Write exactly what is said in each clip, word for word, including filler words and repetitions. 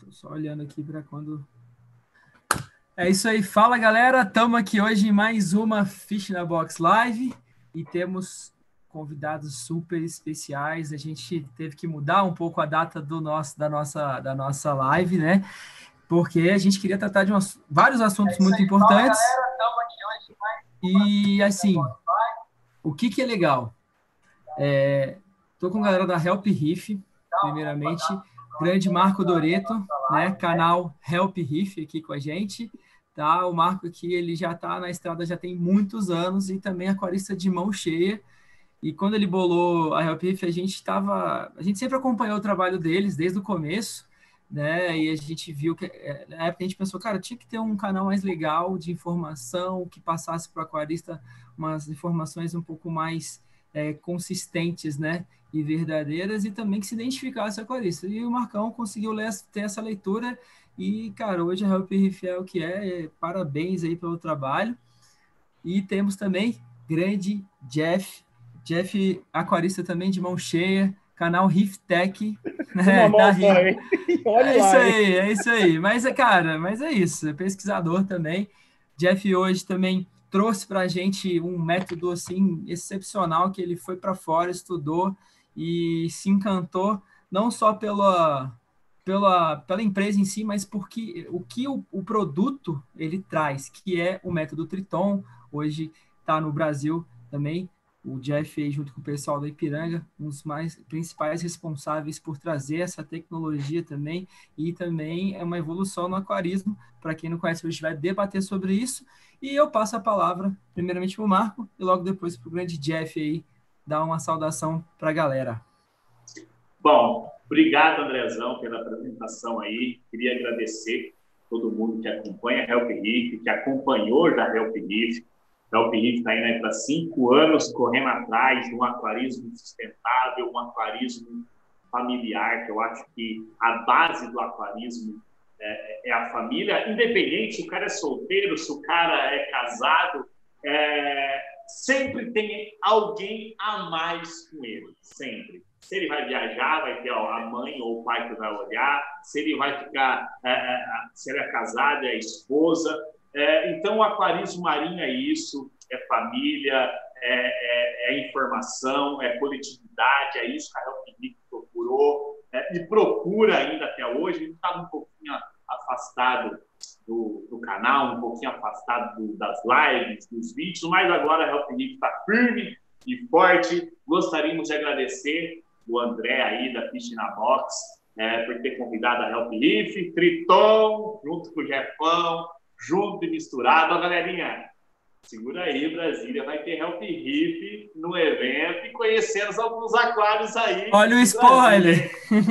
Tô só olhando aqui para quando... É isso aí, fala galera, estamos aqui hoje em mais uma Fish na Box Live e temos convidados super especiais. A gente teve que mudar um pouco a data do nosso, da, nossa, da nossa live, né? Porque a gente queria tratar de umas, vários assuntos É isso muito aí, fala importantes. galera, estamos aqui hoje mais E assim, uma Live. o que, que é legal? Estou com a galera da Help Riff, primeiramente, grande Marco Doreto, né? Canal Help Riff aqui com a gente. Tá? O Marco aqui, ele já está na estrada já tem muitos anos e também aquarista de mão cheia. E quando ele bolou a Help Riff, a gente estava, a gente sempre acompanhou o trabalho deles desde o começo, né? E a gente viu que é, na época a gente pensou, cara, tinha que ter um canal mais legal de informação que passasse para o aquarista umas informações um pouco mais é, consistentes, né? E verdadeiras e também que se identificasse a aquarista. E o Marcão conseguiu ler, ter essa leitura e, cara, hoje a Help Riff é o que é. Parabéns aí pelo trabalho. E temos também grande Jeff, Jeff aquarista também de mão cheia, canal Riff Tech, Uma né, da mão só, Riff. hein? Olha É isso lá, hein? aí, é isso aí. Mas, é cara, mas é isso, é pesquisador também. Jeff hoje também trouxe para a gente um método, assim, excepcional, que ele foi para fora, estudou e se encantou, não só pela, pela, pela empresa em si, mas porque o que o, o produto ele traz, que é o método Triton, hoje está no Brasil também. O Jeff, junto com o pessoal da Ipiranga, um dos mais principais responsáveis por trazer essa tecnologia também, e também é uma evolução no aquarismo. Para quem não conhece, a gente vai debater sobre isso. E eu passo a palavra, primeiramente, para o Marco, e logo depois para o grande Jeff aí, dar uma saudação para a galera. Bom, obrigado, Andrezão, pela apresentação aí. Queria agradecer todo mundo que acompanha a Help Riff, que acompanhou já a Help Riff. A Help Riff está indo para cinco anos correndo atrás de um aquarismo sustentável, um aquarismo familiar, que eu acho que a base do aquarismo é, é a família, independente se o cara é solteiro, se o cara é casado, é, sempre tem alguém a mais com ele, sempre. Se ele vai viajar, vai ter ó, a mãe ou o pai que vai olhar. Se ele vai ficar, é, é, se ele é casado, é a esposa. É, então, o aquarismo marinho é isso, é família, é, é, é informação, é coletividade, é isso que a Help Riff procurou é, e procura ainda até hoje. A gente estava um pouquinho afastado do, do canal, um pouquinho afastado do, das lives, dos vídeos, mas agora a Help Riff está firme e forte. Gostaríamos de agradecer o André aí da Fish na Box, é, por ter convidado a Help Riff, Triton, junto com o Jefão, junto e misturado. Ó, galerinha, segura aí, Brasília, vai ter Help Riff no evento e conhecemos alguns aquários aí. Olha o spoiler!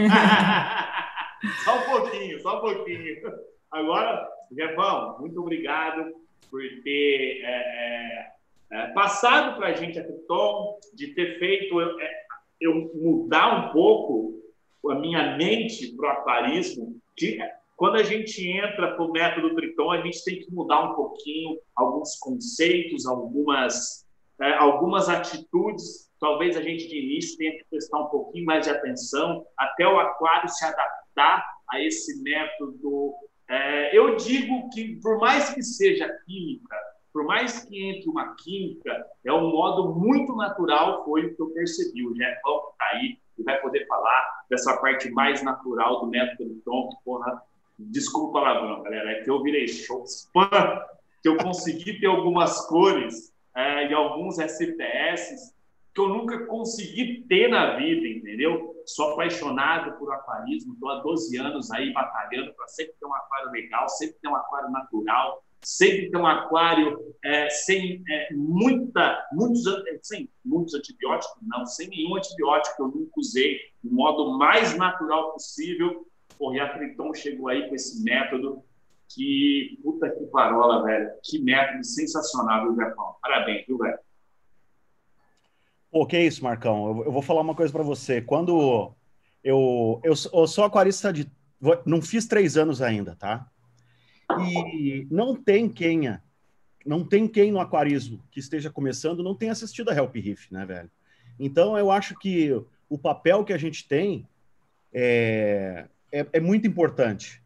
Só um pouquinho, só um pouquinho. Agora, Jefão, muito obrigado por ter é, é, passado para a gente a Triton, de ter feito... É, eu mudar um pouco a minha mente para o aquarismo, que quando a gente entra para o método Triton, a gente tem que mudar um pouquinho alguns conceitos, algumas, é, algumas atitudes. Talvez a gente de início tenha que prestar um pouquinho mais de atenção até o aquário se adaptar a esse método. É, eu digo que, por mais que seja química, por mais que entre uma química, é um modo muito natural, foi o que eu percebi. O Jefão que está aí e vai poder falar dessa parte mais natural do método Triton, que, porra, desculpa o palavrão, galera, é que eu virei show spam, que eu consegui ter algumas cores é, e alguns S P S que eu nunca consegui ter na vida, entendeu? Sou apaixonado por aquarismo, estou há doze anos aí batalhando para sempre ter um aquário legal, sempre ter um aquário natural, sempre ter um aquário é, sem, é, muita, muitos, sem muitos antibióticos, não, sem nenhum antibiótico que eu nunca usei, do modo mais natural possível. Porra, e a Triton chegou aí com esse método que, puta que parola, velho, que método sensacional, viu, Jefão? Parabéns, viu, velho? Pô, que isso, Marcão? Eu, eu vou falar uma coisa para você. Quando eu, eu, eu sou aquarista de... Não fiz três anos ainda, tá? E não tem quem, não tem quem no aquarismo que esteja começando não tenha assistido a Help Riff, né, velho? Então, eu acho que o papel que a gente tem é, é, é muito importante.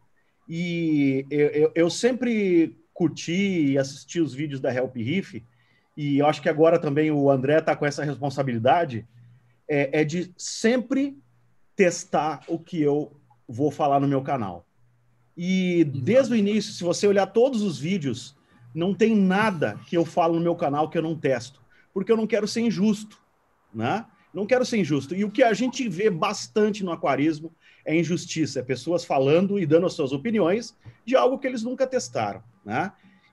E eu, eu, eu sempre curti e assisti os vídeos da Help Reef, e eu acho que agora também o André está com essa responsabilidade, é, é de sempre testar o que eu vou falar no meu canal. E desde o início, se você olhar todos os vídeos, não tem nada que eu falo no meu canal que eu não testo, porque eu não quero ser injusto, né? Não quero ser injusto. E o que a gente vê bastante no aquarismo é injustiça, é pessoas falando e dando as suas opiniões de algo que eles nunca testaram, né?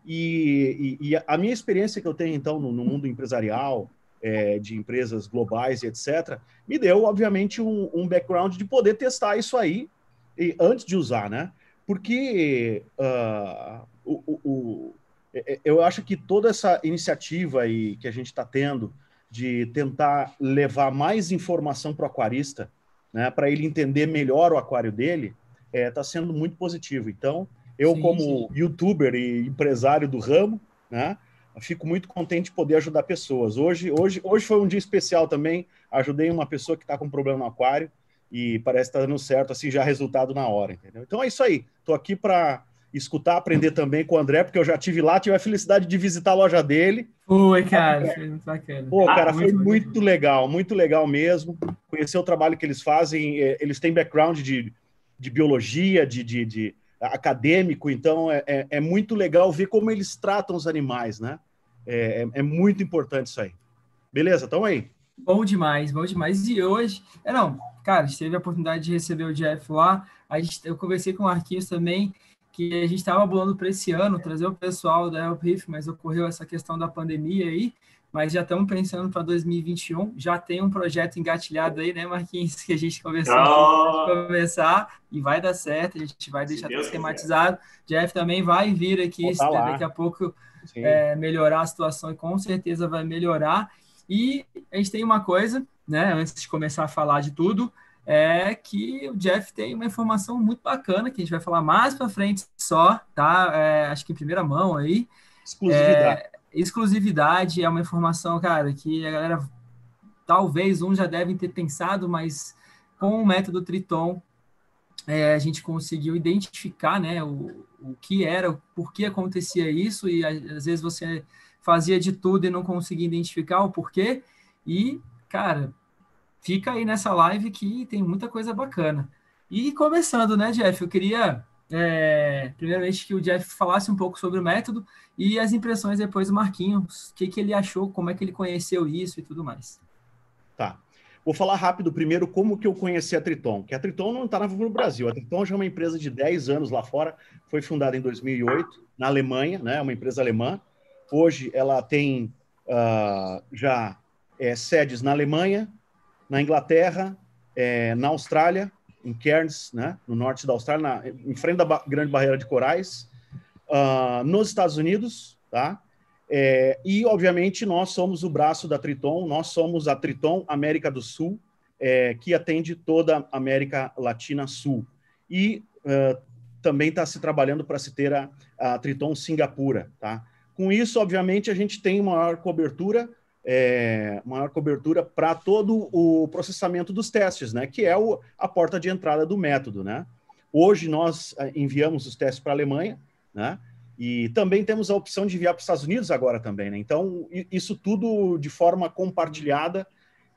E, e, e a minha experiência que eu tenho, então, no, no mundo empresarial, é, de empresas globais e etcétera, me deu, obviamente, um, um background de poder testar isso aí e, antes de usar, né? Porque uh, o, o, o, eu acho que toda essa iniciativa aí que a gente está tendo de tentar levar mais informação para o aquarista, né, para ele entender melhor o aquário dele, está é, sendo muito positivo. Então, eu, sim, como sim. youtuber e empresário do ramo, né, fico muito contente de poder ajudar pessoas. Hoje, hoje, hoje foi um dia especial também, ajudei uma pessoa que está com problema no aquário, e parece que está dando certo, assim, já resultado na hora, entendeu? Então é isso aí. Estou aqui para escutar, aprender também com o André, porque eu já tive lá, tive a felicidade de visitar a loja dele. Foi, cara, foi muito bacana. Pô, cara, ah, foi muito, muito, muito legal, muito legal mesmo. Conhecer o trabalho que eles fazem, eles têm background de, de biologia, de, de, de acadêmico, então é, é, é muito legal ver como eles tratam os animais, né? É, é, é muito importante isso aí. Beleza, então aí. Bom demais, bom demais. E hoje, é não, cara, a gente teve a oportunidade de receber o Jeff lá, a gente, eu conversei com o Marquinhos também, que a gente estava bolando para esse ano, trazer o pessoal da Help Reef, mas ocorreu essa questão da pandemia aí, mas já estamos pensando para dois mil e vinte e um, já tem um projeto engatilhado aí, né, Marquinhos, que a gente conversou oh. aqui, começar, e vai dar certo, a gente vai deixar tudo esquematizado. Jeff também vai vir aqui, tá daqui a pouco, é, melhorar a situação, e com certeza vai melhorar. E a gente tem uma coisa, né, antes de começar a falar de tudo, é que o Jeff tem uma informação muito bacana, que a gente vai falar mais para frente só, tá? É, acho que em primeira mão aí. Exclusividade. É, exclusividade é uma informação, cara, que a galera, talvez um já devem ter pensado, mas com o método Triton, é, a gente conseguiu identificar, né, o, o que era, por que acontecia isso, e às vezes você fazia de tudo e não conseguia identificar o porquê, e, cara, fica aí nessa live que tem muita coisa bacana. E começando, né, Jeff, eu queria, é, primeiramente, que o Jeff falasse um pouco sobre o método e as impressões depois do Marquinhos, o que, que ele achou, como é que ele conheceu isso e tudo mais. Tá. Vou falar rápido primeiro como que eu conheci a Triton, que a Triton não está no Brasil. A Triton já é uma empresa de dez anos lá fora, foi fundada em dois mil e oito, na Alemanha, né, uma empresa alemã. Hoje ela tem uh, já é, sedes na Alemanha, na Inglaterra, é, na Austrália, em Cairns, né, no norte da Austrália, na, em frente da ba Grande Barreira de Corais, uh, nos Estados Unidos, tá? É, e, obviamente, nós somos o braço da Triton, nós somos a Triton América do Sul, é, que atende toda a América Latina Sul. E uh, também está se trabalhando para se ter a, a Triton Singapura, tá? Com isso, obviamente, a gente tem maior cobertura, é, maior cobertura para todo o processamento dos testes, né? Que é o, a porta de entrada do método, né? Hoje nós enviamos os testes para a Alemanha, né? E também temos a opção de enviar para os Estados Unidos agora também, né? Então, isso tudo de forma compartilhada.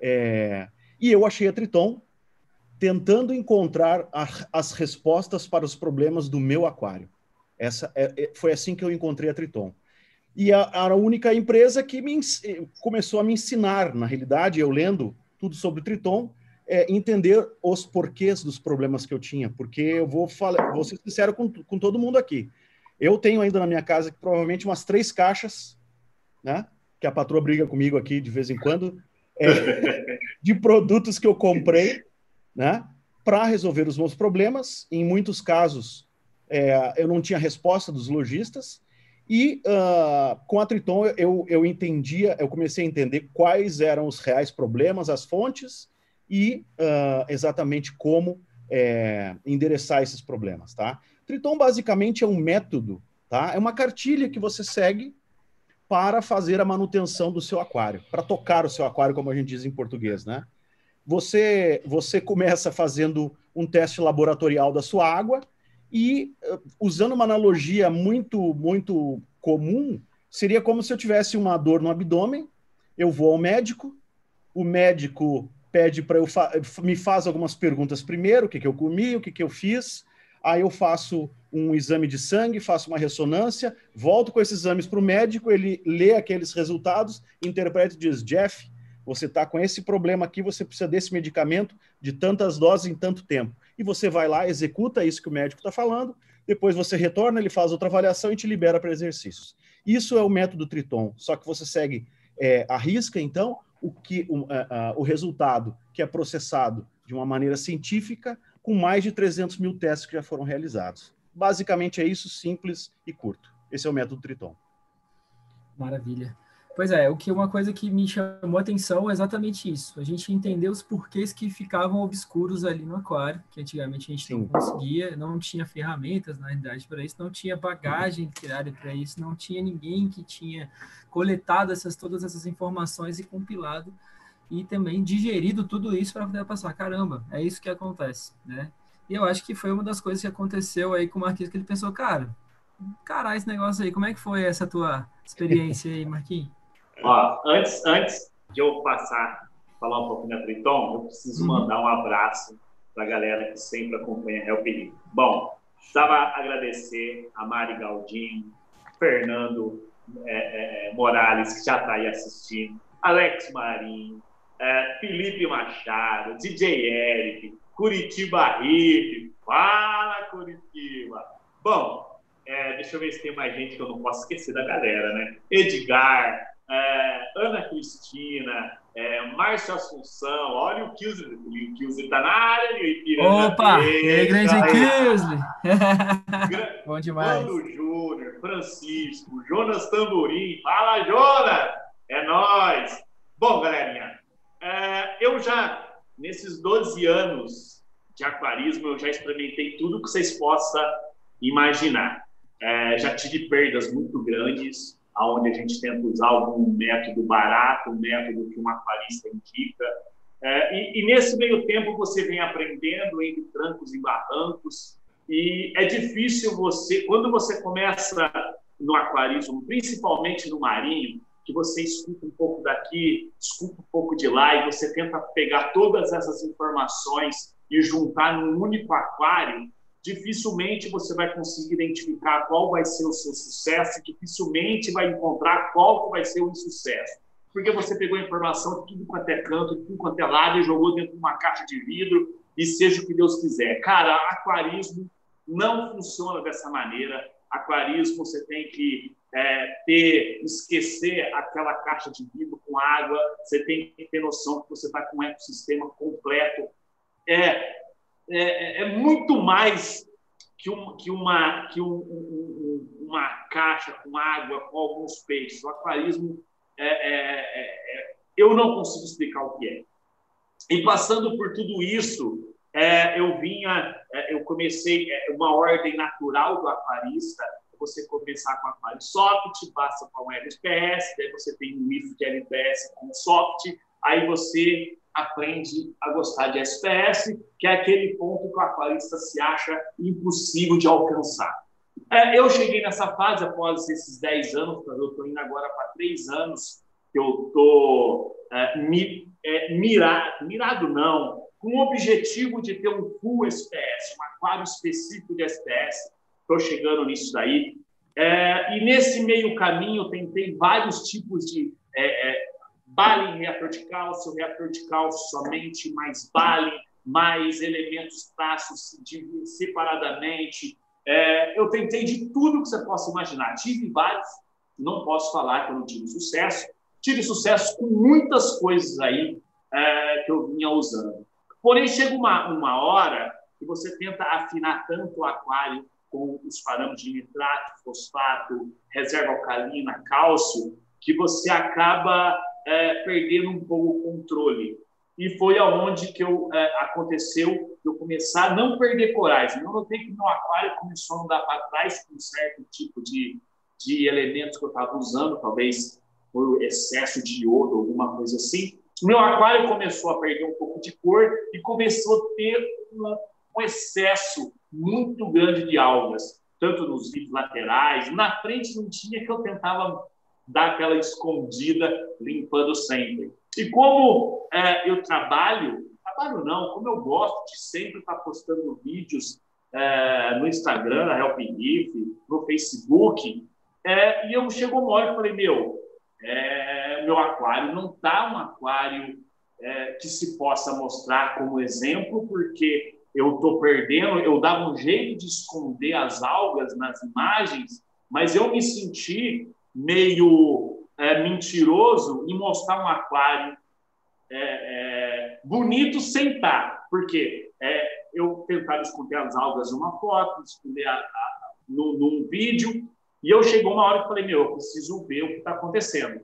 É, e eu achei a Triton tentando encontrar a, as respostas para os problemas do meu aquário. Essa é, foi assim que eu encontrei a Triton. E a, a única empresa que me, começou a me ensinar, na realidade, eu lendo tudo sobre o Triton, é entender os porquês dos problemas que eu tinha, porque eu vou, falar, vou ser sincero com, com todo mundo aqui. Eu tenho ainda na minha casa provavelmente umas três caixas, né, que a patroa briga comigo aqui de vez em quando, é, de produtos que eu comprei, né, para resolver os meus problemas. Em muitos casos, é, eu não tinha resposta dos lojistas. E uh, com a Triton eu, eu entendia, eu comecei a entender quais eram os reais problemas, as fontes e uh, exatamente como é, endereçar esses problemas, tá? Triton basicamente é um método, tá? É uma cartilha que você segue para fazer a manutenção do seu aquário, para tocar o seu aquário, como a gente diz em português, né? Você, você começa fazendo um teste laboratorial da sua água E, usando uma analogia muito, muito comum, seria como se eu tivesse uma dor no abdômen, eu vou ao médico, o médico pede para eu fa me faz algumas perguntas primeiro, o que, que eu comi, o que, que eu fiz, aí eu faço um exame de sangue, faço uma ressonância, volto com esses exames para o médico, ele lê aqueles resultados, interpreta e diz, Jeff, você está com esse problema aqui, você precisa desse medicamento de tantas doses em tanto tempo. E você vai lá, executa isso que o médico está falando, depois você retorna, ele faz outra avaliação e te libera para exercícios. Isso é o método Triton, só que você segue é, a risca, então, o, que, o, a, a, o resultado que é processado de uma maneira científica com mais de trezentos mil testes que já foram realizados. Basicamente é isso, simples e curto. Esse é o método Triton. Maravilha. Pois é, o que uma coisa que me chamou a atenção é exatamente isso. A gente entendeu os porquês que ficavam obscuros ali no aquário, que antigamente a gente Sim. não conseguia, não tinha ferramentas, na realidade, para isso, não tinha bagagem criada para isso, não tinha ninguém que tinha coletado essas, todas essas informações e compilado e também digerido tudo isso para poder passar. Caramba, é isso que acontece, né? E eu acho que foi uma das coisas que aconteceu aí com o Marquinhos, que ele pensou, cara, caralho, esse negócio aí, como é que foi essa tua experiência aí, Marquinhos? Ó, antes, antes de eu passar, falar um pouco da Triton, eu preciso uhum. mandar um abraço para a galera que sempre acompanha a Help Hiff. Bom, precisava agradecer a Mari Galdino, Fernando é, é, Morales, que já está aí assistindo, Alex Marinho, é, Felipe Machado, D J Eric, Curitiba Hiff, fala Curitiba! Bom, é, deixa eu ver se tem mais gente que eu não posso esquecer da galera, né? Edgar, É, Ana Cristina, é, Márcio Assunção, olha o Kilsley, o Kilsley está na área, o Ipiranga. Opa, e aí, grande Kilsley. Bom demais. Mano Júnior, Francisco, Jonas Tamborim, fala Jonas, é nóis. Bom, galerinha, é, eu já, nesses doze anos de aquarismo, eu já experimentei tudo que vocês possam imaginar. É, já tive perdas muito grandes, onde a gente tenta usar algum método barato, um método que um aquarista indica. É, e, e nesse meio tempo você vem aprendendo entre trancos e barrancos, e é difícil você, quando você começa no aquarismo, principalmente no marinho, que você escuta um pouco daqui, escuta um pouco de lá, e você tenta pegar todas essas informações e juntar num único aquário, dificilmente você vai conseguir identificar qual vai ser o seu sucesso, dificilmente vai encontrar qual vai ser o insucesso. Porque você pegou a informação de tudo quanto é canto, de tudo quanto é lado e jogou dentro de uma caixa de vidro e seja o que Deus quiser. Cara, aquarismo não funciona dessa maneira. Aquarismo você tem que é, ter, esquecer aquela caixa de vidro com água, você tem que ter noção que você está com um ecossistema completo. É... É, é muito mais que, um, que, uma, que um, um, uma caixa com água, com alguns peixes. O aquarismo, é, é, é, eu não consigo explicar o que é. E passando por tudo isso, é, eu vinha, é, eu comecei uma ordem natural do aquarista, você começar com aquário soft, passa para um L P S, daí você tem um I F de L P S com soft, aí você aprende a gostar de S P S, que é aquele ponto que o aquarista se acha impossível de alcançar. É, eu cheguei nessa fase após esses dez anos, eu estou indo agora para três anos, que eu estou é, mi, é, mirado, mirado não, com o objetivo de ter um full S P S, um aquário específico de S P S, estou chegando nisso daí. É, e nesse meio caminho eu tentei vários tipos de... É, é, Bale em reator de cálcio, reator de cálcio somente, mais bale, mais elementos traços separadamente. É, eu tentei de tudo que você possa imaginar. Tive vários, não posso falar que eu não tive sucesso. Tive sucesso com muitas coisas aí é, que eu vinha usando. Porém, chega uma, uma hora que você tenta afinar tanto o aquário com os parâmetros de nitrato, fosfato, reserva alcalina, cálcio, que você acaba... É, perdendo um pouco o controle. E foi aonde que eu, é, aconteceu eu começar a não perder corais. Eu notei que meu aquário começou a andar para trás com um certo tipo de, de elementos que eu estava usando, talvez por excesso de iodo, alguma coisa assim. Meu aquário começou a perder um pouco de cor e começou a ter um, um excesso muito grande de algas, tanto nos vídeos laterais, na frente não tinha, que eu tentava dar aquela escondida, limpando sempre. E como é, eu trabalho, trabalho não, como eu gosto de sempre estar postando vídeos é, no Instagram, na Help Reef, no Facebook, é, e eu chegou uma hora e falei, meu, é, meu aquário não está um aquário é, que se possa mostrar como exemplo, porque eu estou perdendo, eu dava um jeito de esconder as algas nas imagens, mas eu me senti meio é, mentiroso em mostrar um aquário é, é, bonito sem estar, porque é, eu tentava esconder as algas numa foto, esconder a, a, no, num vídeo, e eu chegou uma hora que falei, meu, eu preciso ver o que está acontecendo.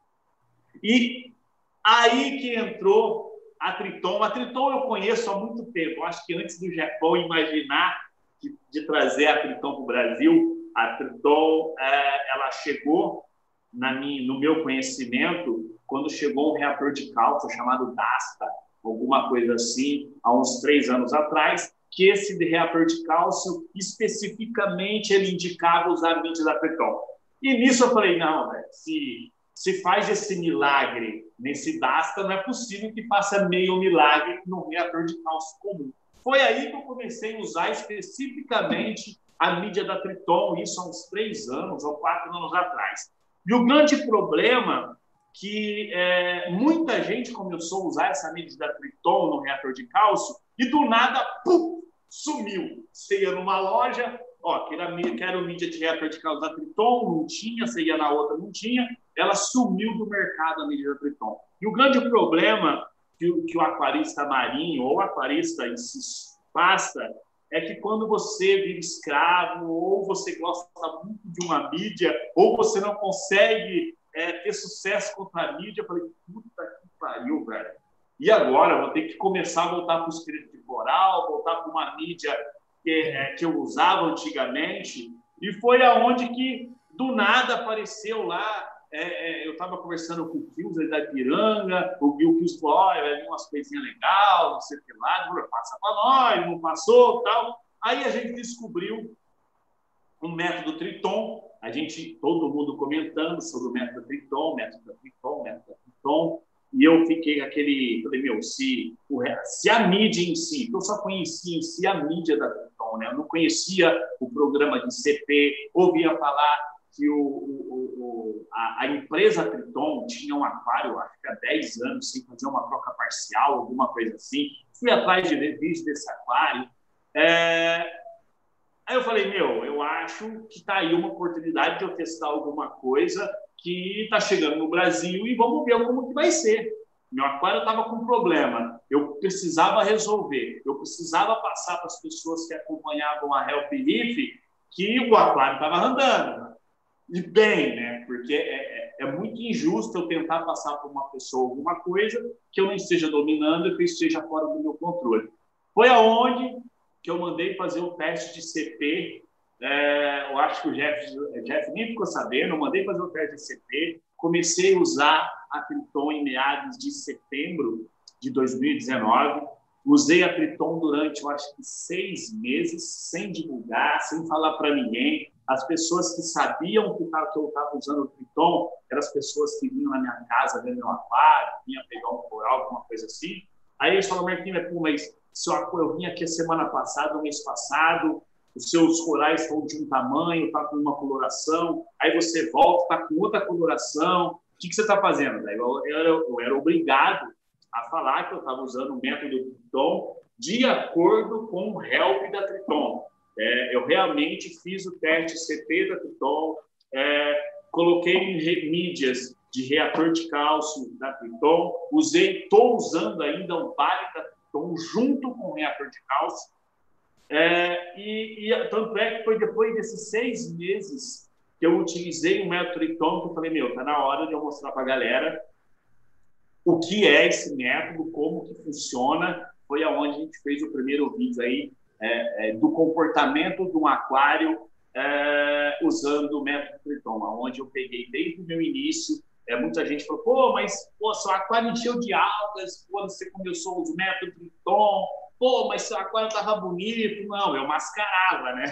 E aí que entrou a Triton. A Triton eu conheço há muito tempo. Eu acho que antes do Japão imaginar de, de trazer a Triton para o Brasil, a Triton é, ela chegou na minha, no meu conhecimento quando chegou um reator de cálcio chamado DASTA, alguma coisa assim, há uns três anos atrás, que esse reator de cálcio, especificamente, ele indicava usar a mídia da Triton. E nisso eu falei, não, véio, se, se faz esse milagre nesse DASTA, não é possível que faça meio milagre no reator de cálcio comum. Foi aí que eu comecei a usar especificamente a mídia da Triton, isso há uns três anos ou quatro anos atrás. E o grande problema que é, muita gente começou a usar essa mídia da Triton no reator de cálcio e do nada, pum, sumiu. Você ia numa loja, ó, quero mídia de reator de cálcio da Triton, não tinha, você ia na outra, não tinha, ela sumiu do mercado a mídia da Triton. E o grande problema que o, que o aquarista marinho ou o aquarista se passa é que quando você vira escravo, ou você gosta muito de uma mídia, ou você não consegue é, ter sucesso contra a mídia, eu falei, puta que pariu, velho. E agora? Eu vou ter que começar a voltar para o escrito de coral, voltar para uma mídia que, é, que eu usava antigamente, e foi aonde que, do nada, apareceu lá, é, é, eu estava conversando com o Kills da Ipiranga, o Kills falou, olha, vai vir umas coisinhas legais, não sei o que lá, passa para nós, não passou, tal. Aí a gente descobriu um método Triton, a gente, todo mundo comentando sobre o método Triton, método Triton, método Triton, e eu fiquei aquele, falei, meu, se, se a mídia em si, eu só conhecia em si a mídia da Triton, né? Eu não conhecia o programa de C P, ouvia falar que o, o, o, a, a empresa Triton tinha um aquário, acho que há dez anos, sem fazer uma troca parcial, alguma coisa assim. Fui atrás de ver vídeo desse aquário. É... Aí eu falei, meu, eu acho que está aí uma oportunidade de eu testar alguma coisa que está chegando no Brasil e vamos ver como que vai ser. Meu aquário estava com problema, eu precisava resolver, eu precisava passar para as pessoas que acompanhavam a Help Reef que o aquário estava andando. E bem, né? Porque é, é, é muito injusto eu tentar passar para uma pessoa alguma coisa que eu não esteja dominando e que esteja fora do meu controle. Foi aonde que eu mandei fazer o teste de C P. É, eu acho que o Jeff, o Jeff nem ficou sabendo. Eu mandei fazer o teste de C P. Comecei a usar a Triton em meados de setembro de dois mil e dezenove. Usei a Triton durante, eu acho que, seis meses, sem divulgar, sem falar para ninguém. As pessoas que sabiam que, tava, que eu estava usando o Triton eram as pessoas que vinham na minha casa ver meu aquário, vinham pegar um coral, alguma coisa assim. Aí eles falaram, Marquinhos, pô, mas eu vim aqui a semana passada, o mês passado, os seus corais estão de um tamanho, está com uma coloração, aí você volta, está com outra coloração. O que, que você está fazendo? Eu, eu, eu era obrigado a falar que eu estava usando o método Triton de acordo com o help da Triton. É, eu realmente fiz o teste C P da Triton, é, coloquei em mídias de reator de cálcio da Triton, usei, estou usando ainda o vale da Triton junto com o reator de cálcio, é, e, e tanto é que foi depois desses seis meses que eu utilizei o método Triton, que eu falei, meu, está na hora de eu mostrar para a galera o que é esse método, como que funciona. Foi aonde a gente fez o primeiro vídeo aí, É, é, do comportamento de um aquário é, usando o método Triton, onde eu peguei desde o meu início. É, muita gente falou, pô, mas pô, seu aquário encheu de algas quando você começou os métodos Triton. pô, mas seu aquário estava bonito. Não, eu mascarava, né?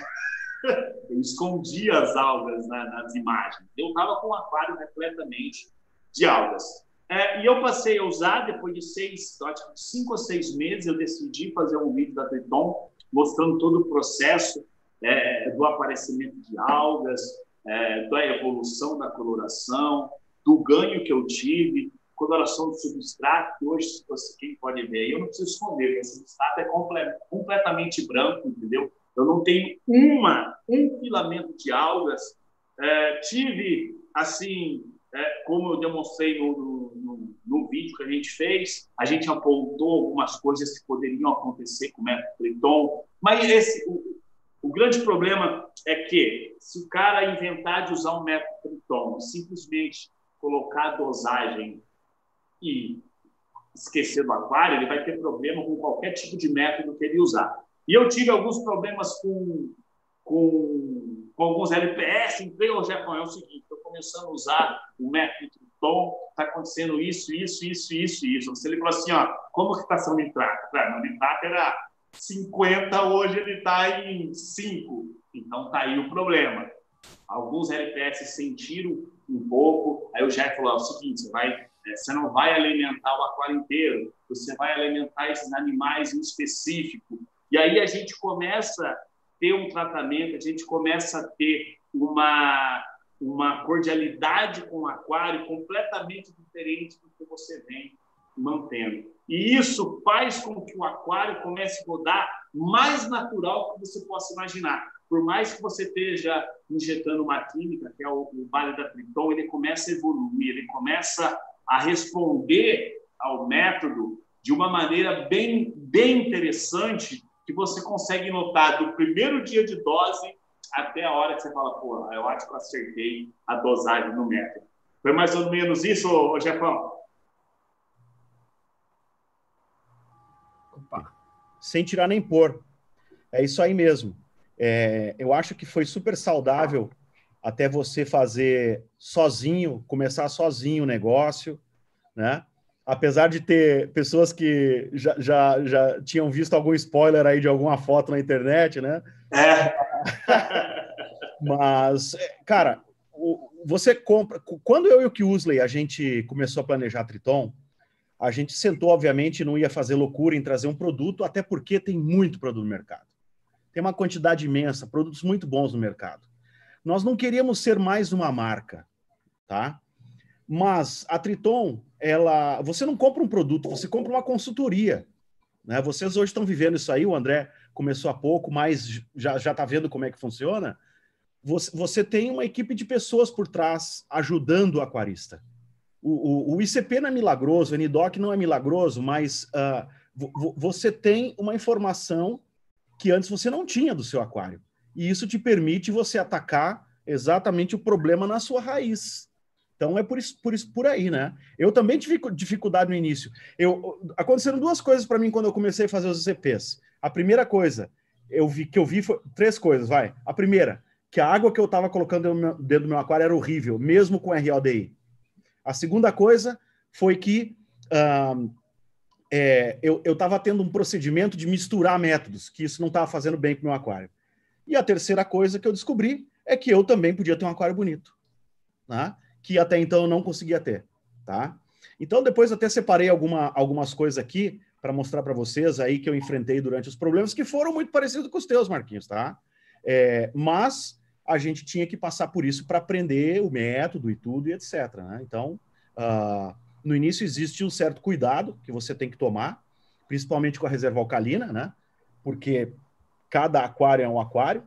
Eu escondia as algas na, nas imagens. Eu estava com o aquário repletamente de algas. É, e eu passei a usar, depois de seis, acho que cinco ou seis meses, eu decidi fazer um vídeo da Triton mostrando todo o processo é, do aparecimento de algas, é, da evolução da coloração, do ganho que eu tive, coloração do substrato, que hoje, você, quem pode ver, eu não preciso esconder, porque o substrato é comple completamente branco, entendeu? Eu não tenho uma, um filamento de algas. É, tive, assim, é, como eu demonstrei no, no, no vídeo que a gente fez, a gente apontou algumas coisas que poderiam acontecer com o método Triton, mas esse, o, o grande problema é que, se o cara inventar de usar um método Triton, simplesmente colocar a dosagem e esquecer do aquário, ele vai ter problema com qualquer tipo de método que ele usar. E eu tive alguns problemas com, com, com alguns L P S. Entrei ao Japão, é o seguinte, estou começando a usar o método Triton, está acontecendo isso, isso, isso, isso, isso. Você ele falou assim, ó, como que está seu nitrato? Claro, meu nitrato era cinquenta, hoje ele está em cinco. Então está aí o problema. Alguns L P S sentiram um pouco, aí o Jeff falou, é o seguinte, você vai... Você não vai alimentar o aquário inteiro, você vai alimentar esses animais em específico. E aí a gente começa a ter um tratamento, a gente começa a ter uma, uma cordialidade com o aquário completamente diferente do que você vem mantendo. E isso faz com que o aquário comece a rodar mais natural que você possa imaginar. Por mais que você esteja injetando uma química, que é o, o Vale da Triton, ele começa a evoluir, ele começa a responder ao método de uma maneira bem, bem interessante, que você consegue notar do primeiro dia de dose até a hora que você fala, pô, eu acho que eu acertei a dosagem no método. Foi mais ou menos isso, ô, Jefão? Opa. Sem tirar nem pôr. É isso aí mesmo. É, eu acho que foi super saudável até você fazer sozinho, começar sozinho o negócio, né? Apesar de ter pessoas que já, já, já tinham visto algum spoiler aí de alguma foto na internet, né? É. Mas, cara, você compra... Quando eu e o Kiusley, a gente começou a planejar a Triton, a gente sentou, obviamente, não ia fazer loucura em trazer um produto, até porque tem muito produto no mercado. Tem uma quantidade imensa, produtos muito bons no mercado. Nós não queríamos ser mais uma marca, tá? Mas a Triton, ela, você não compra um produto, você compra uma consultoria, né? Vocês hoje estão vivendo isso aí, o André começou há pouco, mas já já está vendo como é que funciona. Você, você tem uma equipe de pessoas por trás ajudando o aquarista. O, o, o I C P não é milagroso, o N D O C não é milagroso, mas uh, vo, você tem uma informação que antes você não tinha do seu aquário. E isso te permite você atacar exatamente o problema na sua raiz. Então é por isso, por isso por aí, né? Eu também tive dificuldade no início. Eu, aconteceram duas coisas para mim quando eu comecei a fazer os I C Ps. A primeira coisa eu vi, que eu vi foi três coisas, vai. A primeira, que a água que eu estava colocando dentro do, meu, dentro do meu aquário era horrível, mesmo com R O D I. A segunda coisa foi que um, é, eu estava tendo um procedimento de misturar métodos, que isso não estava fazendo bem para o meu aquário. E a terceira coisa que eu descobri é que eu também podia ter um aquário bonito, né? Que até então eu não conseguia ter, tá? Então depois até separei alguma, algumas coisas aqui para mostrar para vocês aí que eu enfrentei durante os problemas, que foram muito parecidos com os teus, Marquinhos, tá? É, mas a gente tinha que passar por isso para aprender o método e tudo e etcétera, né? Então, uh, no início existe um certo cuidado que você tem que tomar, principalmente com a reserva alcalina, né? Porque cada aquário é um aquário,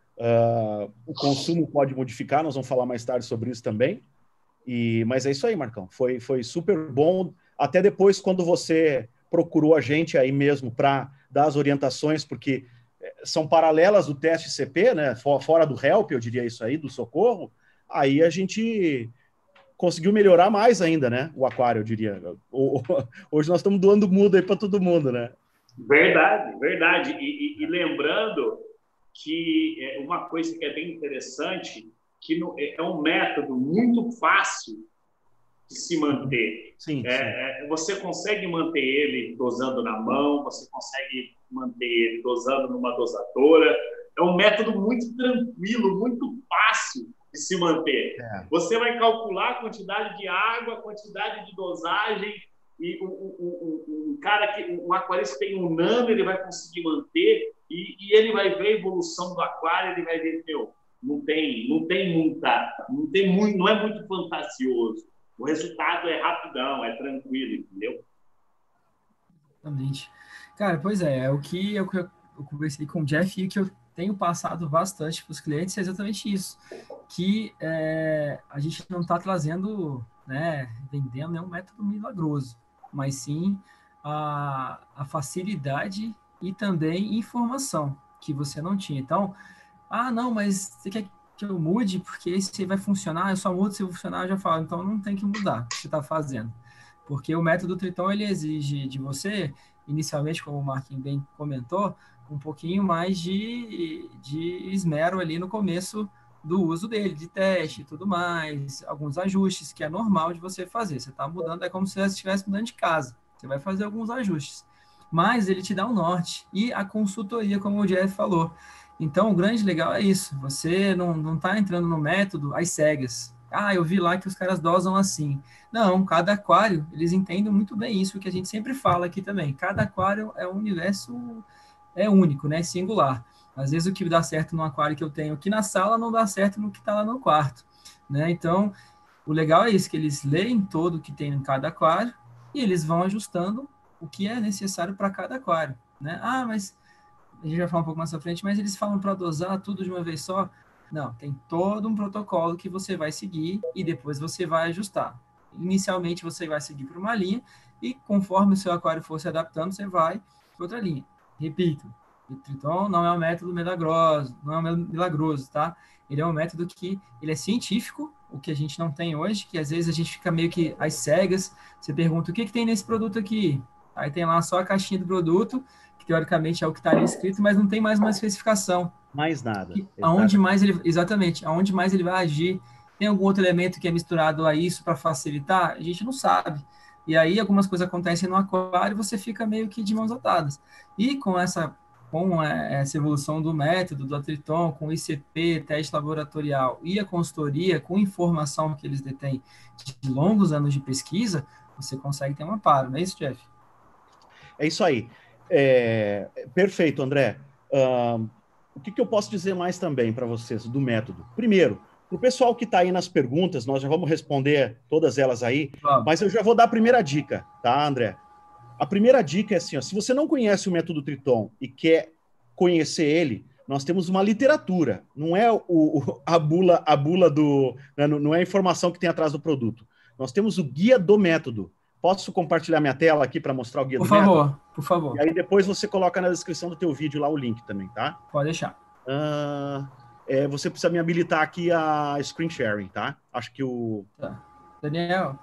uh, o consumo pode modificar, nós vamos falar mais tarde sobre isso também. E, mas é isso aí, Marcão. Foi, foi super bom. Até depois, quando você procurou a gente aí mesmo para dar as orientações, porque são paralelas do teste C P, né? Fora do help, eu diria isso aí, do socorro. Aí a gente conseguiu melhorar mais ainda, né? O aquário, eu diria. Hoje nós estamos doando muda aí para todo mundo, né? Verdade, verdade. E, e, e lembrando que é uma coisa que é bem interessante, que é um método muito fácil de se manter. Sim, sim. É, você consegue manter ele dosando na mão, você consegue manter ele dosando numa dosadora. É um método muito tranquilo, muito fácil de se manter. É. Você vai calcular a quantidade de água, a quantidade de dosagem, e um, um, um, um cara que um aquarista tem um nano, ele vai conseguir manter, e, e ele vai ver a evolução do aquário, ele vai ver, meu, não tem, não tem muita, não tem muito, não é muito fantasioso. O resultado é rapidão, é tranquilo, entendeu? Exatamente. Cara, pois é, é o que eu, eu conversei com o Jeff e o que eu tenho passado bastante para os clientes é exatamente isso, que é, a gente não está trazendo, né, vendendo nenhum método milagroso, mas sim a, a facilidade e também informação que você não tinha. Então, ah, não, mas você quer que eu mude porque isso vai funcionar, eu só mudo se funcionar, eu já falo, então não tem que mudar o que você está fazendo. Porque o método Triton, ele exige de você, inicialmente, como o Marquinhos bem comentou, um pouquinho mais de, de esmero ali no começo do uso dele, de teste e tudo mais, alguns ajustes que é normal de você fazer. Você está mudando, é como se você estivesse mudando de casa. Você vai fazer alguns ajustes. Mas ele te dá um norte. E a consultoria, como o Jeff falou. Então, o grande legal é isso. Você não está entrando no método às cegas. Ah, eu vi lá que os caras dosam assim. Não, cada aquário, eles entendem muito bem isso, que a gente sempre fala aqui também. Cada aquário é um universo é único, né? Singular. Às vezes o que dá certo no aquário que eu tenho aqui na sala não dá certo no que está lá no quarto, né? Então, o legal é isso, que eles leem todo o que tem em cada aquário e eles vão ajustando o que é necessário para cada aquário, né? Ah, mas a gente vai falar um pouco mais à frente, mas eles falam para dosar tudo de uma vez só. Não, tem todo um protocolo que você vai seguir e depois você vai ajustar. Inicialmente você vai seguir por uma linha e conforme o seu aquário for se adaptando, você vai para outra linha. Repito, o Triton não é um método milagroso, não é um milagroso, tá? Ele é um método que ele é científico, o que a gente não tem hoje, que às vezes a gente fica meio que às cegas. Você pergunta o que, que tem nesse produto aqui? Aí tem lá só a caixinha do produto, que teoricamente é o que está ali escrito, mas não tem mais uma especificação. Mais nada. E aonde mais ele, exatamente, aonde mais ele vai agir? Tem algum outro elemento que é misturado a isso para facilitar? A gente não sabe. E aí algumas coisas acontecem no aquário e você fica meio que de mãos atadas. E com essa, com essa evolução do método, do Triton, com o I C P, teste laboratorial e a consultoria, com informação que eles detêm de longos anos de pesquisa, você consegue ter um amparo, não é isso, Jeff? É isso aí. É, perfeito, André. Uh, o que, que eu posso dizer mais também para vocês do método? Primeiro, para o pessoal que está aí nas perguntas, nós já vamos responder todas elas aí, vamos. Mas eu já vou dar a primeira dica, tá, André? A primeira dica é assim, ó, se você não conhece o método Triton e quer conhecer ele, nós temos uma literatura, não é o, o, a bula, a bula do... Né, não é a informação que tem atrás do produto. Nós temos o guia do método. Posso compartilhar minha tela aqui para mostrar o guia por do favor, método? Por favor, E aí depois você coloca na descrição do teu vídeo lá o link também, tá? Pode deixar. Uh, é, você precisa me habilitar aqui a screen sharing, tá? Acho que o... Tá. Daniel,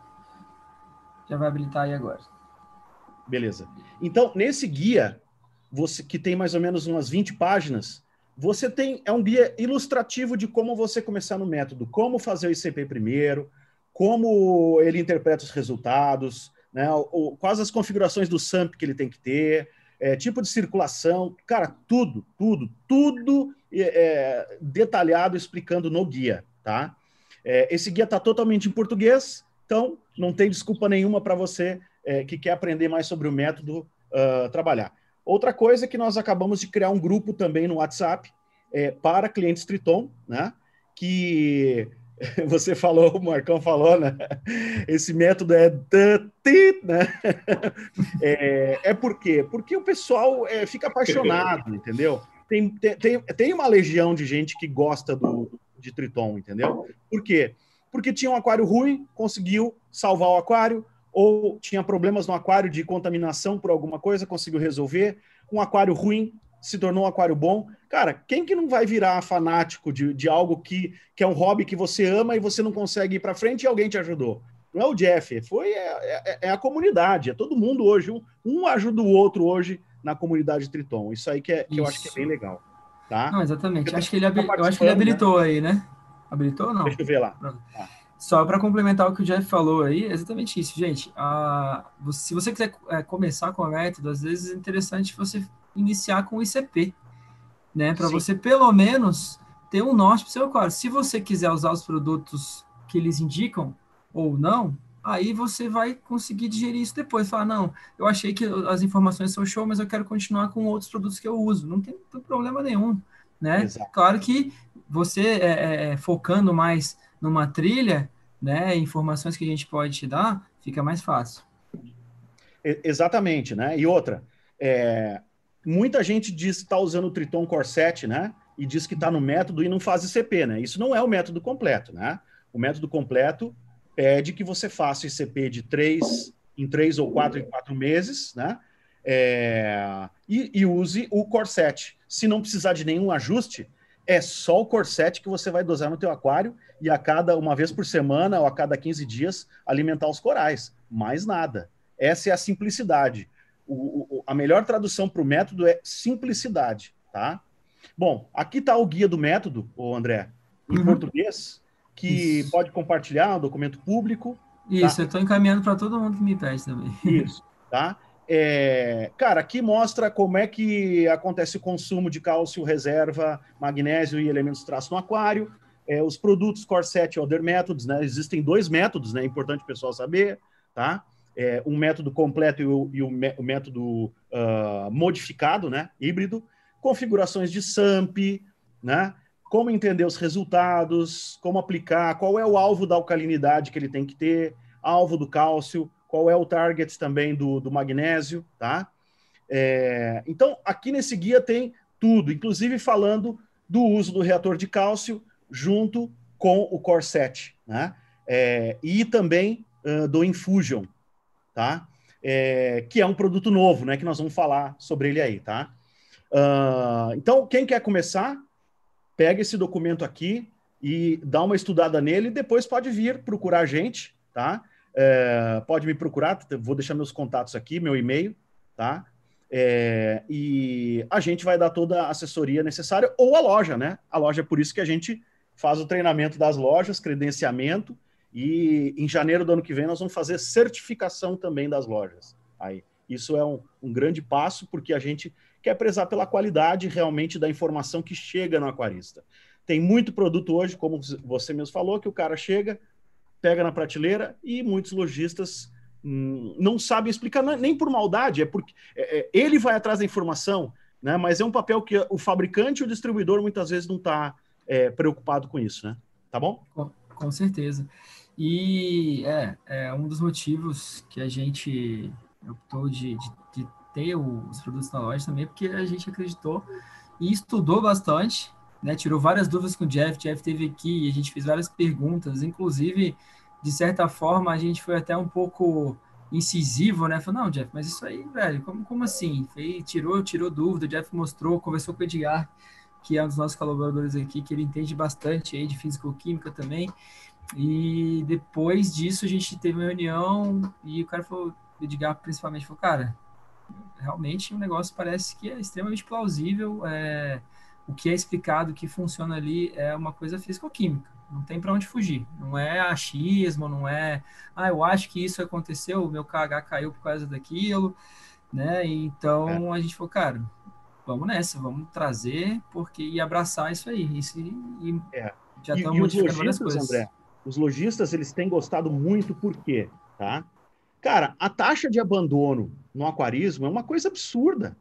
já vai habilitar aí agora. Beleza. Então, nesse guia, você, que tem mais ou menos umas vinte páginas, você tem... É um guia ilustrativo de como você começar no método, como fazer o I C P primeiro, como ele interpreta os resultados, né? O, quais as configurações do S A M P que ele tem que ter, é, tipo de circulação, cara, tudo, tudo, tudo é, detalhado explicando no guia, tá? É, esse guia está totalmente em português, então não tem desculpa nenhuma para você é, que quer aprender mais sobre o método uh, trabalhar. Outra coisa é que nós acabamos de criar um grupo também no WhatsApp é, para clientes Triton, né? Que... Você falou, o Marcão falou, né? Esse método é... Né? É, é por quê? Porque o pessoal é, fica apaixonado, entendeu? Tem, tem, tem uma legião de gente que gosta do, de Triton, entendeu? Por quê? Porque tinha um aquário ruim, conseguiu salvar o aquário, ou tinha problemas no aquário de contaminação por alguma coisa, conseguiu resolver. Um aquário ruim se tornou um aquário bom. Cara, quem que não vai virar fanático de, de algo que, que é um hobby que você ama e você não consegue ir para frente e alguém te ajudou? Não é o Jeff, foi é, é, é a comunidade, é todo mundo hoje. Um, um ajuda o outro hoje na comunidade Triton. Isso aí que, é, que eu acho que é bem legal. Tá? Não, exatamente. Acho que ele, tá eu acho que ele habilitou aí, né? Habilitou ou não? Deixa eu ver lá. Ah. Só para complementar o que o Jeff falou aí, é exatamente isso, gente. Ah, você- se você quiser é, começar com o método, às vezes é interessante você iniciar com o I C P, né? Para Sim, você, pelo menos, ter um norte para o seu aquário. Se você quiser usar os produtos que eles indicam ou não, aí você vai conseguir digerir isso depois. Falar, não, eu achei que as informações são show, mas eu quero continuar com outros produtos que eu uso. Não tem, não tem problema nenhum, né? exato. Claro que você é, é, focando mais numa trilha, né? Informações que a gente pode te dar, fica mais fácil. E- exatamente, né? E outra, é, muita gente diz que está usando o Triton Core sete, né? E diz que está no método e não faz I C P, né? Isso não é o método completo, né? O método completo pede que você faça I C P de três em três ou quatro em quatro meses, né? É, e, e use o Core sete. Se não precisar de nenhum ajuste, é só o Core sete que você vai dosar no teu aquário e a cada uma vez por semana ou a cada quinze dias alimentar os corais. Mais nada. Essa é a simplicidade. O, o, a melhor tradução para o método é simplicidade, tá? Bom, aqui está o guia do método, o André, em Uhum. português, que Isso. pode compartilhar, um documento público. Isso, Tá? eu estou encaminhando para todo mundo que me pede também. Isso, tá? É, cara, aqui mostra como é que acontece o consumo de cálcio, reserva, magnésio e elementos traço no aquário. É, os produtos Core sete e Other Methods, né? Existem dois métodos, né? É importante o pessoal saber, tá? É, um método completo e o, e o, o método uh, modificado, né? Híbrido. Configurações de S A M P, né? Como entender os resultados, como aplicar, qual é o alvo da alcalinidade que ele tem que ter, alvo do cálcio, qual é o target também do, do magnésio, tá? É, então, aqui nesse guia tem tudo, inclusive falando do uso do reator de cálcio junto com o Core sete, né? É, e também uh, do Infusion, tá? É, que é um produto novo, né? Que nós vamos falar sobre ele aí, tá? Uh, então, quem quer começar, pega esse documento aqui e dá uma estudada nele, e depois pode vir procurar a gente, tá? É, pode me procurar, vou deixar meus contatos aqui, meu e-mail, tá? É, e a gente vai dar toda a assessoria necessária, ou a loja, né? A loja é por isso que a gente faz o treinamento das lojas, credenciamento, e em janeiro do ano que vem nós vamos fazer certificação também das lojas. Aí, isso é um, um grande passo, porque a gente quer prezar pela qualidade realmente da informação que chega no aquarista. Tem muito produto hoje, como você mesmo falou, que o cara chega, pega na prateleira e muitos lojistas hum, não sabem explicar, nem por maldade, é porque é, é, ele vai atrás da informação, né? Mas é um papel que o fabricante e o distribuidor muitas vezes não está é, preocupado com isso, né? Tá bom? Com, com certeza. E é, é um dos motivos que a gente optou de, de, de ter os produtos na loja também, porque a gente acreditou e estudou bastante, né? Tirou várias dúvidas com o Jeff. Jeff teve aqui e a gente fez várias perguntas, inclusive, de certa forma, a gente foi até um pouco incisivo, né? Falou, não, Jeff, mas isso aí, velho, como, como assim? Foi, tirou, tirou dúvida, o Jeff mostrou, conversou com o Edgar, que é um dos nossos colaboradores aqui, que ele entende bastante aí de físico-química também. E depois disso a gente teve uma reunião e o cara falou, o Edgar principalmente falou, cara, realmente o negócio parece que é extremamente plausível, é, o que é explicado, o que funciona ali é uma coisa físico-química, não tem para onde fugir, não é achismo, não é, ah, eu acho que isso aconteceu, o meu K H caiu por causa daquilo, né? É. Então a gente falou, cara, vamos nessa, vamos trazer porque e abraçar isso aí, isso, e É. já E, estamos e os modificando várias lojistas, coisas. André, os lojistas, eles têm gostado muito, por quê? Tá? Cara, a taxa de abandono no aquarismo é uma coisa absurda.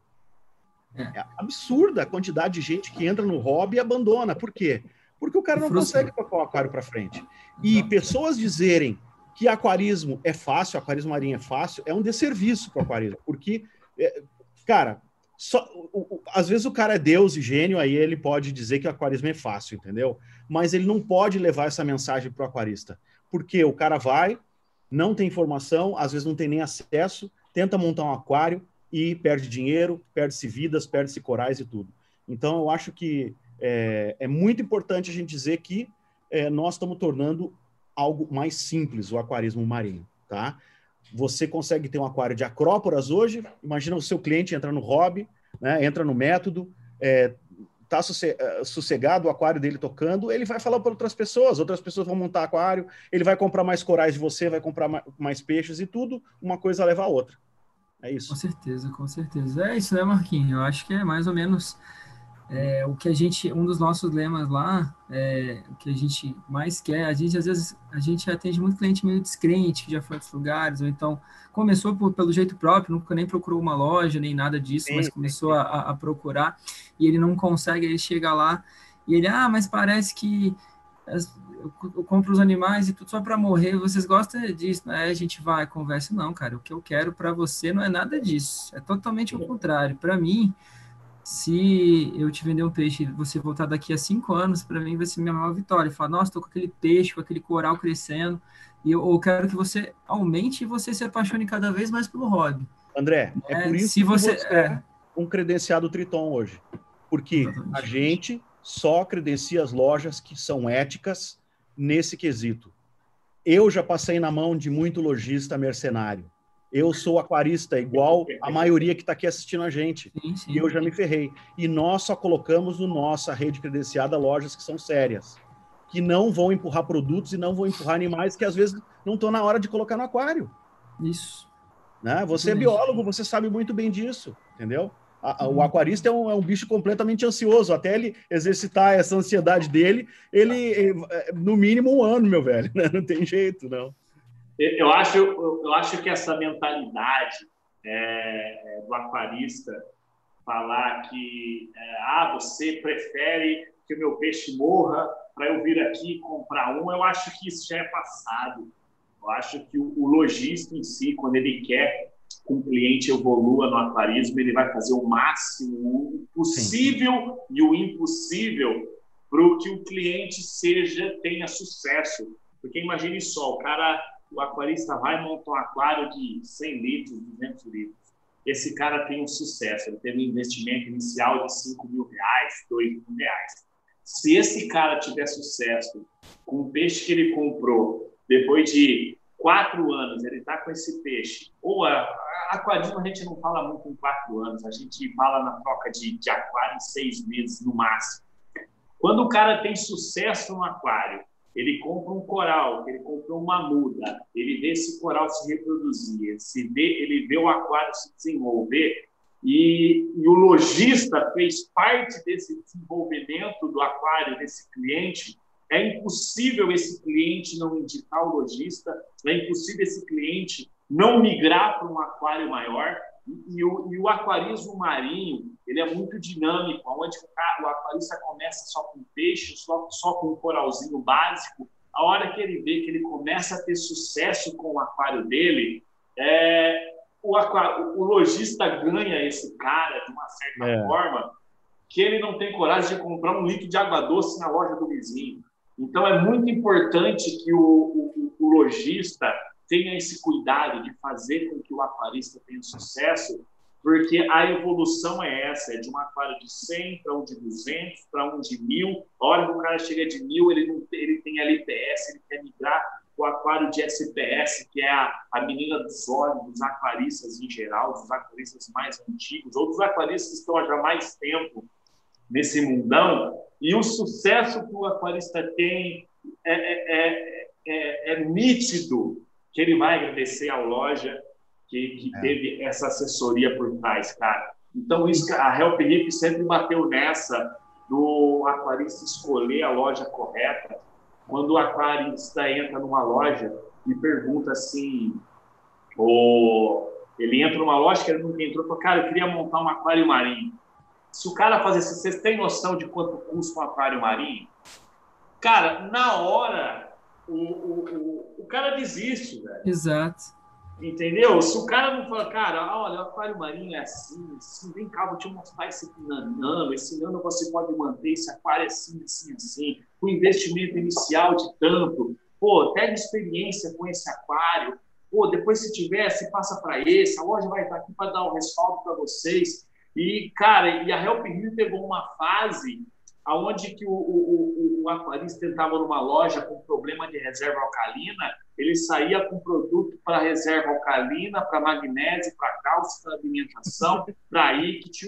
É, É absurda a quantidade de gente que entra no hobby e abandona. Por quê? Porque o cara e não frustra. consegue tocar o aquário para frente. E Exato. pessoas dizerem que aquarismo é fácil, aquarismo marinho é fácil, é um desserviço para o aquarismo. Porque, é, cara, só, o, o, às vezes o cara é Deus e gênio, aí ele pode dizer que o aquarismo é fácil, entendeu? Mas ele não pode levar essa mensagem para o aquarista. Porque o cara vai, não tem informação, às vezes não tem nem acesso, tenta montar um aquário, e perde dinheiro, perde-se vidas, perde-se corais e tudo. Então, eu acho que é, é muito importante a gente dizer que é, nós estamos tornando algo mais simples, o aquarismo marinho, tá? Você consegue ter um aquário de acróporas hoje, imagina o seu cliente entrar no hobby, né, entra no método, está tá sossegado o aquário dele tocando, ele vai falar para outras pessoas, outras pessoas vão montar aquário, ele vai comprar mais corais de você, vai comprar mais peixes e tudo, uma coisa leva a outra. É isso. Com certeza, com certeza. É isso, né, Marquinhos? Eu acho que é mais ou menos é, o que a gente, um dos nossos lemas lá, é, o que a gente mais quer, a gente às vezes, a gente atende muito cliente meio descrente, que já foi a outros lugares, ou então começou por, pelo jeito próprio, nunca nem procurou uma loja, nem nada disso, sim, mas começou sim, sim. A, a procurar, e ele não consegue, ele chega lá, e ele, ah, mas parece que as, eu, eu compro os animais e tudo só para morrer, vocês gostam disso, né? A gente vai, conversa, não, cara, o que eu quero para você não é nada disso, é totalmente o contrário. Para mim, se eu te vender um peixe e você voltar daqui a cinco anos, para mim vai ser minha maior vitória. Falar, nossa, tô com aquele peixe, com aquele coral crescendo, e eu, eu quero que você aumente e você se apaixone cada vez mais pelo hobby. André, é, é por isso se que você, você é... é um credenciado Triton hoje. Porque exatamente. A gente só credencia as lojas que são éticas nesse quesito. Eu já passei na mão de muito lojista mercenário. Eu sou aquarista igual a maioria que está aqui assistindo a gente. Sim, sim. E eu já me ferrei. E nós só colocamos no nossa rede credenciada lojas que são sérias, que não vão empurrar produtos e não vão empurrar animais que às vezes não estão na hora de colocar no aquário. Isso. Né? Você é biólogo, você sabe muito bem disso, entendeu? A, a, o aquarista é um, é um bicho completamente ansioso. Até ele exercitar essa ansiedade dele, ele, no mínimo um ano, meu velho. Né? Não tem jeito, não. Eu acho, eu acho que essa mentalidade é, do aquarista falar que é, ah, você prefere que o meu peixe morra para eu vir aqui comprar um, eu acho que isso já é passado. Eu acho que o, o lojista em si, quando ele quer que um cliente evolua no aquarismo, ele vai fazer o máximo, o possível Sim. e o impossível para que o cliente seja, tenha sucesso. Porque imagine só, o cara... o aquarista vai montar um aquário de cem litros, duzentos litros. Esse cara tem um sucesso, ele teve um investimento inicial de cinco mil reais, dois mil reais. Se esse cara tiver sucesso com o peixe que ele comprou, depois de quatro anos, ele está com esse peixe, ou a, a aquarismo a gente não fala muito em quatro anos, a gente fala na troca de, de aquário em seis meses no máximo. Quando o cara tem sucesso no aquário, ele compra um coral, ele comprou uma muda, ele vê esse coral se reproduzir, ele, se vê, ele vê o aquário se desenvolver e, e o lojista fez parte desse desenvolvimento do aquário desse cliente. É impossível esse cliente não indicar o lojista, é impossível esse cliente não migrar para um aquário maior. E, e, o, e o aquarismo marinho, ele é muito dinâmico, onde o, o aquarista começa só com peixe, só, só com um coralzinho básico. A hora que ele vê que ele começa a ter sucesso com o aquário dele, é, o, aquário, o lojista ganha esse cara de uma certa é. forma que ele não tem coragem de comprar um litro de água doce na loja do vizinho. Então, é muito importante que o, o, o lojista tenha esse cuidado de fazer com que o aquarista tenha sucesso, porque a evolução é essa, é de um aquário de cem para um de duzentos, para um de mil. A hora que o cara chega de mil, ele, não tem, ele tem L P S, ele quer migrar para o aquário de S P S, que é a, a menina dos olhos, dos aquaristas em geral, dos aquaristas mais antigos, ou dos aquaristas que estão há já mais tempo nesse mundão. E o sucesso que o aquarista tem é, é, é, é nítido, que ele vai agradecer à loja que, que é. teve essa assessoria por trás, cara. Então, isso, a Help Reef sempre bateu nessa do aquarista escolher a loja correta. Quando o aquarista entra numa loja e pergunta assim, ou ele entra numa loja que ele nunca entrou, fala, cara, eu queria montar um aquário marinho. Se o cara fazer isso, vocês têm noção de quanto custa um aquário marinho? Cara, na hora... O, o, o, o cara desiste, velho. Exato. Entendeu? Se o cara não fala, cara, olha, o aquário marinho é assim, assim, vem cá, vou te mostrar esse nano, esse nano você pode manter, esse aquário é assim, assim, assim, com investimento inicial de tanto, pô, pega experiência com esse aquário, pô, depois se tiver, se passa para esse, a loja vai estar aqui para dar o respaldo para vocês. E, cara, e a Help Reef pegou uma fase aonde que o, o, o, o aquarista entrava numa loja com problema de reserva alcalina, ele saía com produto para reserva alcalina, para magnésio, para cálcio, para alimentação, para íctio,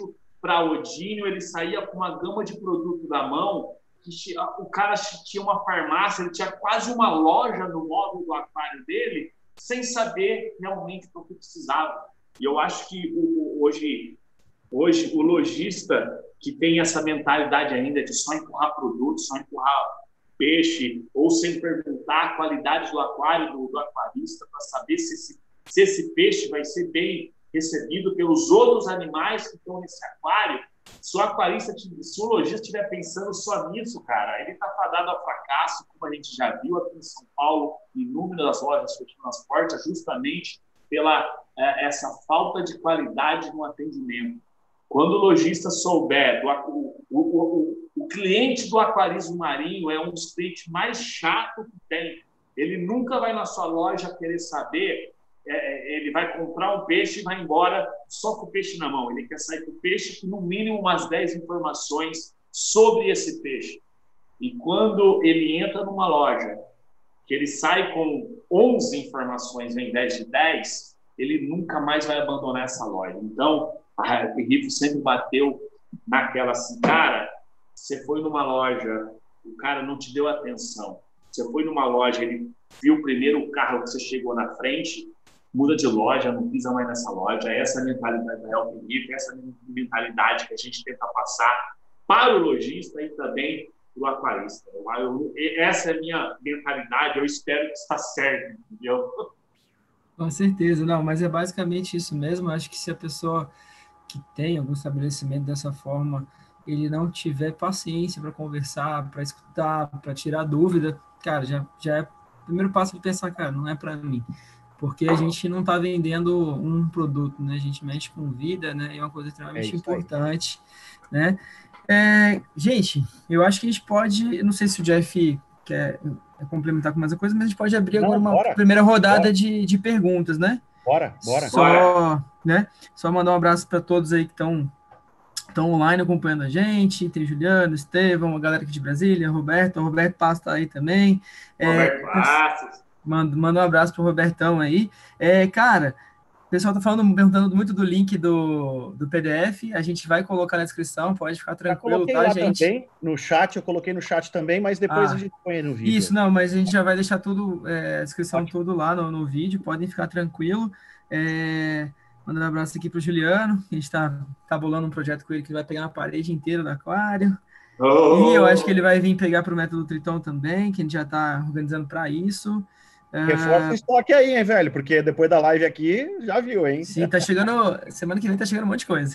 para Odínio, ele saía com uma gama de produto na mão, que o cara tinha uma farmácia, ele tinha quase uma loja no móvel do aquário dele, sem saber realmente o que precisava. E eu acho que hoje, hoje o lojista que tem essa mentalidade ainda de só empurrar produto, só empurrar peixe, ou sem perguntar a qualidade do aquário, do, do aquarista, para saber se esse, se esse peixe vai ser bem recebido pelos outros animais que estão nesse aquário. Se o aquarista, se o lojista estiver pensando só nisso, cara, ele está fadado ao fracasso, como a gente já viu aqui em São Paulo, inúmeras lojas fechando as portas, justamente pela é, essa falta de qualidade no atendimento. Quando o lojista souber, do, o, o, o, o cliente do aquarismo marinho é um dos clientes mais chato que tem. Ele nunca vai na sua loja querer saber, é, ele vai comprar um peixe e vai embora só com o peixe na mão. Ele quer sair com o peixe com no mínimo umas dez informações sobre esse peixe. E quando ele entra numa loja, que ele sai com onze informações em vez de dez, ele nunca mais vai abandonar essa loja. Então, a Help Riff sempre bateu naquela assim, cara, você foi numa loja, o cara não te deu atenção. Você foi numa loja, ele viu primeiro o carro que você chegou na frente, muda de loja, não pisa mais nessa loja. Essa é a mentalidade da Help Riff, essa é a mentalidade que a gente tenta passar para o lojista e também para o aquarista. Eu, eu, essa é a minha mentalidade, eu espero que está certo, entendeu? Com certeza, não, mas é basicamente isso mesmo. Acho que se a pessoa que tem algum estabelecimento dessa forma, ele não tiver paciência para conversar, para escutar, para tirar dúvida, cara, já, já é o primeiro passo de pensar, cara, não é para mim. Porque a gente não está vendendo um produto, né? A gente mexe com vida, né? É uma coisa extremamente é importante, né? É, gente, eu acho que a gente pode, não sei se o Jeff quer complementar com mais uma coisa, mas a gente pode abrir não, agora uma bora, primeira rodada de, de perguntas, né? Bora, bora. Só, bora. Né? Só mandar um abraço para todos aí que estão estão online acompanhando a gente, entre Juliano, Estevão, a galera aqui de Brasília, Roberto, o Roberto Passos tá aí também. Roberto é, Passos. Manda, manda um abraço pro Robertão aí. É, cara, o pessoal tá falando, perguntando muito do link do, do P D F, a gente vai colocar na descrição, pode ficar tranquilo, coloquei tá, lá gente? Também, no chat, eu coloquei no chat também, mas depois ah, a gente põe no vídeo. Isso, não, mas a gente já vai deixar tudo, é, a descrição Ótimo. tudo lá no, no vídeo, podem ficar tranquilo. É, mandar um abraço aqui pro Juliano, a gente tá, tá bolando um projeto com ele que vai pegar uma parede inteira do aquário. Oh. E eu acho que ele vai vir pegar pro método Triton também, que a gente já tá organizando para isso. Reforça o estoque aí, hein, velho? Porque depois da live aqui, já viu, hein? Sim, tá chegando... Semana que vem tá chegando um monte de coisa.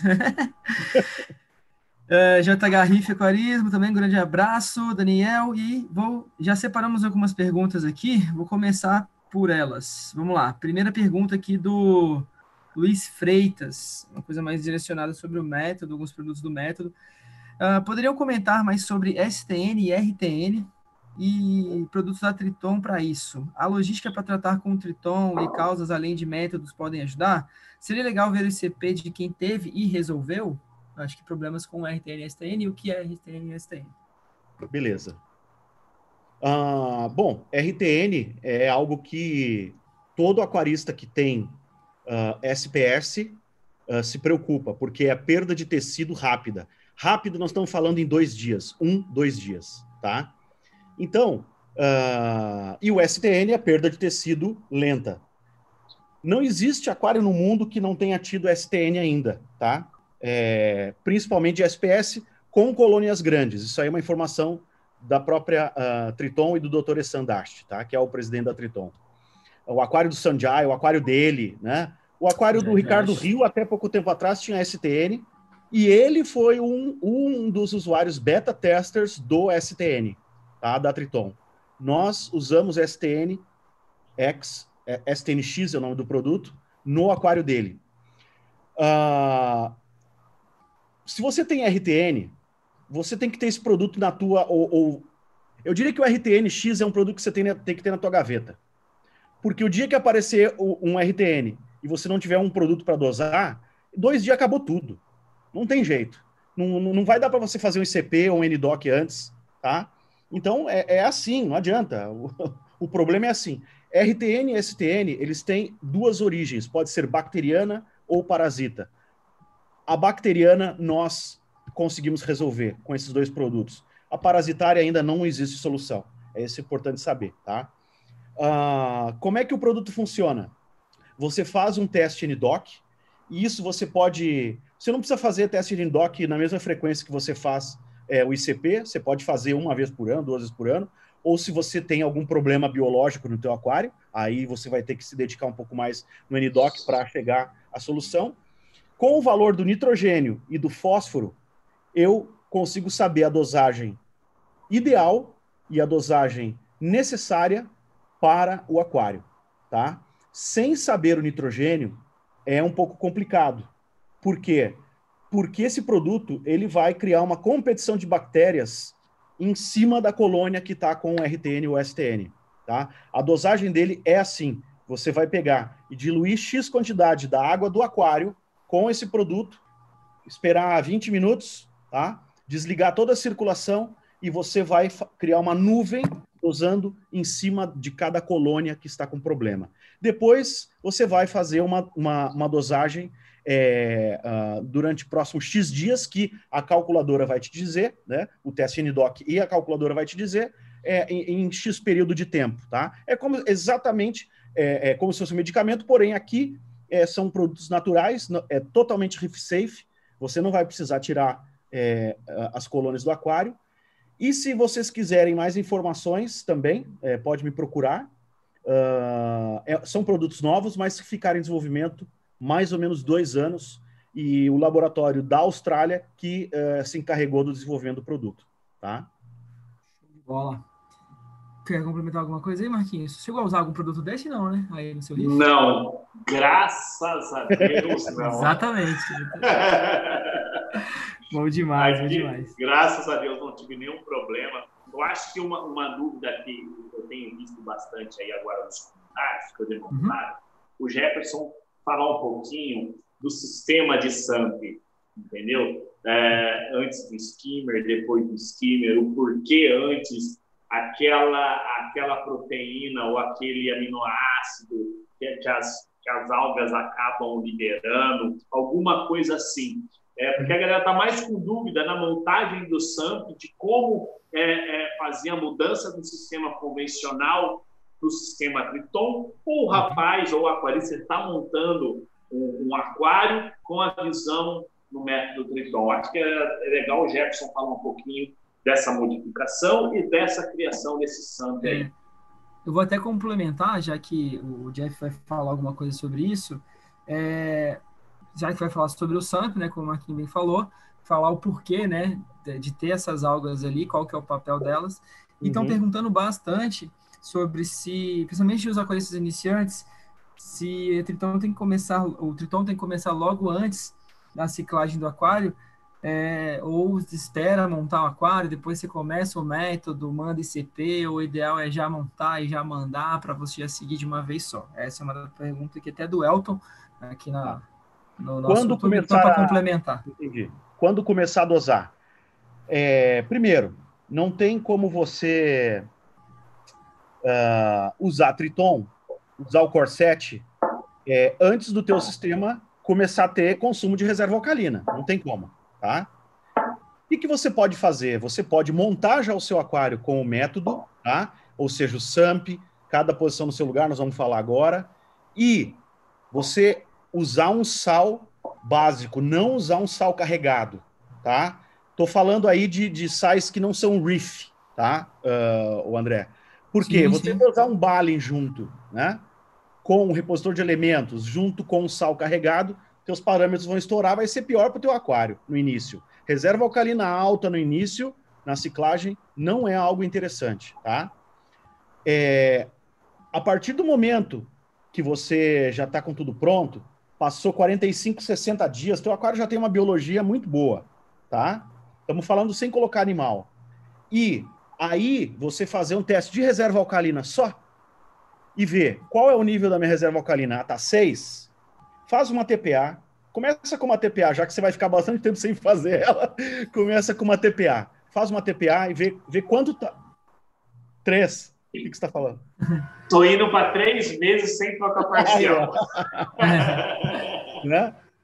uh, J H Riff Aquarismo também, um grande abraço, Daniel. E vou... já separamos algumas perguntas aqui, vou começar por elas. Vamos lá. Primeira pergunta aqui do Luiz Freitas, uma coisa mais direcionada sobre o método, alguns produtos do método. Uh, poderiam comentar mais sobre S T N e R T N e produtos da Triton para isso? A logística para tratar com o Triton e causas além de métodos podem ajudar? Seria legal ver o I C P de quem teve e resolveu? Acho que problemas com R T N e S T N, e o que é R T N e S T N? Beleza. Uh, bom, R T N é algo que todo aquarista que tem uh, S P S uh, se preocupa, porque é a perda de tecido rápida. Rápido, nós estamos falando em dois dias. Um, dois dias, tá? Então, uh, e o S T N é a perda de tecido lenta. Não existe aquário no mundo que não tenha tido S T N ainda, tá? É, principalmente de S P S com colônias grandes. Isso aí é uma informação da própria uh, Triton e do doutor Essandast, tá? Que é o presidente da Triton. O aquário do Sanjay, o aquário dele, né? O aquário do Ricardo Rio, até pouco tempo atrás, tinha S T N, e ele foi um, um dos usuários beta testers do S T N, tá? Da Triton. Nós usamos S T N X, S T N X é o nome do produto, no aquário dele. Uh, se você tem R T N, você tem que ter esse produto na tua... Ou, ou, eu diria que o R T N X é um produto que você tem, tem que ter na tua gaveta. Porque o dia que aparecer um R T N e você não tiver um produto para dosar, dois dias acabou tudo. Não tem jeito. Não, não vai dar para você fazer um I C P ou um N D O C antes, tá? Então, é, é assim, não adianta. O, o problema é assim. R T N e S T N, eles têm duas origens. Pode ser bacteriana ou parasita. A bacteriana, nós conseguimos resolver com esses dois produtos. A parasitária ainda não existe solução. É isso importante saber, tá? Ah, como é que o produto funciona? Você faz um teste N D O C, e isso você pode... Você não precisa fazer teste N D O C na mesma frequência que você faz é, o I C P, você pode fazer uma vez por ano, duas vezes por ano, ou se você tem algum problema biológico no teu aquário, aí você vai ter que se dedicar um pouco mais no N D O C para chegar à solução. Com o valor do nitrogênio e do fósforo, eu consigo saber a dosagem ideal e a dosagem necessária para o aquário, tá? Sem saber o nitrogênio, é um pouco complicado. Por quê? Porque esse produto ele vai criar uma competição de bactérias em cima da colônia que está com o R T N ou S T N, tá? A dosagem dele é assim, você vai pegar e diluir X quantidade da água do aquário com esse produto, esperar vinte minutos, tá? Desligar toda a circulação e você vai criar uma nuvem dosando em cima de cada colônia que está com problema. Depois, você vai fazer uma, uma, uma dosagem é, uh, durante próximos X dias, que a calculadora vai te dizer, né? O teste N D O C e a calculadora vai te dizer é, em, em X período de tempo, tá? É como, exatamente é, é como se fosse um medicamento, porém aqui é, são produtos naturais, é totalmente reef safe, você não vai precisar tirar é, as colônias do aquário. E se vocês quiserem mais informações também, é, pode me procurar. Uh, é, são produtos novos, mas que ficaram em desenvolvimento mais ou menos dois anos, e o laboratório da Austrália que uh, se encarregou do desenvolvimento do produto. Tá? Bola. Quer complementar alguma coisa aí, Marquinhos? Chegou a usar algum produto desse, não, né? Aí no seu riff? Não, graças a Deus, não. Exatamente. Bom demais, bom demais. Graças a Deus não tive nenhum problema. Eu acho que uma, uma dúvida que eu tenho visto bastante aí agora nos comentários, que eu dei uma olhada, uhum. O Jefferson falar um pouquinho do sistema de S A M P, entendeu? É, antes do skimmer, depois do skimmer, o porquê antes aquela, aquela proteína ou aquele aminoácido que, que, as, que as algas acabam liberando, alguma coisa assim. É, porque a galera está mais com dúvida na montagem do S A M P, de como é, é, fazer a mudança do sistema convencional para o sistema Triton, ou o rapaz ou o aquarista está montando um, um aquário com a visão no método Triton. Acho que é, é legal o Jefferson falar um pouquinho dessa modificação e dessa criação desse S A M P aí. É, eu vou até complementar, já que o Jeff vai falar alguma coisa sobre isso, é... já que vai falar sobre o S A M P, né, como o Marquinhos bem falou, falar o porquê, né, de, de ter essas algas ali, qual que é o papel delas. E estão uhum. perguntando bastante sobre se, principalmente os aquaristas iniciantes, se o Triton tem que começar, o Triton tem que começar logo antes da ciclagem do aquário, é, ou espera montar o aquário, depois você começa o método, manda I C P, ou o ideal é já montar e já mandar para você já seguir de uma vez só. Essa é uma pergunta que até do Elton, aqui na... No nosso Quando YouTube, começar para complementar. Entendi. Quando começar a dosar? É, primeiro, não tem como você uh, usar Triton, usar o Corset, é, antes do teu sistema começar a ter consumo de reserva alcalina. Não tem como, tá? O que, que você pode fazer? Você pode montar já o seu aquário com o método, tá? Ou seja, o S A M P, cada posição no seu lugar, nós vamos falar agora, e você usar um sal básico, não usar um sal carregado, tá? Tô falando aí de, de sais que não são reef, tá, uh, o André? Por quê? Sim, você sim. vai usar um Balin junto, né? Com um repositor de elementos, junto com o sal carregado, teus parâmetros vão estourar, vai ser pior para o teu aquário no início. Reserva alcalina alta no início, na ciclagem, não é algo interessante, tá? É, a partir do momento que você já está com tudo pronto, passou quarenta e cinco, sessenta dias, teu aquário já tem uma biologia muito boa, tá? Estamos falando sem colocar animal. E aí, você fazer um teste de reserva alcalina só e ver qual é o nível da minha reserva alcalina. Ah, tá seis? Faz uma T P A. Começa com uma T P A, já que você vai ficar bastante tempo sem fazer ela. Começa com uma T P A. Faz uma T P A e vê, vê quanto tá. Três. O que, que você está falando? Estou indo para três meses sem troca parcial. Né?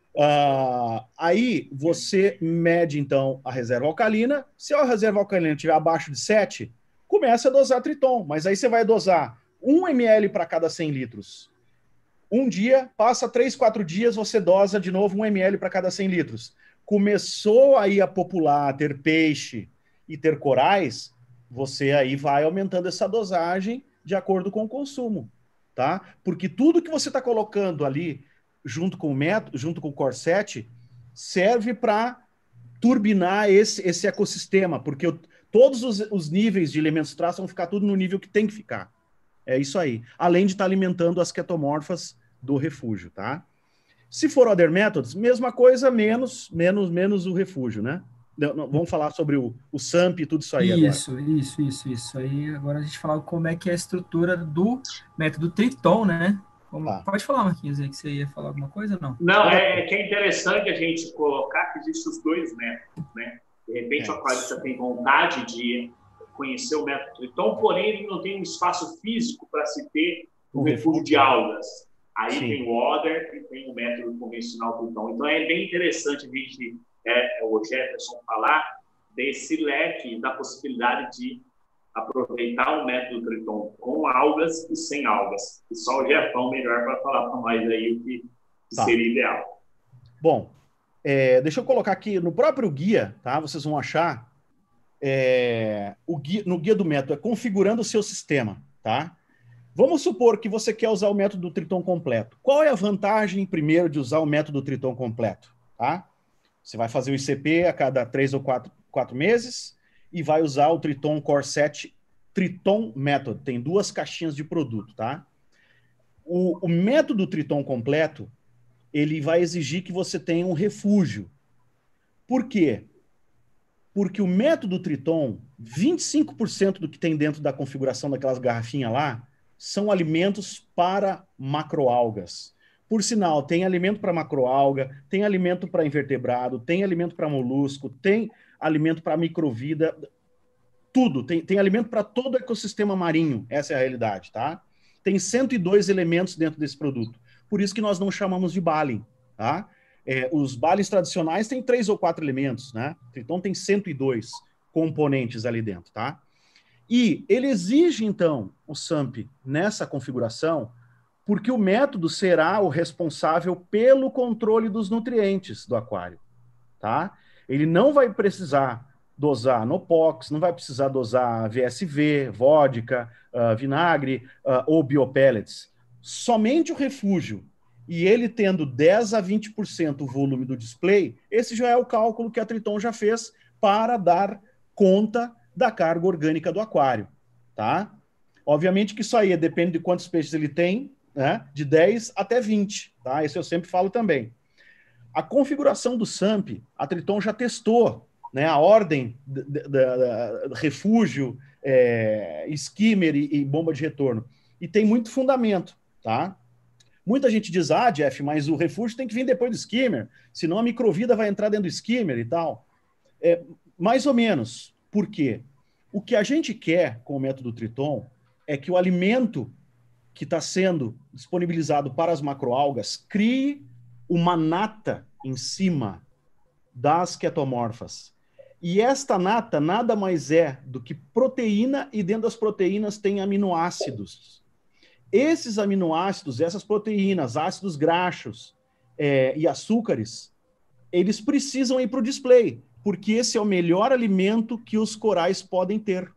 Uh, aí você mede, então, a reserva alcalina. Se a reserva alcalina estiver abaixo de sete, começa a dosar Triton. Mas aí você vai dosar um mililitro para cada cem litros. Um dia, passa três, quatro dias, você dosa de novo um mililitro para cada cem litros. Começou aí a popular, a ter peixe e ter corais, você aí vai aumentando essa dosagem de acordo com o consumo, tá? Porque tudo que você está colocando ali junto com o método, junto com o Core sete, serve para turbinar esse, esse ecossistema, porque eu, todos os, os níveis de elementos traços vão ficar tudo no nível que tem que ficar. É isso aí. Além de estar tá alimentando as ketomorfas do refúgio, tá? Se for Other Methods, mesma coisa, menos, menos, menos o refúgio, né? Não, não, vamos falar sobre o, o S A M P e tudo isso aí isso, agora. Isso, isso, isso. Aí agora a gente fala como é que é a estrutura do método Triton, né? Como... Tá. Pode falar, Marquinhos, aí que você ia falar alguma coisa ou não? Não, é, é que é interessante a gente colocar que existem os dois métodos, né? De repente, é. o aquarista tem vontade de conhecer o método Triton, porém ele não tem um espaço físico para se ter um refúgio de algas. Aí Sim. tem o Other e tem o método convencional Triton. Então é bem interessante a gente, é, o Jefferson, falar desse leque, da possibilidade de aproveitar o método Triton com algas e sem algas. E só o Jefão melhor para falar para nós aí o que tá. seria ideal. Bom, é, deixa eu colocar aqui no próprio guia, tá? Vocês vão achar é, o guia, no guia do método, é configurando o seu sistema, tá? Vamos supor que você quer usar o método Triton completo. Qual é a vantagem, primeiro, de usar o método Triton completo? Tá? Você vai fazer o I C P a cada três ou quatro, quatro meses e vai usar o Triton Core sete Triton Method. Tem duas caixinhas de produto, tá? O, o método Triton completo, ele vai exigir que você tenha um refúgio. Por quê? Porque o método Triton, vinte e cinco por cento do que tem dentro da configuração daquelas garrafinhas lá, são alimentos para macroalgas. Por sinal, tem alimento para macroalga, tem alimento para invertebrado, tem alimento para molusco, tem alimento para microvida, tudo. Tem, tem alimento para todo o ecossistema marinho, essa é a realidade, tá? Tem cento e dois elementos dentro desse produto. Por isso que nós não chamamos de Balin, tá? É, os Balins tradicionais têm três ou quatro elementos, né? Então tem cento e dois componentes ali dentro, tá? E ele exige, então, o S A M P nessa configuração, porque o método será o responsável pelo controle dos nutrientes do aquário, tá? Ele não vai precisar dosar Nopox, não vai precisar dosar V S V, vodka, uh, vinagre uh, ou biopellets. Somente o refúgio, e ele tendo dez a vinte por cento o volume do display, esse já é o cálculo que a Triton já fez para dar conta da carga orgânica do aquário, tá? Obviamente que isso aí depende de quantos peixes ele tem, né? De dez até vinte, tá? Isso eu sempre falo também. A configuração do S A M P, a Triton já testou, né? A ordem de, de, de, de refúgio, é, skimmer e, e bomba de retorno. E tem muito fundamento, tá? Muita gente diz, ah, Jeff, mas o refúgio tem que vir depois do skimmer, senão a microvida vai entrar dentro do skimmer e tal. É, mais ou menos. Por quê? O que a gente quer com o método Triton é que o alimento que está sendo disponibilizado para as macroalgas crie uma nata em cima das ketomorfas. E esta nata nada mais é do que proteína, e dentro das proteínas tem aminoácidos. Esses aminoácidos, essas proteínas, ácidos graxos é, e açúcares, eles precisam ir para o display, porque esse é o melhor alimento que os corais podem ter.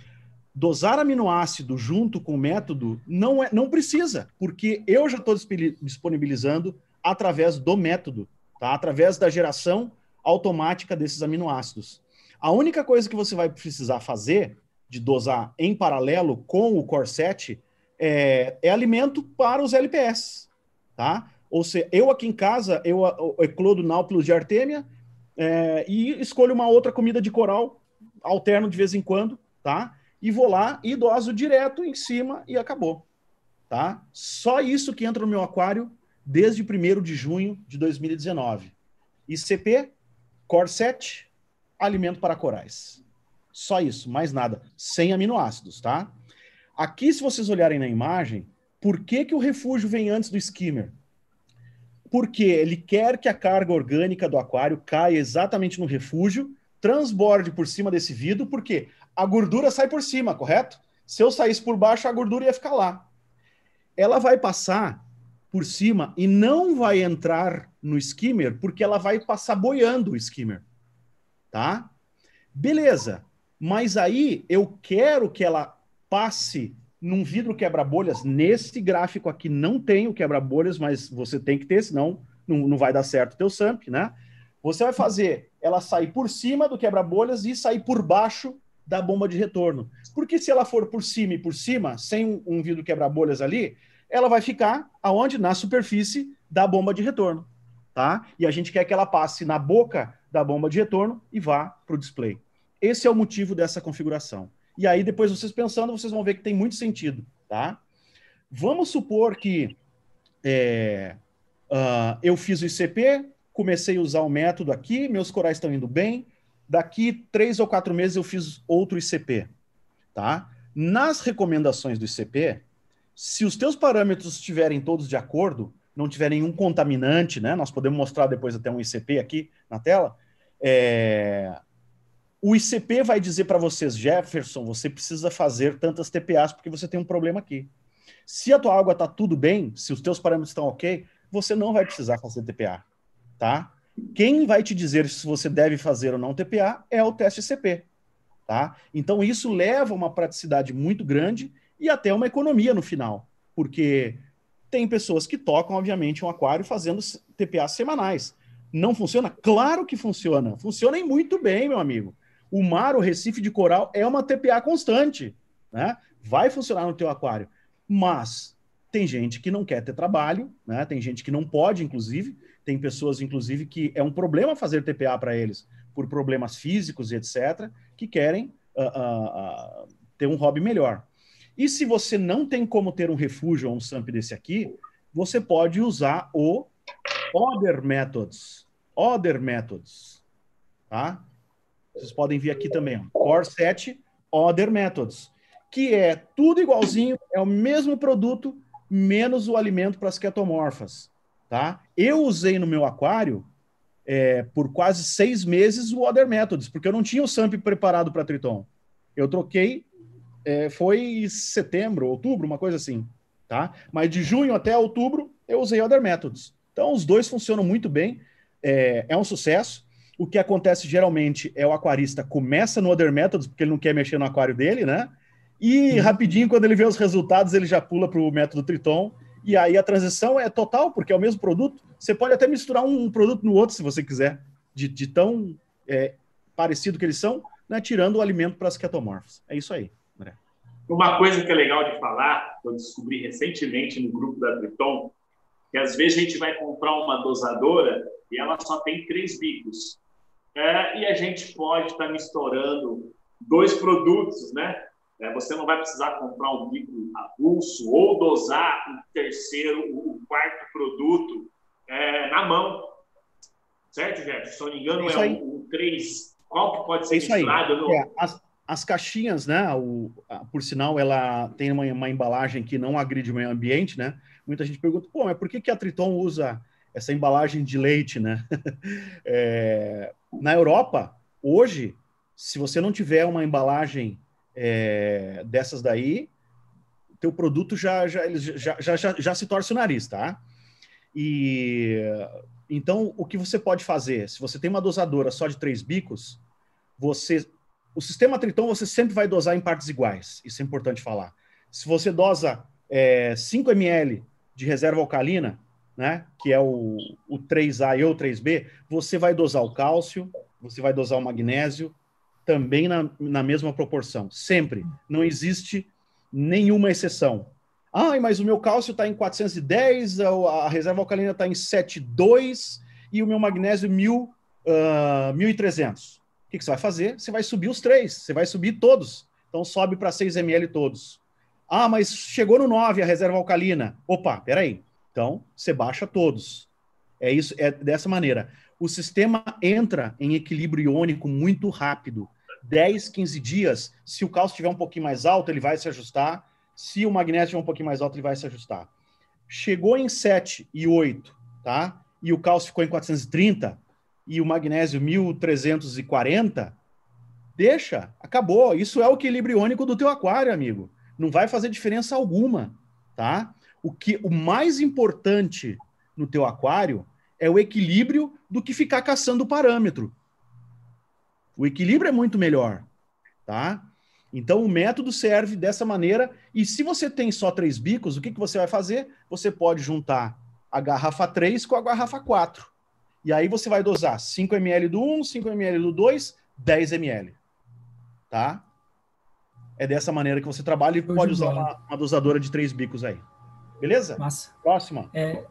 Dosar aminoácido junto com o método não, é, não precisa, porque eu já estou disponibilizando através do método, tá? Através da geração automática desses aminoácidos. A única coisa que você vai precisar fazer de dosar em paralelo com o Core sete é, é alimento para os L P S, tá? Ou seja, eu aqui em casa, eu, eu eclodo Nautilus de Artemia é, e escolho uma outra comida de coral, alterno de vez em quando, tá? E vou lá e doso direto em cima e acabou, tá? Só isso que entra no meu aquário desde primeiro de junho de dois mil e dezenove. I C P, Core sete, alimento para corais. Só isso, mais nada. Sem aminoácidos, tá? Aqui, se vocês olharem na imagem, por que que o refúgio vem antes do skimmer? porque ele quer que a carga orgânica do aquário caia exatamente no refúgio, transborde por cima desse vidro, porque a gordura sai por cima, correto? Se eu saísse por baixo, a gordura ia ficar lá. Ela vai passar por cima e não vai entrar no skimmer, porque ela vai passar boiando o skimmer, tá? Beleza, mas aí eu quero que ela passe num vidro quebra-bolhas. Nesse gráfico aqui não tem o quebra-bolhas, mas você tem que ter, senão não, não vai dar certo o teu samp, né? Você vai fazer ela sair por cima do quebra-bolhas e sair por baixo da bomba de retorno. Porque se ela for por cima e por cima, sem um, um vidro quebra-bolhas ali, ela vai ficar aonde? Na superfície da bomba de retorno, tá? E a gente quer que ela passe na boca da bomba de retorno e vá para o display. Esse é o motivo dessa configuração. E aí, depois, vocês pensando, vocês vão ver que tem muito sentido, tá? Vamos supor que é, uh, eu fiz o I C P, comecei a usar o método aqui, meus corais estão indo bem, daqui três ou quatro meses eu fiz outro I C P, tá? Nas recomendações do I C P, se os teus parâmetros estiverem todos de acordo, não tiver nenhum contaminante, né? Nós podemos mostrar depois até um I C P aqui na tela, é... o I C P vai dizer para vocês, Jefferson, você precisa fazer tantas T P As porque você tem um problema aqui. Se a tua água está tudo bem, se os teus parâmetros estão ok, você não vai precisar fazer T P A, tá? Quem vai te dizer se você deve fazer ou não T P A é o teste I C P, tá? Então isso leva a uma praticidade muito grande e até uma economia no final, porque tem pessoas que tocam, obviamente, um aquário fazendo T P As semanais. Não funciona? Claro que funciona. Funciona e muito bem, meu amigo. O mar, o recife de coral, é uma T P A constante, né? Vai funcionar no teu aquário. Mas tem gente que não quer ter trabalho, né? Tem gente que não pode, inclusive. Tem pessoas, inclusive, que é um problema fazer T P A para eles, por problemas físicos e etcétera, que querem uh, uh, uh, ter um hobby melhor. E se você não tem como ter um refúgio ou um samp desse aqui, você pode usar o Other Methods. Other Methods, tá? Vocês podem ver aqui também, ó, Core sete Other Methods, que é tudo igualzinho, é o mesmo produto, menos o alimento para as ketomorfas, tá? Eu usei no meu aquário é, por quase seis meses o Other Methods, porque eu não tinha o samp preparado para Triton. Eu troquei, é, foi setembro, outubro, uma coisa assim, tá? Mas de junho até outubro eu usei Other Methods. Então os dois funcionam muito bem, é, é um sucesso. O que acontece geralmente é o aquarista começa no Other Methods, porque ele não quer mexer no aquário dele, né? E rapidinho, quando ele vê os resultados, ele já pula para o método Triton. E aí a transição é total, porque é o mesmo produto. Você pode até misturar um produto no outro, se você quiser, de, de tão é, parecido que eles são, né? Tirando o alimento para as ketomorfos. É isso aí, André. Uma coisa que é legal de falar, que eu descobri recentemente no grupo da Triton, que às vezes a gente vai comprar uma dosadora e ela só tem três bicos. É, e a gente pode estar misturando dois produtos, né? É, você não vai precisar comprar um bico avulso ou dosar o terceiro, o quarto produto é, na mão. Certo, Jefferson? Se eu não me engano, é, é o, o três. Qual que pode ser é isso misturado? Aí. No... É, as, as caixinhas, né? O, a, por sinal, ela tem uma, uma embalagem que não agride o meio ambiente, né? Muita gente pergunta, pô, mas por que, que a Triton usa essa embalagem de leite, né? é, na Europa, hoje, se você não tiver uma embalagem é, dessas daí, teu produto já, já, já, já, já, já se torce o nariz, tá? E então, o que você pode fazer? Se você tem uma dosadora só de três bicos, você, o sistema Triton você sempre vai dosar em partes iguais. Isso é importante falar. Se você dosa é, cinco mililitros de reserva alcalina, né, que é o, o três A e o três B, você vai dosar o cálcio, você vai dosar o magnésio, também na, na mesma proporção. Sempre. Não existe nenhuma exceção. Ah, mas o meu cálcio está em quatrocentos e dez, a, a reserva alcalina está em setecentos e dois e o meu magnésio mil, uh, mil e trezentos. O que, que você vai fazer? Você vai subir os três, você vai subir todos. Então sobe para seis mililitros todos. Ah, mas chegou no nove a reserva alcalina. Opa, peraí. Então, você baixa todos. É isso, é dessa maneira. O sistema entra em equilíbrio iônico muito rápido. dez, quinze dias, se o cálcio estiver um pouquinho mais alto, ele vai se ajustar. Se o magnésio estiver um pouquinho mais alto, ele vai se ajustar. Chegou em sete e oito, tá? e o cálcio ficou em quatrocentos e trinta e o magnésio mil trezentos e quarenta, deixa, acabou. Isso é o equilíbrio iônico do teu aquário, amigo. Não vai fazer diferença alguma, tá? O, que, o mais importante no teu aquário é o equilíbrio do que ficar caçando o parâmetro. O equilíbrio é muito melhor, tá? Então, o método serve dessa maneira. E se você tem só três bicos, o que, que você vai fazer? Você pode juntar a garrafa três com a garrafa quatro. E aí você vai dosar cinco mililitros do um, cinco mililitros do dois, dez mililitros. Tá? É dessa maneira que você trabalha e pode usar uma, uma dosadora de três bicos aí. Beleza? Massa. Próxima. É,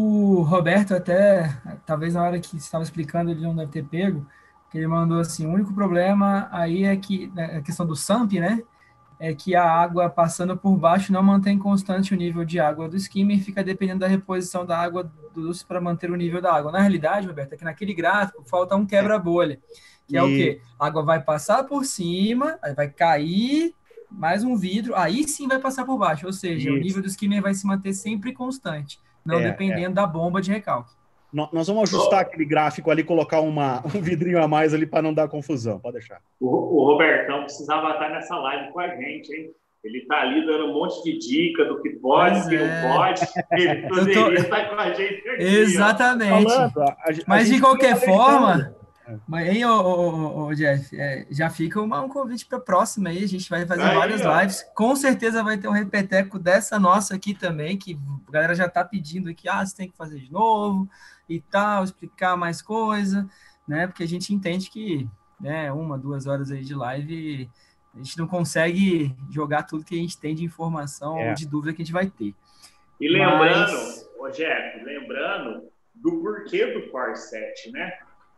o Roberto até, talvez na hora que você estava explicando, ele não deve ter pego, que ele mandou assim, o único problema aí é que, a questão do S A M P, né, é que a água passando por baixo não mantém constante o nível de água do skimmer, fica dependendo da reposição da água do doce para manter o nível da água. Na realidade, Roberto, é que naquele gráfico falta um quebra-bolha, que é e... o quê? A água vai passar por cima, aí vai cair, mais um vidro, aí sim vai passar por baixo, ou seja, Isso. o nível do skimmer vai se manter sempre constante, não é, dependendo é. da bomba de recalque. Nós vamos ajustar oh. aquele gráfico ali, colocar uma, um vidrinho a mais ali para não dar confusão, pode deixar. O, o Robertão precisava estar nessa live com a gente, hein? Ele está ali dando um monte de dica do que pode, do que é. não pode. Ele poderia tô... estar com a gente aqui. Exatamente. Falando, a, a, Mas, a de qualquer forma... Mas, hein, ô, ô, ô, Jeff, é, já fica uma, um convite para a próxima aí, a gente vai fazer aí, várias ó. lives, com certeza vai ter um repeteco dessa nossa aqui também, que a galera já está pedindo aqui, ah, você tem que fazer de novo e tal, explicar mais coisa, né, porque a gente entende que, né, uma, duas horas aí de live, a gente não consegue jogar tudo que a gente tem de informação é. ou de dúvida que a gente vai ter. E lembrando, Mas... ô Jeff, lembrando do porquê do Core sete, né?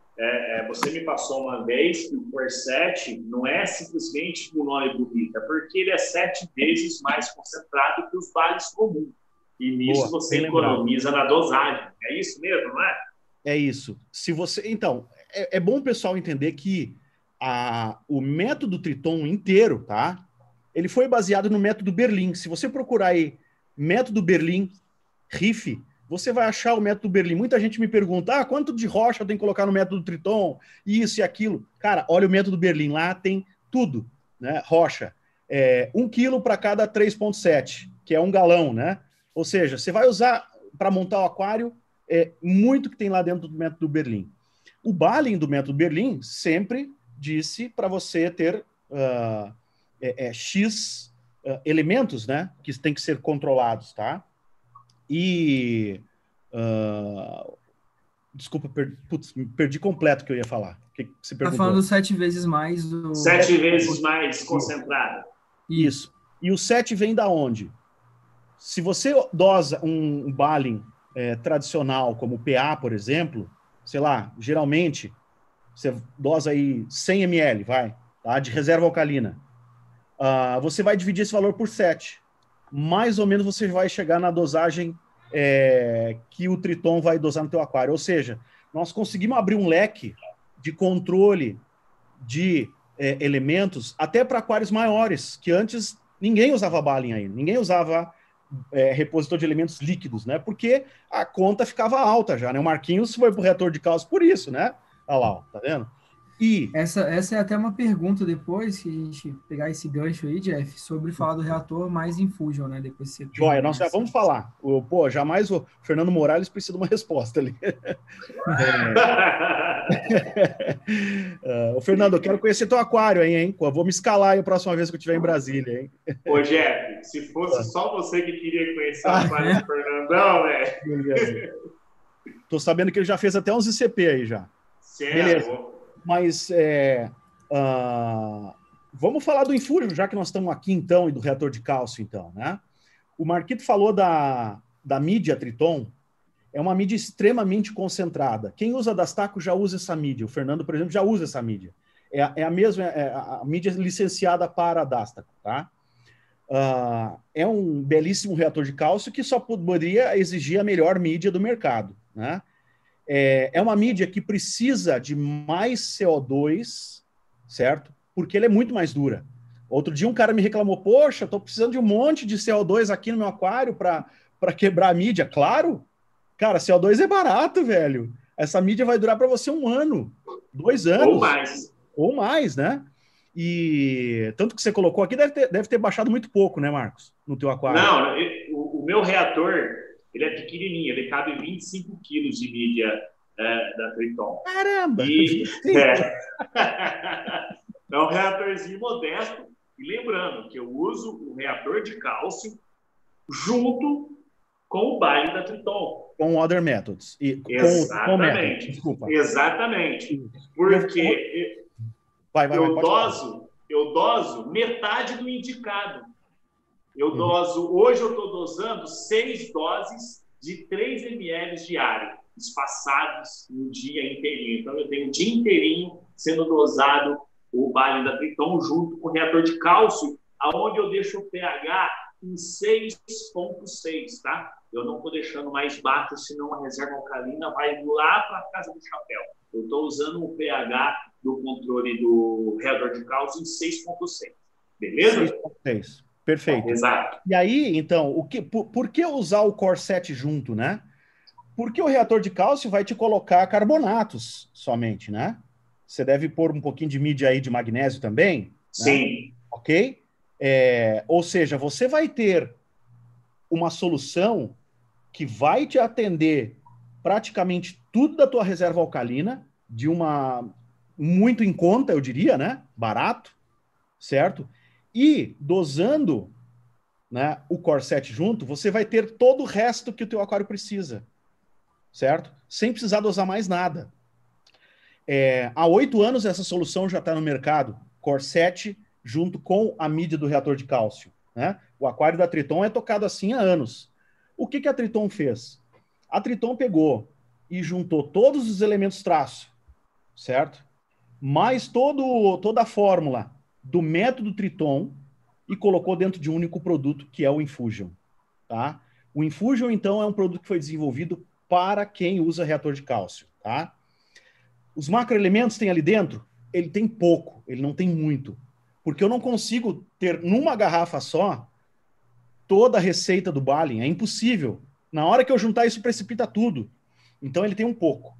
É, é, você me passou uma vez que o Core sete não é simplesmente um nome bonito, é porque ele é sete vezes mais concentrado que os vales comuns. E nisso Boa, você economiza lembrado. na dosagem. É isso mesmo, não é? É isso. Se você, então, é, é bom o pessoal entender que a, o método Triton inteiro, tá? Ele foi baseado no método Berlim. Se você procurar aí método Berlim, R I F, você vai achar o método Berlim. Muita gente me pergunta, ah, quanto de rocha eu tenho que colocar no método Triton? Isso e aquilo. Cara, olha o método Berlim, lá tem tudo, né? Rocha. É, um quilo para cada três vírgula sete, que é um galão, né? Ou seja, você vai usar para montar o aquário é, muito que tem lá dentro do método Berlim. O Balin do método Berlim sempre disse para você ter uh, é, é, X uh, elementos, né? Que tem que ser controlados, tá? E... Uh, desculpa, per, putz, perdi completo o que eu ia falar. O que você perguntou? Tá falando sete vezes mais... Do... Sete vezes mais concentrado. Isso. E o sete vem da onde? Se você dosa um, um Balin é, tradicional, como o P A, por exemplo, sei lá, geralmente, você dosa aí cem mililitros, vai, tá? De reserva alcalina. Uh, você vai dividir esse valor por sete. Mais ou menos você vai chegar na dosagem é, que o Triton vai dosar no teu aquário. Ou seja, nós conseguimos abrir um leque de controle de é, elementos até para aquários maiores, que antes ninguém usava Balin ainda, ninguém usava é, repositor de elementos líquidos, né? Porque a conta ficava alta já, né? O Marquinhos foi pro reator de cálcio por isso, né? Olha lá, ó, tá vendo? E... Essa, essa é até uma pergunta depois, que a gente pegar esse gancho aí, Jeff, sobre falar do reator mais infusion, né? Depois você Joia, nós já vamos falar. O, pô, jamais o Fernando Morales precisa de uma resposta ali. É... uh, o Fernando, eu quero conhecer teu aquário aí, hein? Eu vou me escalar aí a próxima vez que eu estiver em Brasília, hein? Ô, Jeff, se fosse só você que queria conhecer o aquário do Fernandão, velho. Tô sabendo que ele já fez até uns I C P aí já. Certo. Beleza. Mas é, uh, vamos falar do Infusion, já que nós estamos aqui, então, e do reator de cálcio, então, né? O Marquito falou da, da mídia Triton, é uma mídia extremamente concentrada. Quem usa Dastaco já usa essa mídia. O Fernando, por exemplo, já usa essa mídia. É, é a mesma, é a mídia licenciada para Dastaco, tá? Uh, é um belíssimo reator de cálcio que só poderia exigir a melhor mídia do mercado, né? É uma mídia que precisa de mais C O dois, certo? Porque ela é muito mais dura. Outro dia um cara me reclamou, poxa, estou precisando de um monte de C O dois aqui no meu aquário para quebrar a mídia. Claro, Cara, C O dois é barato, velho. Essa mídia vai durar para você um ano, dois anos. Ou mais. Ou mais, né? E tanto que você colocou aqui deve ter, deve ter baixado muito pouco, né, Marcos? No teu aquário. Não, o, o meu reator, ele é pequenininho, ele cabe vinte e cinco quilos de mídia é, da Triton. Caramba! E, é, é um reatorzinho modesto. E lembrando que eu uso o reator de cálcio junto com o baile da Triton. Com Other Methods. E Exatamente. Com, com method, desculpa. Exatamente. Porque vai, vai, eu, vai, doso, eu doso metade do indicado. Eu doso, hoje eu estou dosando seis doses de três mililitros diário, espaçados no dia inteirinho. Então, eu tenho o dia inteirinho sendo dosado o baile da Triton junto com o reator de cálcio, aonde eu deixo o pH em seis vírgula seis, tá? Eu não estou deixando mais baixo, senão a reserva alcalina vai lá para a casa do chapéu. Eu estou usando o pH do controle do reator de cálcio em seis vírgula seis. Beleza? seis vírgula seis. Perfeito. Exato. E aí, então, o que, por, por que usar o Core sete junto, né? Porque o reator de cálcio vai te colocar carbonatos somente, né? Você deve pôr um pouquinho de mídia aí de magnésio também. Sim. Né? Ok? É, ou seja, você vai ter uma solução que vai te atender praticamente tudo da tua reserva alcalina, de uma muito em conta, eu diria, né? Barato, certo? E dosando, né, o Core sete junto, você vai ter todo o resto que o teu aquário precisa, certo? Sem precisar dosar mais nada. É, há oito anos essa solução já está no mercado, Core sete junto com a mídia do reator de cálcio, né? O aquário da Triton é tocado assim há anos. O que, que a Triton fez? A Triton pegou e juntou todos os elementos traço, certo? Mais todo, toda a fórmula do método Triton e colocou dentro de um único produto, que é o Infusion. Tá? O Infusion, então, é um produto que foi desenvolvido para quem usa reator de cálcio. Tá? Os macroelementos tem ali dentro? Ele tem pouco, ele não tem muito. Porque eu não consigo ter numa garrafa só toda a receita do Balin. É impossível. Na hora que eu juntar isso, precipita tudo. Então, ele tem um pouco.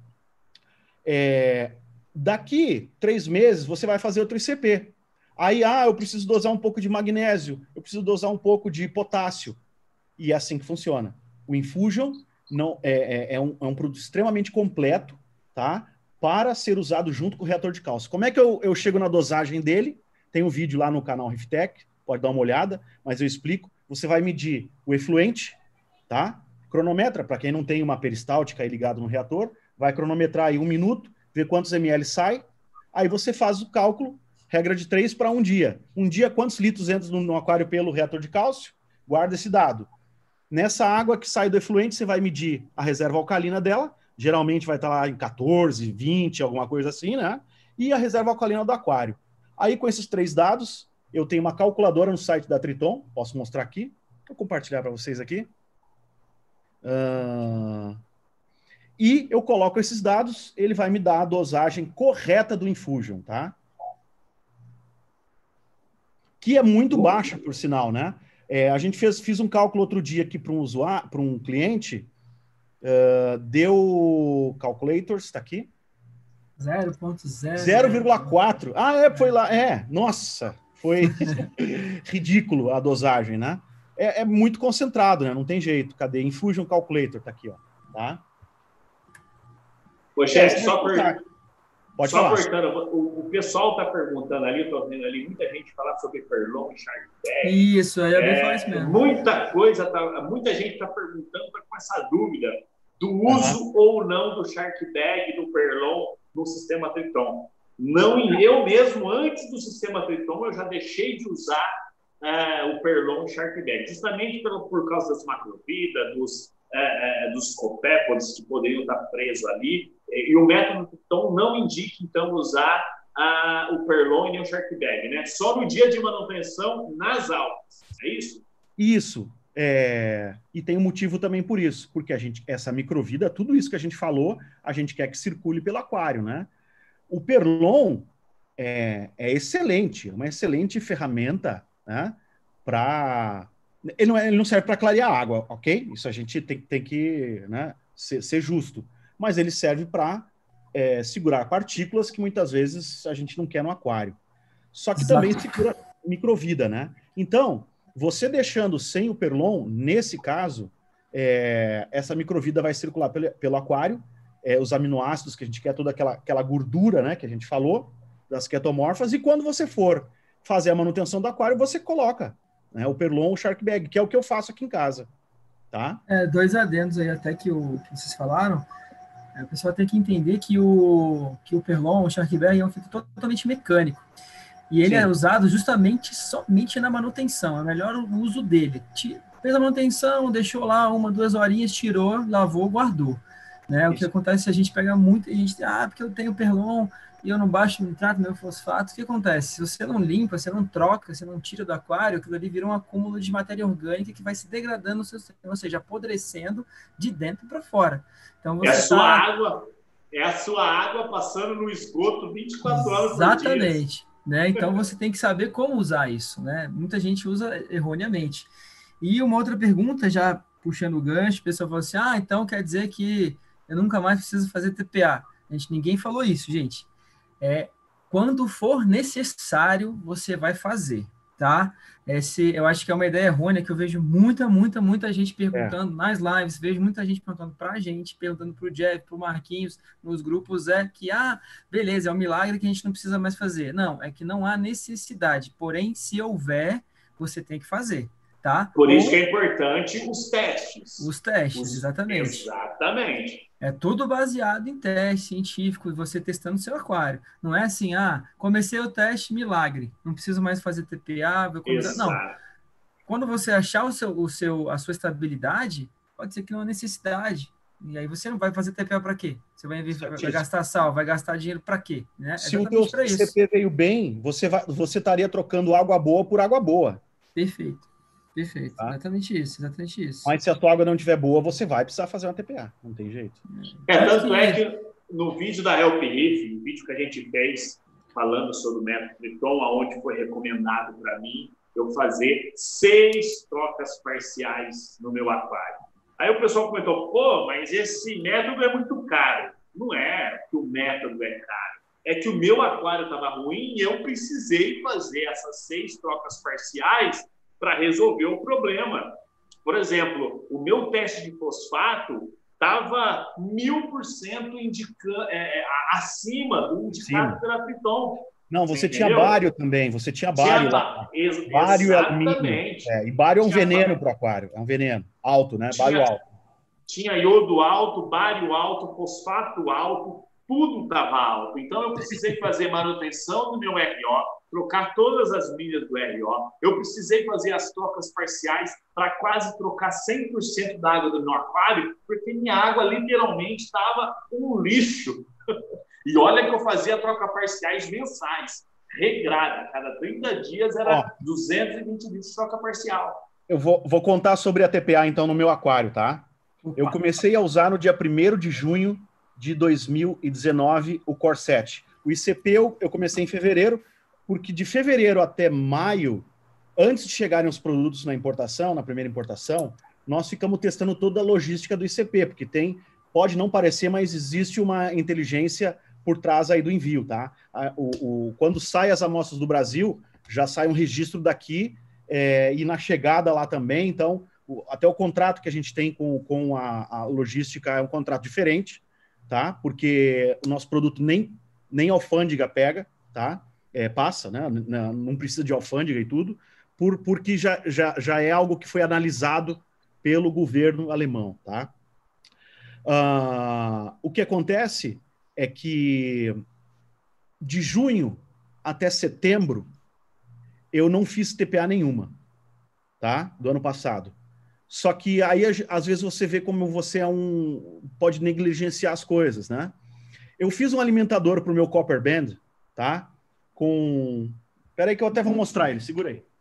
É... Daqui três meses, você vai fazer outro I C P. Aí, ah, eu preciso dosar um pouco de magnésio, eu preciso dosar um pouco de potássio. E é assim que funciona. O Infusion não, é, é, é, um, é um produto extremamente completo, tá? Para ser usado junto com o reator de cálcio. Como é que eu, eu chego na dosagem dele? Tem um vídeo lá no canal Riftec, pode dar uma olhada, mas eu explico. Você vai medir o efluente, tá? Cronometra, para quem não tem uma peristáltica aí ligado no reator, vai cronometrar aí um minuto, ver quantos ml sai, aí você faz o cálculo, regra de três para um dia. Um dia, quantos litros entram no, no aquário pelo reator de cálcio? Guarda esse dado. Nessa água que sai do efluente, você vai medir a reserva alcalina dela, geralmente vai estar lá em quatorze, vinte, alguma coisa assim, né? E a reserva alcalina do aquário. Aí, com esses três dados, eu tenho uma calculadora no site da Triton, posso mostrar aqui, vou compartilhar para vocês aqui. Uh... E eu coloco esses dados, ele vai me dar a dosagem correta do Infusion, tá? Que é muito baixa, por sinal, né? É, a gente fez, fiz um cálculo outro dia aqui para um usuário, para um cliente, uh, deu calculators, está aqui? zero vírgula zero. zero vírgula quatro. Ah, é, foi lá. É, nossa, foi ridículo a dosagem, né? É, é muito concentrado, né? Não tem jeito. Cadê? Infusion Calculator, tá aqui, ó. Tá? Ô, chefe, só, por... Pode só falar. cortando, o, o pessoal está perguntando ali, eu estou vendo ali muita gente falar sobre Perlon e Shark Bag. Isso, aí é bem fácil mesmo. Muita coisa, tá, muita gente está perguntando, está com essa dúvida do uso uhum. ou não do Shark Bag e do Perlon no sistema Triton. Não, eu mesmo, antes do sistema Triton, eu já deixei de usar uh, o Perlon e Shark Bag, justamente por, por causa das macrovidas, dos É, é, dos copépodes que poderiam estar presos ali, e, e o método Triton não indica, então, usar a, o Perlon e nem o Shark Bag, né? Só no dia de manutenção nas aulas, é isso? Isso, é... e tem um motivo também por isso, porque a gente, essa microvida, tudo isso que a gente falou, a gente quer que circule pelo aquário, né? O Perlon é, é excelente, é uma excelente ferramenta, né, para... Ele não, ele não serve para clarear a água, ok? Isso a gente tem, tem que, né, ser, ser justo. Mas ele serve para é, segurar partículas que muitas vezes a gente não quer no aquário. Só que Exato. também segura microvida, né? Então, você deixando sem o Perlon, nesse caso, é, essa microvida vai circular pelo, pelo aquário, é, os aminoácidos que a gente quer, toda aquela, aquela gordura, né, que a gente falou, das ketomorfas, e quando você for fazer a manutenção do aquário, você coloca, né, o Perlon, o Shark Bag, que é o que eu faço aqui em casa, tá? É, dois adendos aí até que, o, que vocês falaram. É, o pessoal tem que entender que o, que o Perlon, o Shark Bag, é um filtro totalmente mecânico. E ele Sim. é usado justamente somente na manutenção. É o melhor uso dele. Fez a manutenção, deixou lá uma, duas horinhas, tirou, lavou, guardou. Né? O que acontece se a gente pega muito e a gente ah, porque eu tenho Perlon e eu não baixo, não trato meu fosfato, o que acontece? Se você não limpa, você não troca, você não tira do aquário, aquilo ali vira um acúmulo de matéria orgânica que vai se degradando no seu sistema, ou seja, apodrecendo de dentro para fora. Então, você é a sua tá... água, é a sua água passando no esgoto vinte e quatro horas por dia. Exatamente. Né? Então, você tem que saber como usar isso. Né? Muita gente usa erroneamente. E uma outra pergunta, já puxando o gancho, o pessoal falou assim, ah, então quer dizer que eu nunca mais preciso fazer T P A. A gente, ninguém falou isso, gente. É, quando for necessário, você vai fazer, tá? Esse, eu acho que é uma ideia errônea que eu vejo muita, muita, muita gente perguntando é. nas lives, vejo muita gente perguntando pra gente, perguntando pro Jeff, pro Marquinhos, nos grupos, é que, ah, beleza, é um milagre que a gente não precisa mais fazer. Não, é que não há necessidade, porém, se houver, você tem que fazer. Tá? Por isso Ou, que é importante os testes. Os testes, os, exatamente. Exatamente. É tudo baseado em teste científico e você testando seu aquário. Não é assim, ah, comecei o teste, milagre. Não preciso mais fazer T P A, vou começar. Não. Quando você achar o seu, o seu, a sua estabilidade, pode ser que não há necessidade. E aí você não vai fazer T P A para quê? Você vai, vai, vai gastar sal, vai gastar dinheiro para quê? Né? Se o teu C P veio bem, você, vai, você estaria trocando água boa por água boa. Perfeito. Perfeito, tá? exatamente isso, exatamente isso. Mas se a tua água não estiver boa, você vai precisar fazer uma T P A, não tem jeito. É, tanto é que no vídeo da Help Reef, o vídeo que a gente fez falando sobre o método Triton, onde foi recomendado para mim eu fazer seis trocas parciais no meu aquário. Aí o pessoal comentou, pô, mas esse método é muito caro. Não é que o método é caro, é que o meu aquário estava ruim e eu precisei fazer essas seis trocas parciais para resolver o problema. Por exemplo, o meu teste de fosfato estava mil por cento é, acima do indicado pela Triton. Não, você Entendeu? tinha bário também, você tinha bário. Tinha lá. Ex bário exatamente. É, e bário é um tinha veneno para o aquário, é um veneno alto, né? Tinha, bário alto. Tinha iodo alto, bário alto, fosfato alto, tudo estava alto. Então, eu precisei fazer manutenção do meu R O, trocar todas as milhas do R O. Eu precisei fazer as trocas parciais para quase trocar cem por cento da água do meu aquário, porque minha água literalmente estava um lixo. E olha que eu fazia troca parciais mensais, regrada. Cada trinta dias era Ó, duzentos e vinte litros de troca parcial. Eu vou, vou contar sobre a T P A, então, no meu aquário, tá? Eu comecei a usar no dia primeiro de junho de dois mil e dezenove o Core sete. O I C P eu, eu comecei em fevereiro, porque de fevereiro até maio, antes de chegarem os produtos na importação, na primeira importação, nós ficamos testando toda a logística do I C P, porque tem, pode não parecer, mas existe uma inteligência por trás aí do envio, tá? O, o, quando saem as amostras do Brasil, já sai um registro daqui é, e na chegada lá também, então, o, até o contrato que a gente tem com, com a, a logística é um contrato diferente, tá? Porque o nosso produto nem, nem alfândega pega, tá? É, passa, né? Não precisa de alfândega e tudo, por, porque já, já, já é algo que foi analisado pelo governo alemão, tá? Uh, o que acontece é que de junho até setembro eu não fiz T P A nenhuma, tá? Do ano passado. Só que aí, às vezes, você vê como você é um... pode negligenciar as coisas, né? Eu fiz um alimentador para o meu Copper Band, tá? Com... Espera aí que eu até vou mostrar ele. Segura aí.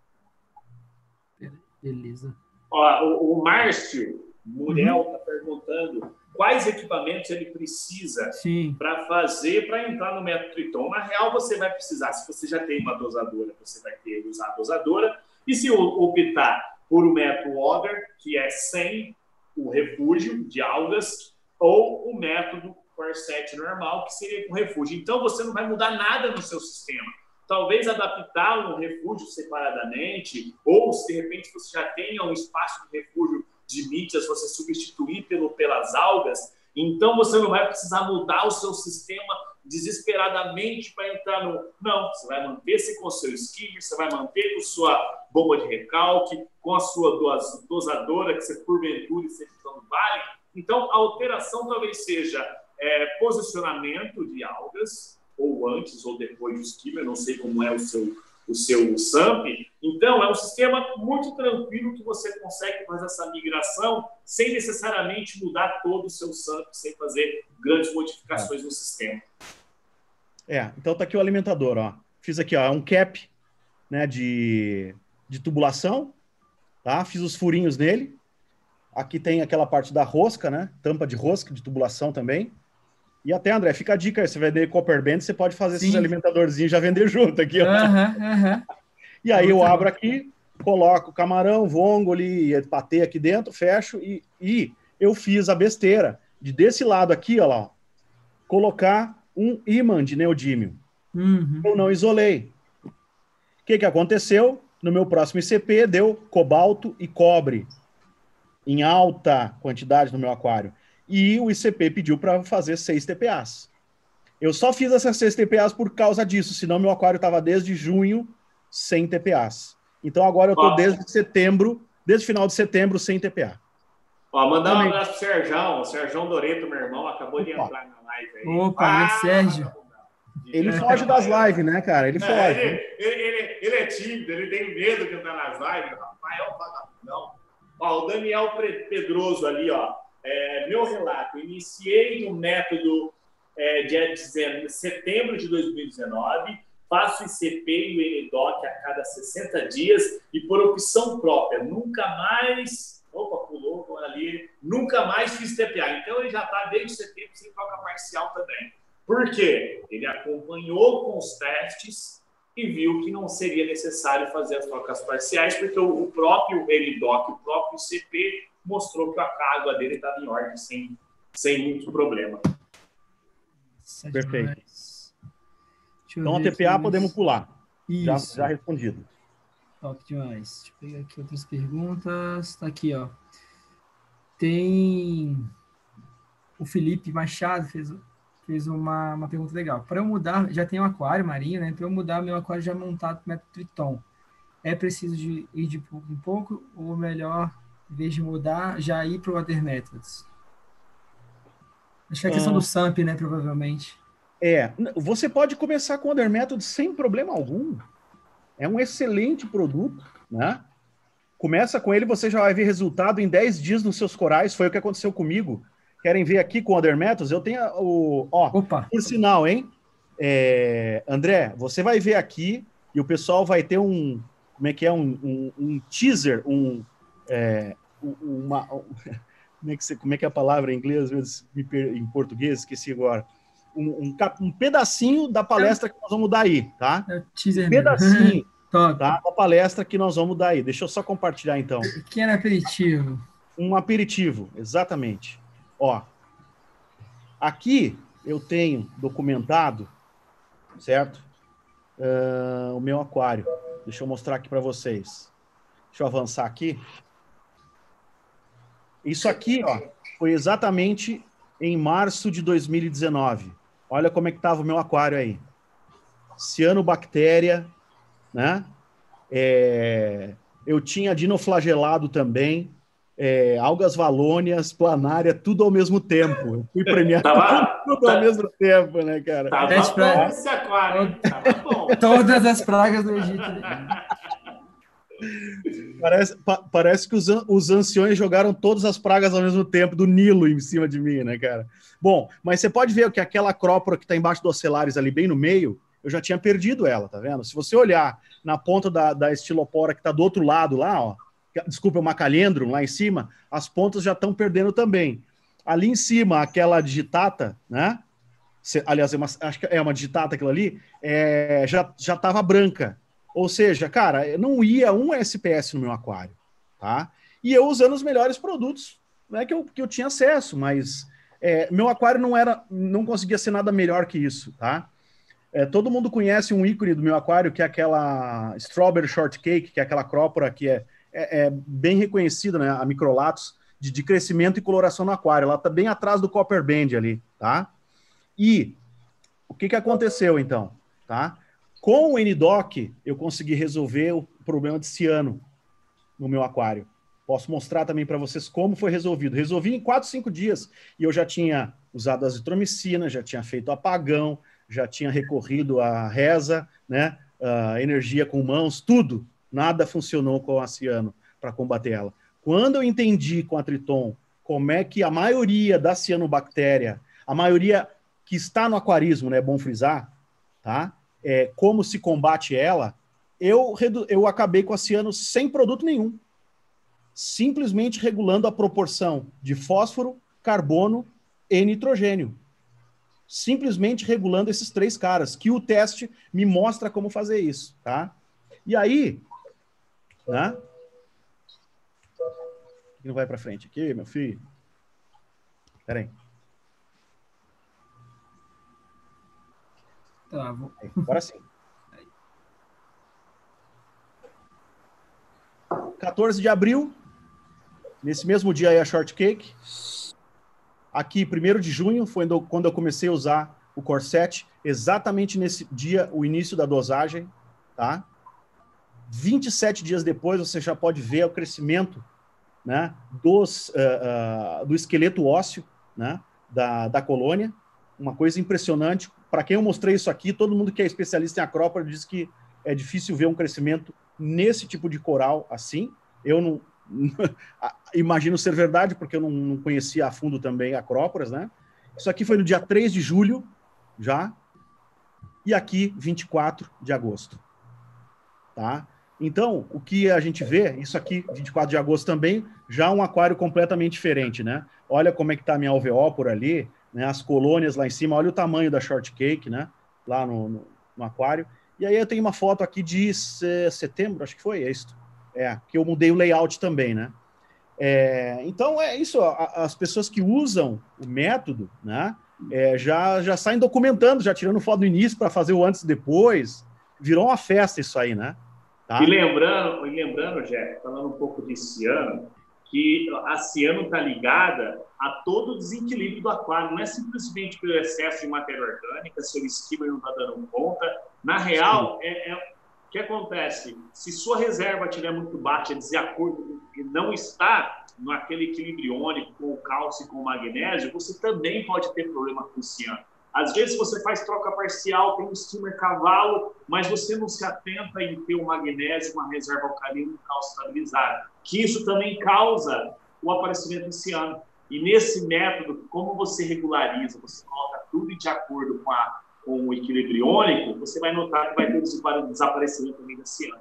Beleza. Ó, o, o Márcio Muriel está uhum. perguntando quais equipamentos ele precisa para fazer, para entrar no método Triton. Na real, você vai precisar, se você já tem uma dosadora, você vai ter que usar a dosadora. E se optar por o método Auger, que é cem o refúgio de algas, ou o método Corset normal, que seria com refúgio. Então, você não vai mudar nada no seu sistema. Talvez adaptar um refúgio separadamente, ou se de repente você já tenha um espaço de refúgio de mítias, você substituir pelo, pelas algas, então você não vai precisar mudar o seu sistema desesperadamente para entrar no... Não, você vai manter-se com o seu skimmer, você vai manter com sua bomba de recalque, com a sua dosadora, que você porventura esteja usando vale. Então, a alteração talvez seja é, posicionamento de algas, ou antes ou depois do skimmer, não sei como é o seu, o seu S A M P. Então, é um sistema muito tranquilo que você consegue fazer essa migração sem necessariamente mudar todo o seu S A M P, sem fazer grandes modificações é. no sistema. É, então tá aqui o alimentador, ó. Fiz aqui, ó, um cap, né, de, de tubulação, tá? Fiz os furinhos nele. Aqui tem aquela parte da rosca, né? Tampa de rosca, de tubulação também. E até, André, fica a dica aí, você vender Copper Band, você pode fazer Sim. esses alimentadorzinhos e já vender junto aqui, ó. Uhum, uhum. E aí Muito eu abro bom. aqui, coloco o camarão, vongole, patê aqui dentro, fecho e, e eu fiz a besteira de desse lado aqui, ó lá, colocar um ímã de neodímio. Uhum. Eu não isolei. O que que aconteceu? No meu próximo I C P deu cobalto e cobre em alta quantidade no meu aquário. E o I C P pediu para fazer seis T P As. Eu só fiz essas seis T P As por causa disso, senão meu aquário estava desde junho sem T P As. Então agora eu estou desde setembro, desde final de setembro, sem T P A. Ó, mandar um abraço pro Serjão, o Serjão Doreto, meu irmão, acabou Opa. de entrar na live aí. Opa, ah, Sérgio. Ele foge das lives, né, cara? Ele foge. É, ele, ele, ele, ele é tímido, ele tem medo de entrar nas lives. Rapaz, é um vagabundão. Ó, o Daniel Pedroso ali, ó. É, meu relato, iniciei no método é, dia de setembro de dois mil e dezenove, faço I C P e o N D O C a cada sessenta dias e por opção própria, nunca mais, opa, pulou ali, nunca mais fiz T P A. Então ele já está desde setembro sem troca parcial também. Por quê? Ele acompanhou com os testes e viu que não seria necessário fazer as trocas parciais, porque o, o próprio N D O C, o próprio I C P mostrou que a água dele estava em ordem, sem, sem muito problema. Perfeito. Então, a T P A podemos pular. Já, já respondido. Top demais. Deixa eu pegar aqui outras perguntas. Tá aqui, ó. Tem... O Felipe Machado fez, fez uma, uma pergunta legal. Para eu mudar, já tem um aquário marinho, né? Para eu mudar meu aquário já montado com método Triton, é preciso de ir de pouco em pouco ou melhor... em vez de mudar, já ir para o Water Methods? Acho que é a questão ah, do S A M P, né, provavelmente. É, você pode começar com o Water Methods sem problema algum. É um excelente produto, né? Começa com ele, você já vai ver resultado em dez dias nos seus corais, foi o que aconteceu comigo. Querem ver aqui com o Water Methods? Eu tenho o... Ó, Opa. Por sinal, hein? É, André, você vai ver aqui e o pessoal vai ter um... Como é que é? Um, um, um teaser, um... É, uma, como, é que você, como é que é a palavra em inglês, em português, esqueci agora. Um, um, um pedacinho da palestra que nós vamos dar aí, tá? É o teaser um pedacinho tá, da palestra que nós vamos dar aí. Deixa eu só compartilhar, então. Pequeno aperitivo. Um aperitivo, exatamente. Ó, aqui eu tenho documentado, certo? Uh, o meu aquário. Deixa eu mostrar aqui para vocês. Deixa eu avançar aqui. Isso aqui, ó, foi exatamente em março de dois mil e dezenove. Olha como é que estava o meu aquário aí. Cianobactéria, né? É, eu tinha dinoflagelado também, é, algas valônias, planária, tudo ao mesmo tempo. Eu fui premiado tava, tudo ao tá, mesmo tempo, né, cara? Tava bom pra... esse aquário, hein? Tava bom. Todas as pragas do Egito. Parece, pa, parece que os, os anciões jogaram todas as pragas ao mesmo tempo do Nilo em cima de mim, né, cara? Bom, mas você pode ver que aquela acrópora que está embaixo do Ocelares ali, bem no meio, eu já tinha perdido ela, tá vendo? Se você olhar na ponta da, da estilopora que está do outro lado lá, ó, desculpa, o macalendro lá em cima, as pontas já estão perdendo também. Ali em cima, aquela digitata, né? Se, aliás, é uma, acho que é uma digitata aquilo ali, é, já já estava branca. Ou seja, cara, não ia um S P S no meu aquário, tá? E eu usando os melhores produtos não é que eu, que eu tinha acesso, mas é, meu aquário não era, não conseguia ser nada melhor que isso, tá? É, todo mundo conhece um ícone do meu aquário, que é aquela Strawberry Shortcake, que é aquela acrópora que é, é, é bem reconhecida, né? A Microlatus, de, de crescimento e coloração no aquário. Ela está bem atrás do Copper Band ali, tá? E o que, que aconteceu, então? Tá? Com o N-Doc, eu consegui resolver o problema de ciano no meu aquário. Posso mostrar também para vocês como foi resolvido. Resolvi em quatro, cinco dias. E eu já tinha usado azitromicina, já tinha feito apagão, já tinha recorrido à reza, né? A energia com mãos, tudo. Nada funcionou com a ciano para combater ela. Quando eu entendi com a Triton como é que a maioria da cianobactéria, a maioria que está no aquarismo, né, é bom frisar, tá? É, como se combate ela, eu, eu acabei com a ciano sem produto nenhum. Simplesmente regulando a proporção de fósforo, carbono e nitrogênio. Simplesmente regulando esses três caras, que o teste me mostra como fazer isso, tá? E aí, né? Não vai para frente aqui, meu filho. Espera aí. Tá, vou... Agora sim. quatorze de abril, nesse mesmo dia aí a Shortcake. Aqui, primeiro de junho, foi quando eu comecei a usar o Corset. Exatamente nesse dia, o início da dosagem, tá? vinte e sete dias depois, você já pode ver o crescimento, né, dos, uh, uh, do esqueleto ósseo, né, da, da colônia. Uma coisa impressionante. Para quem eu mostrei isso aqui, todo mundo que é especialista em acrópora diz que é difícil ver um crescimento nesse tipo de coral assim. Eu não imagino ser verdade, porque eu não, não conhecia a fundo também acróporas, né? Isso aqui foi no dia três de julho, já. E aqui, vinte e quatro de agosto. Tá? Então, o que a gente vê, isso aqui, vinte e quatro de agosto também, já um aquário completamente diferente, né? Olha como é que tá a minha alveópora ali, né? As colônias lá em cima, olha o tamanho da Shortcake, né? Lá no, no, no aquário. E aí eu tenho uma foto aqui de setembro, acho que foi, é isso. É, que eu mudei o layout também, né? É, então, é isso, a, as pessoas que usam o método, né? É, já, já saem documentando, já tirando foto do início para fazer o antes e depois. Virou uma festa isso aí, né? Tá? E lembrando, e lembrando, Jeff, falando um pouco de ciano, que a ciano está ligada a todo o desequilíbrio do aquário. Não é simplesmente pelo excesso de matéria orgânica, seu esquema não está dando conta. Na real, é, é, o que acontece? Se sua reserva estiver muito baixa, desacordo e não está naquele equilíbrio iônico com o cálcio e com o magnésio, você também pode ter problema com o ciano. Às vezes você faz troca parcial, tem um steamer cavalo, mas você não se atenta em ter o magnésio, uma reserva alcalina e um cálcio estabilizado. Que isso também causa o aparecimento de ciano. E nesse método, como você regulariza, você coloca tudo de acordo com, a, com o equilíbrio iônico, você vai notar que vai ter o desaparecimento também da ciano.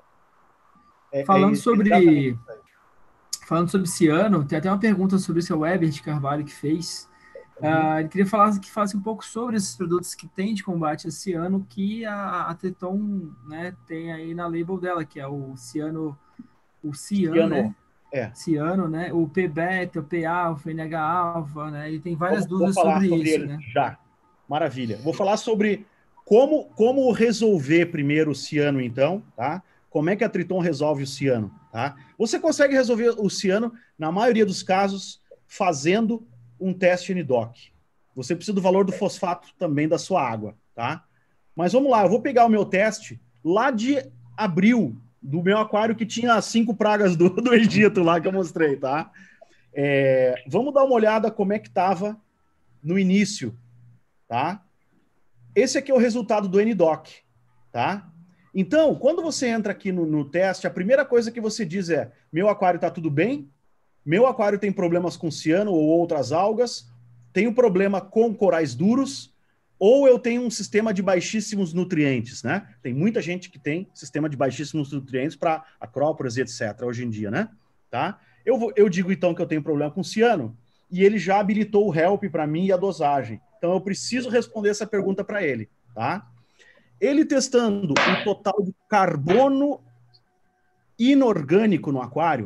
É, falando, é, sobre, falando sobre ciano, tem até uma pergunta sobre isso, é o Weber de Carvalho que fez. Uh, ele queria falar que falasse um pouco sobre esses produtos que tem de combate a ciano, que a, a Triton, né, tem aí na label dela, que é o ciano, o ciano, ciano. né? É. Ciano, né? O P-beta, o P-alfa, o N H-alfa, né? E tem várias vou, dúvidas vou sobre, sobre isso, né? Já. Maravilha. Vou falar sobre como, como resolver primeiro o ciano, então, tá? Como é que a Triton resolve o ciano, tá? Você consegue resolver o ciano, na maioria dos casos, fazendo um teste N-Doc. Você precisa do valor do fosfato também da sua água, tá? Mas vamos lá, eu vou pegar o meu teste lá de abril, do meu aquário que tinha cinco pragas do, do Egito lá que eu mostrei, tá? É, vamos dar uma olhada como é que estava no início, tá? Esse aqui é o resultado do N-Doc, tá? Então, quando você entra aqui no, no teste, a primeira coisa que você diz é, meu aquário está tudo bem? Meu aquário tem problemas com ciano ou outras algas, tenho problema com corais duros, ou eu tenho um sistema de baixíssimos nutrientes, né? Tem muita gente que tem sistema de baixíssimos nutrientes para acróporas e etcétera hoje em dia, né? Tá? Eu, vou, eu digo então que eu tenho problema com ciano, e ele já habilitou o help para mim e a dosagem. Então eu preciso responder essa pergunta para ele, tá? Ele testando o total de carbono inorgânico no aquário,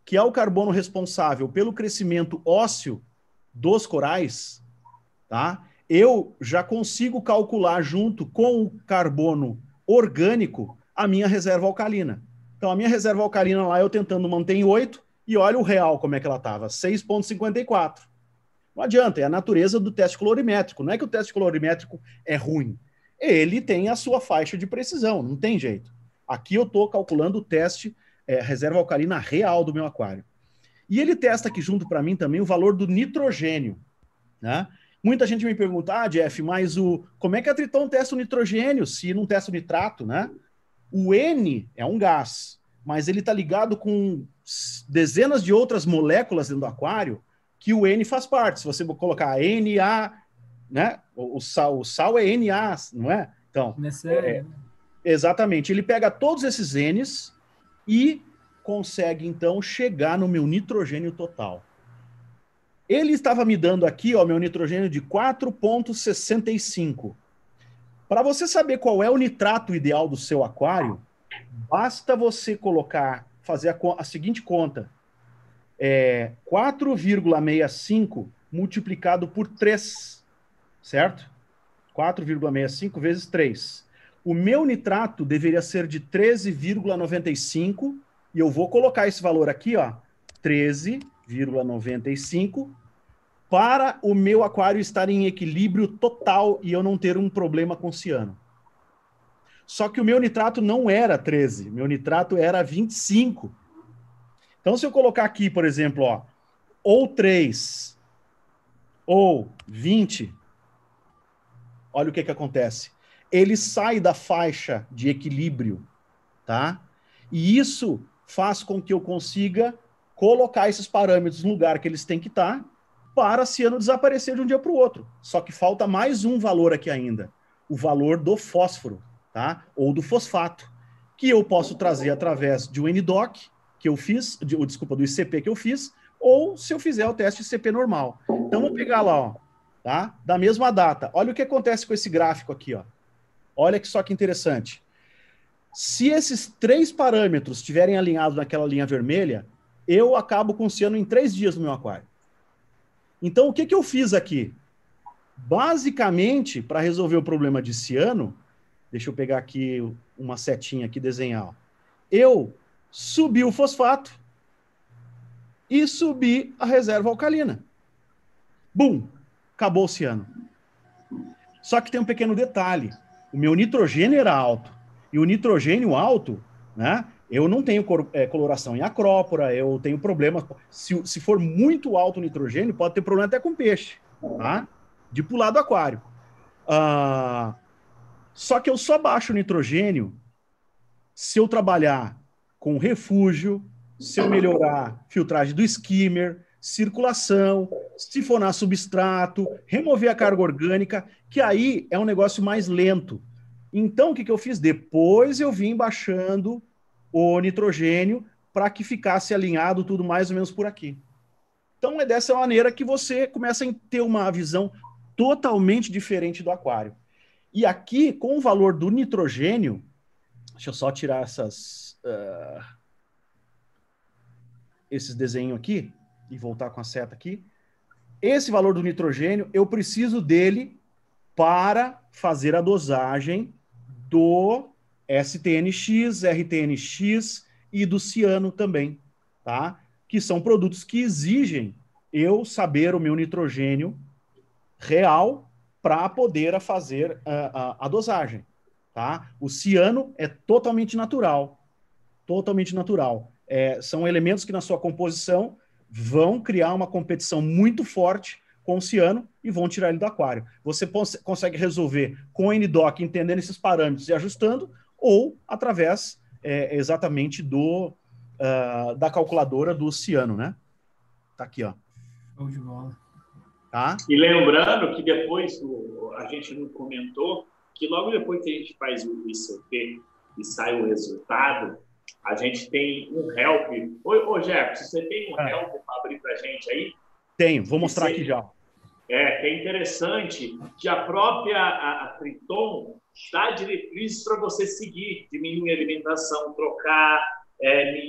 que é o carbono responsável pelo crescimento ósseo dos corais, tá? Eu já consigo calcular junto com o carbono orgânico a minha reserva alcalina. Então, a minha reserva alcalina lá, eu tentando manter em oito, e olha o real como é que ela estava, seis vírgula cinquenta e quatro. Não adianta, é a natureza do teste colorimétrico. Não é que o teste colorimétrico é ruim. Ele tem a sua faixa de precisão, não tem jeito. Aqui eu estou calculando o teste, é, reserva alcalina real do meu aquário. E ele testa aqui junto para mim também o valor do nitrogênio, né? Muita gente me pergunta, ah, Jeff, mas o, como é que a Triton testa o nitrogênio se não testa o nitrato, né? O N é um gás, mas ele está ligado com dezenas de outras moléculas dentro do aquário que o N faz parte. Se você colocar N A, né? O, o, sal, o sal é N A, não é? Então, é, exatamente. Ele pega todos esses N's e consegue, então, chegar no meu nitrogênio total. Ele estava me dando aqui, ó, meu nitrogênio de quatro vírgula sessenta e cinco. Para você saber qual é o nitrato ideal do seu aquário, basta você colocar, fazer a, a seguinte conta. É quatro vírgula sessenta e cinco multiplicado por três, certo? quatro vírgula sessenta e cinco vezes três. O meu nitrato deveria ser de treze vírgula noventa e cinco, e eu vou colocar esse valor aqui, ó, treze vírgula noventa e cinco, para o meu aquário estar em equilíbrio total e eu não ter um problema com ciano. Só que o meu nitrato não era treze, meu nitrato era vinte e cinco. Então, se eu colocar aqui, por exemplo, ó, ou três, ou vinte, olha o que que acontece. Ele sai da faixa de equilíbrio, tá? E isso faz com que eu consiga colocar esses parâmetros no lugar que eles têm que estar para ciano desaparecer de um dia para o outro. Só que falta mais um valor aqui ainda, o valor do fósforo, tá? Ou do fosfato, que eu posso trazer através de um N D O C que eu fiz, de, desculpa, do I C P que eu fiz, ou se eu fizer o teste I C P normal. Então, vou pegar lá, ó, tá? Da mesma data. Olha o que acontece com esse gráfico aqui, ó. Olha que só que interessante. Se esses três parâmetros estiverem alinhados naquela linha vermelha, eu acabo com o ciano em três dias no meu aquário. Então, o que que eu fiz aqui? Basicamente, para resolver o problema de ciano, deixa eu pegar aqui uma setinha aqui e desenhar, ó. Eu subi o fosfato e subi a reserva alcalina. Bum! Acabou o ciano. Só que tem um pequeno detalhe. O meu nitrogênio era alto. E o nitrogênio alto, né? Eu não tenho coloração em acrópora, eu tenho problemas. Se, se for muito alto o nitrogênio, pode ter problema até com peixe, tá? De pular do aquário. Ah, só que eu só baixo o nitrogênio se eu trabalhar com refúgio, se eu melhorar filtragem do skimmer, circulação, sifonar substrato, remover a carga orgânica, que aí é um negócio mais lento. Então, o que que eu fiz? Depois eu vim baixando o nitrogênio para que ficasse alinhado tudo mais ou menos por aqui. Então, é dessa maneira que você começa a ter uma visão totalmente diferente do aquário. E aqui, com o valor do nitrogênio, deixa eu só tirar essas, uh, esses desenhos aqui e voltar com a seta aqui. Esse valor do nitrogênio, eu preciso dele para fazer a dosagem do S T N X, R T N X e do ciano também, tá? Que são produtos que exigem eu saber o meu nitrogênio real para poder fazer a, a, a dosagem, tá? O ciano é totalmente natural, totalmente natural. É, são elementos que na sua composição vão criar uma competição muito forte com o ciano e vão tirar ele do aquário. Você consegue resolver com o N D O C, entendendo esses parâmetros e ajustando, ou através é, exatamente do, uh, da calculadora do ciano, né? Tá aqui, ó. Show de bola. Tá? E lembrando que depois, a gente não comentou, que logo depois que a gente faz o I C P e sai o resultado, a gente tem um help. Ô, ô Jefferson, você tem um é. help para abrir para a gente aí? Tenho, vou mostrar aqui já. É, que é interessante que a própria a, a Triton dá diretrizes para você seguir, diminuir a alimentação, trocar é,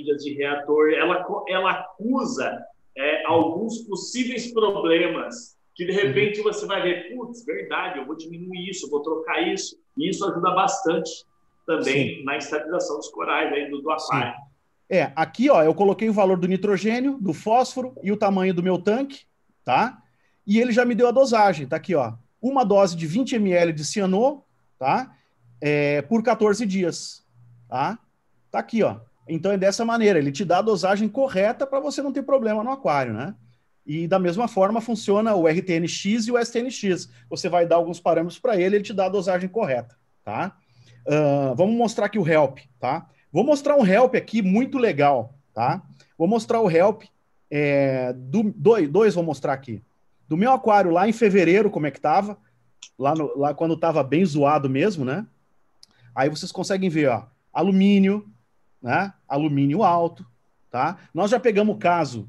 medidas de reator, ela, ela acusa é, alguns possíveis problemas que, de repente, você vai ver, putz, verdade, eu vou diminuir isso, eu vou trocar isso, e isso ajuda bastante também Sim. na estabilização dos corais aí do, do aquário. Sim. É, aqui, ó, eu coloquei o valor do nitrogênio, do fósforo e o tamanho do meu tanque, tá? E ele já me deu a dosagem, tá aqui, ó. Uma dose de vinte mililitros de cianô, tá? É, por quatorze dias, tá? Tá aqui, ó. Então é dessa maneira, ele te dá a dosagem correta para você não ter problema no aquário, né? E da mesma forma funciona o R T N X e o S T N X. Você vai dar alguns parâmetros para ele, ele te dá a dosagem correta, tá? Uh, vamos mostrar aqui o help, tá? Vou mostrar um help aqui muito legal, tá? Vou mostrar o help, é, do, dois, dois vou mostrar aqui. Do meu aquário lá em fevereiro, como é que tava? Lá, no, lá quando tava bem zoado mesmo, né? Aí vocês conseguem ver, ó, alumínio, né? Alumínio alto, tá? Nós já pegamos o caso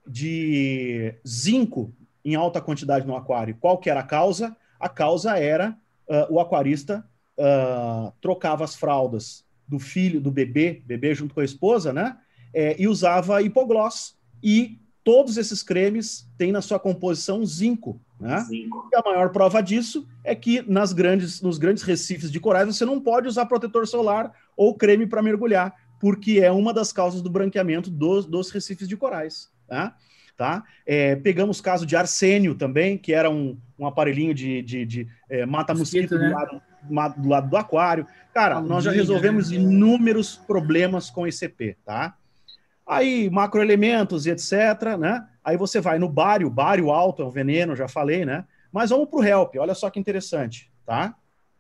de zinco em alta quantidade no aquário. Qual que era a causa? A causa era uh, o aquarista uh, trocava as fraldas do filho, do bebê, bebê junto com a esposa, né? É, e usava hipogloss. E todos esses cremes têm na sua composição zinco, né? Zinco. E a maior prova disso é que nas grandes, nos grandes recifes de corais você não pode usar protetor solar ou creme para mergulhar, porque é uma das causas do branqueamento dos, dos recifes de corais, tá? Tá? É, pegamos caso de arsênio também, que era um, um aparelhinho de, de, de é, mata-mosquito, né? do, lado, do lado do aquário. Cara, Alumínio, nós já resolvemos né? inúmeros problemas com I C P, tá? Aí, macroelementos e etcétera, né? Aí você vai no bário, bário alto é um veneno, já falei, né? Mas vamos para o help, olha só que interessante, tá?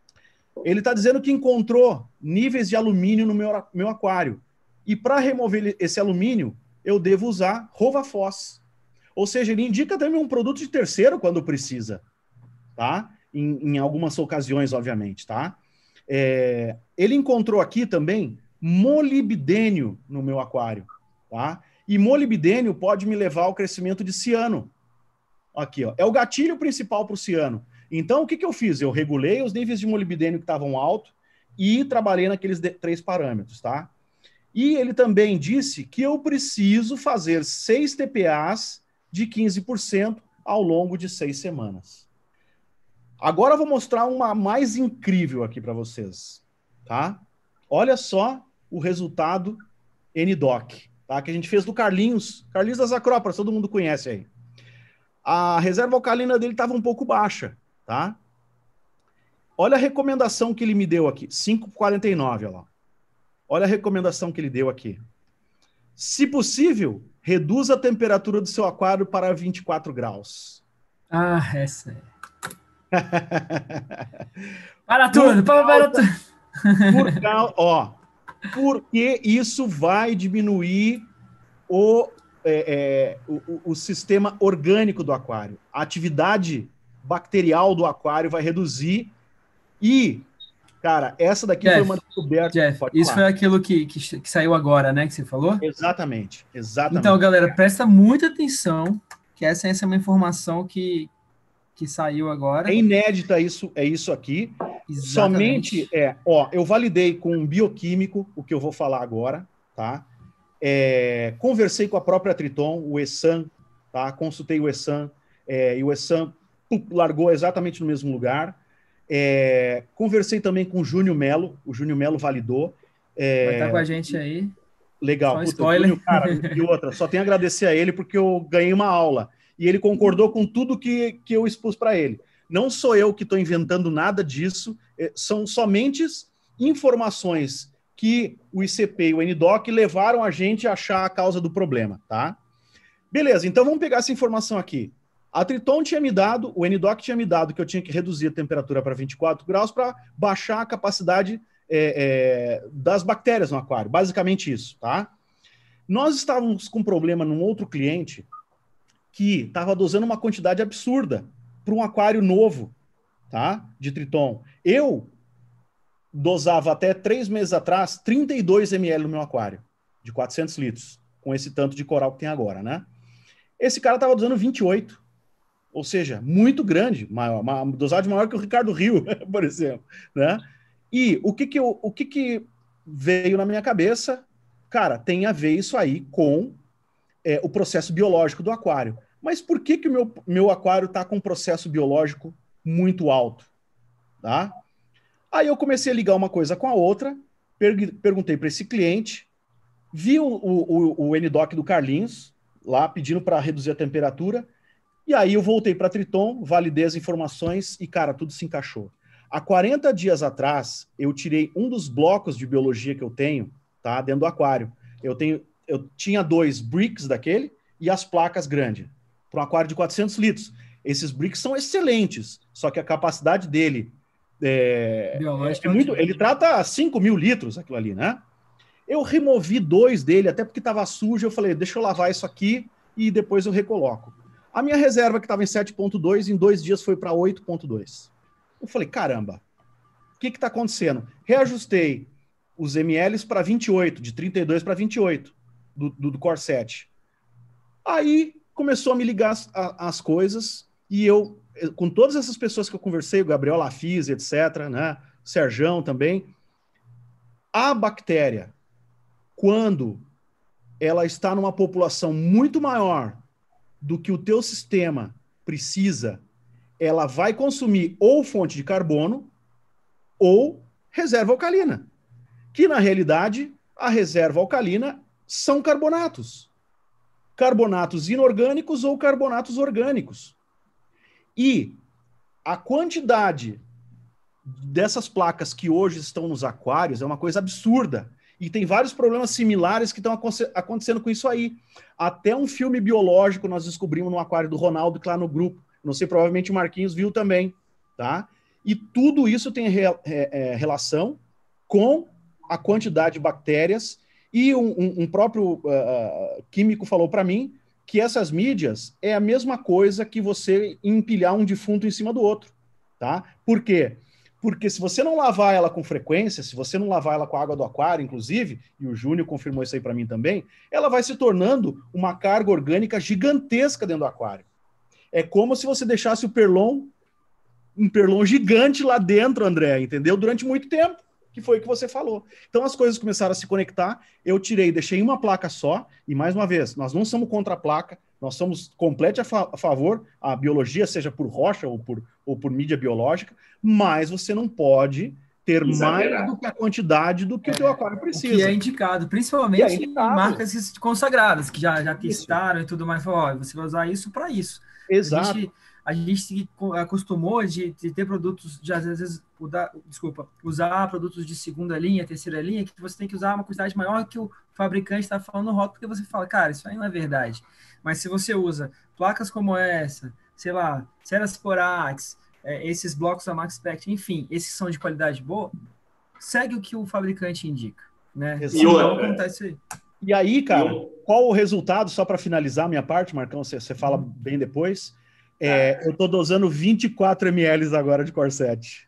Ele está dizendo que encontrou níveis de alumínio no meu, meu aquário. E para remover esse alumínio, eu devo usar Rovafos. Ou seja, ele indica também um produto de terceiro quando precisa, tá? Em, em algumas ocasiões, obviamente, tá? É, ele encontrou aqui também molibdênio no meu aquário, tá? E molibdênio pode me levar ao crescimento de ciano. Aqui, ó. É o gatilho principal para o ciano. Então, o que, que eu fiz? Eu regulei os níveis de molibdênio que estavam altos e trabalhei naqueles de, três parâmetros, tá? E ele também disse que eu preciso fazer seis T P As de quinze por cento ao longo de seis semanas. Agora eu vou mostrar uma mais incrível aqui para vocês, tá? Olha só o resultado N D O C, tá? Que a gente fez do Carlinhos, Carlinhos das Acrópolis, todo mundo conhece aí. A reserva alcalina dele estava um pouco baixa, tá? Olha a recomendação que ele me deu aqui, cinco vírgula quarenta e nove, olha lá. Olha a recomendação que ele deu aqui. Se possível, reduza a temperatura do seu aquário para vinte e quatro graus. Ah, essa é. Para tudo, para, para tudo. Por causa, ó, porque isso vai diminuir o, é, é, o, o sistema orgânico do aquário. A atividade bacterial do aquário vai reduzir e... Cara, essa daqui Jeff, foi uma descoberta. Jeff, isso foi aquilo que, que, que saiu agora, né? Que você falou? Exatamente, exatamente. Então, galera, presta muita atenção, que essa, essa é uma informação que, que saiu agora. É inédita isso, é isso aqui. Exatamente. Somente, é, ó, eu validei com um bioquímico, o que eu vou falar agora, tá? É, conversei com a própria Triton, o Essan, tá? Consultei o Essan, é, e o Essan largou exatamente no mesmo lugar. É, conversei também com o Júnior Melo, o Júnior Melo validou. É, vai estar com a gente aí. Legal. Só um spoiler. Júnior, cara, e outra, só tenho a agradecer a ele porque eu ganhei uma aula. E ele concordou com tudo que, que eu expus para ele. Não sou eu que estou inventando nada disso, são somente informações que o I C P e o N D O C levaram a gente a achar a causa do problema, tá? Beleza, então vamos pegar essa informação aqui. A Triton tinha me dado, o N D O C tinha me dado que eu tinha que reduzir a temperatura para vinte e quatro graus para baixar a capacidade é, é, das bactérias no aquário. Basicamente isso, tá? Nós estávamos com um problema num outro cliente que estava dosando uma quantidade absurda para um aquário novo, tá? De Triton. Eu dosava até três meses atrás trinta e dois mililitros no meu aquário, de quatrocentos litros, com esse tanto de coral que tem agora, né? Esse cara estava dosando vinte e oito. Ou seja, muito grande, maior, uma dosagem maior que o Ricardo Rio, por exemplo, né? E o que que, eu, o que que veio na minha cabeça? cara, tem a ver isso aí com é, o processo biológico do aquário. Mas por que, que o meu, meu aquário está com um processo biológico muito alto? Tá? Aí eu comecei a ligar uma coisa com a outra, per perguntei para esse cliente, vi o, o, o N D O C do Carlinhos, lá pedindo para reduzir a temperatura, e aí eu voltei para a Triton, validei as informações e, cara, tudo se encaixou. Há quarenta dias atrás, eu tirei um dos blocos de biologia que eu tenho, tá, dentro do aquário. Eu, tenho, eu tinha dois bricks daquele e as placas grandes, para um aquário de quatrocentos litros. Esses bricks são excelentes, só que a capacidade dele é, é, é muito... Ele trata cinco mil litros, aquilo ali, né? Eu removi dois dele, até porque estava sujo, eu falei, deixa eu lavar isso aqui e depois eu recoloco. A minha reserva, que estava em sete ponto dois, em dois dias foi para oito ponto dois. Eu falei, caramba, o que está acontecendo? Reajustei os mLs para vinte e oito, de trinta e dois para vinte e oito, do, do, do Core sete. Aí começou a me ligar as, as coisas, e eu, com todas essas pessoas que eu conversei, o Gabriel Lafise, etcétera, né, o Serjão também, a bactéria, quando ela está numa população muito maior do que o teu sistema precisa, ela vai consumir ou fonte de carbono ou reserva alcalina, que na realidade a reserva alcalina são carbonatos. Carbonatos inorgânicos ou carbonatos orgânicos. E a quantidade dessas placas que hoje estão nos aquários é uma coisa absurda. E tem vários problemas similares que estão acontecendo com isso aí. Até um filme biológico nós descobrimos no aquário do Ronaldo, que lá no grupo. Não sei, provavelmente o Marquinhos viu também. Tá? E tudo isso tem re, é, é, relação com a quantidade de bactérias. E um, um, um próprio uh, químico falou para mim que essas mídias é a mesma coisa que você empilhar um defunto em cima do outro. Tá? Por quê? Porque se você não lavar ela com frequência, se você não lavar ela com a água do aquário, inclusive, e o Júnior confirmou isso aí para mim também, ela vai se tornando uma carga orgânica gigantesca dentro do aquário. É como se você deixasse o perlon, um perlon gigante lá dentro, André, entendeu? Durante muito tempo, que foi o que você falou. Então as coisas começaram a se conectar, eu tirei, deixei uma placa só, e mais uma vez, nós não somos contra a placa, nós somos completamente a, fa a favor, a biologia, seja por rocha ou por, ou por mídia biológica, mas você não pode ter Exagerado. mais do que a quantidade do que é, o teu aquário precisa. O que é indicado, principalmente é indicado. Em marcas consagradas, que já, já testaram isso. E tudo mais, falou, ó, você vai usar isso para isso. Exato. A gente, a gente se acostumou de, de ter produtos, de às vezes, usar, desculpa, usar produtos de segunda linha, terceira linha, que você tem que usar uma quantidade maior que o fabricante está falando no rótulo, porque você fala, cara, isso aí não é verdade. Mas se você usa placas como essa, sei lá, Cerasporax, é, esses blocos da MaxPact, enfim, esses são de qualidade boa, segue o que o fabricante indica, né? E então, acontece aí. E aí, cara, qual o resultado, só para finalizar a minha parte, Marcão, você, você fala hum. bem depois, é, eu estou dosando vinte e quatro mililitros agora de Core sete.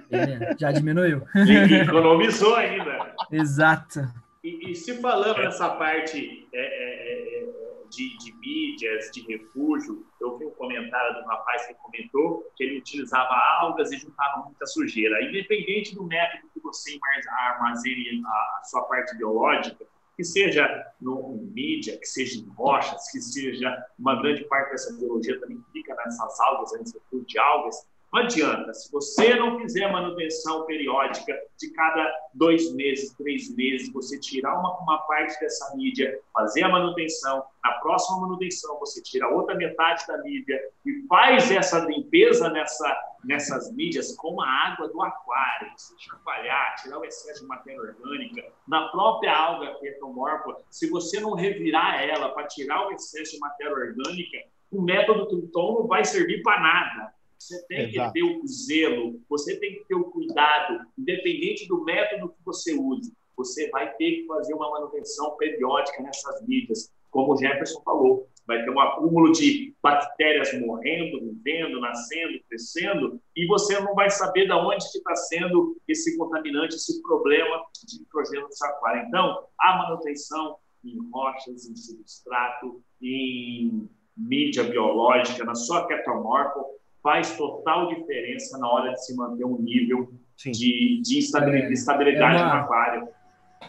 É, já diminuiu. E economizou ainda. Exato. E, e se falando nessa parte é, é, de, de mídias, de refúgio, eu vi um comentário de um rapaz que comentou que ele utilizava algas e juntava muita sujeira. Independente do método que você armazene a, a sua parte biológica, que seja no, em mídia, que seja em rochas, que seja uma grande parte dessa biologia também fica nessas algas, nesse refúgio de algas, não adianta. Se você não fizer manutenção periódica de cada dois meses, três meses, você tirar uma, uma parte dessa mídia, fazer a manutenção, na próxima manutenção você tira outra metade da mídia e faz essa limpeza nessa, nessas mídias com a água do aquário, você chacoalhar, tirar o excesso de matéria orgânica, na própria alga petromorfa, se você não revirar ela para tirar o excesso de matéria orgânica, o método Triton não vai servir para nada. Você tem Exato. que ter o zelo, você tem que ter o cuidado, independente do método que você use. Você vai ter que fazer uma manutenção periódica nessas mídias. Como o Jefferson falou, vai ter um acúmulo de bactérias morrendo, vivendo, nascendo, crescendo, e você não vai saber de onde está sendo esse contaminante, esse problema de nitrogênio no seu aquário. Então, a manutenção em rochas, em substrato, em mídia biológica, na sua ketomorfo, faz total diferença na hora de se manter um nível de, de estabilidade, é, estabilidade é uma, no aquário.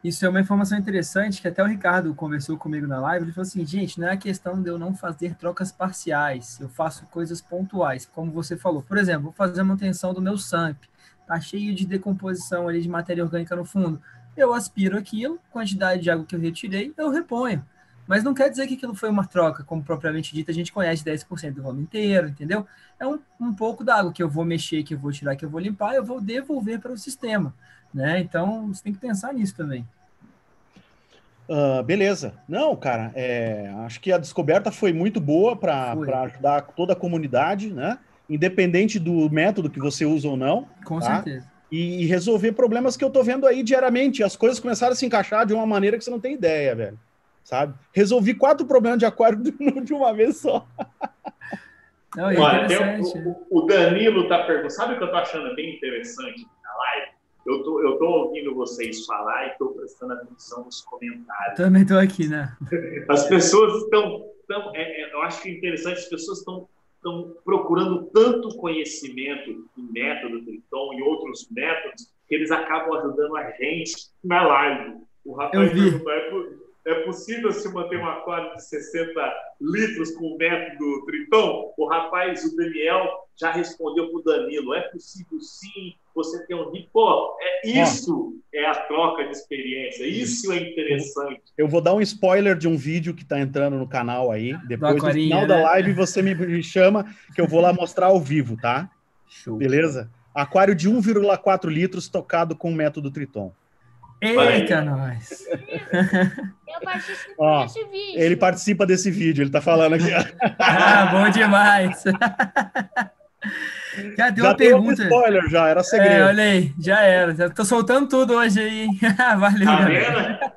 Isso é uma informação interessante que até o Ricardo conversou comigo na live. Ele falou assim, gente, não é a questão de eu não fazer trocas parciais, eu faço coisas pontuais, como você falou. Por exemplo, vou fazer a manutenção do meu S A M P, tá cheio de decomposição ali de matéria orgânica no fundo. Eu aspiro aquilo, quantidade de água que eu retirei, eu reponho. Mas não quer dizer que aquilo foi uma troca, como propriamente dita, a gente conhece dez por cento do volume inteiro, entendeu? É um, um pouco da água que eu vou mexer, que eu vou tirar, que eu vou limpar, eu vou devolver para o sistema. Né? Então, você tem que pensar nisso também. Uh, beleza. Não, cara, é, acho que a descoberta foi muito boa para ajudar toda a comunidade, né? Independente do método que você usa ou não. Com tá? certeza. E, e resolver problemas que eu tô vendo aí diariamente. As coisas começaram a se encaixar de uma maneira que você não tem ideia, velho. Sabe? Resolvi quatro problemas de aquário de uma vez só. Não, é Olha, tem o, o Danilo tá perguntando. Sabe o que eu tô achando bem interessante na live? Eu tô, eu tô ouvindo vocês falar e tô prestando atenção nos comentários. Também tô aqui, né? As pessoas estão... Tão, é, é, eu acho que é interessante, as pessoas estão estão procurando tanto conhecimento em método Triton e outros métodos que eles acabam ajudando a gente na live. O rapaz perguntou, é, é possível se manter um aquário de sessenta litros com o método Triton? O rapaz, o Daniel, já respondeu para o Danilo, é possível sim, você tem um... Pô, é, isso ah. é a troca de experiência, isso é interessante. Eu vou dar um spoiler de um vídeo que está entrando no canal aí, depois do final né? da live você me chama que eu vou lá mostrar ao vivo, tá? Show. Beleza? Aquário de um vírgula quatro litros tocado com o método Triton. Eita, nós! Eu participo Ó, desse vídeo. Ele participa desse vídeo, ele tá falando aqui. Ah, bom demais! Cara, tem já uma pergunta. Um spoiler, já, era segredo. É, olha aí, já era. Já tô soltando tudo hoje aí, hein? Valeu, tá galera.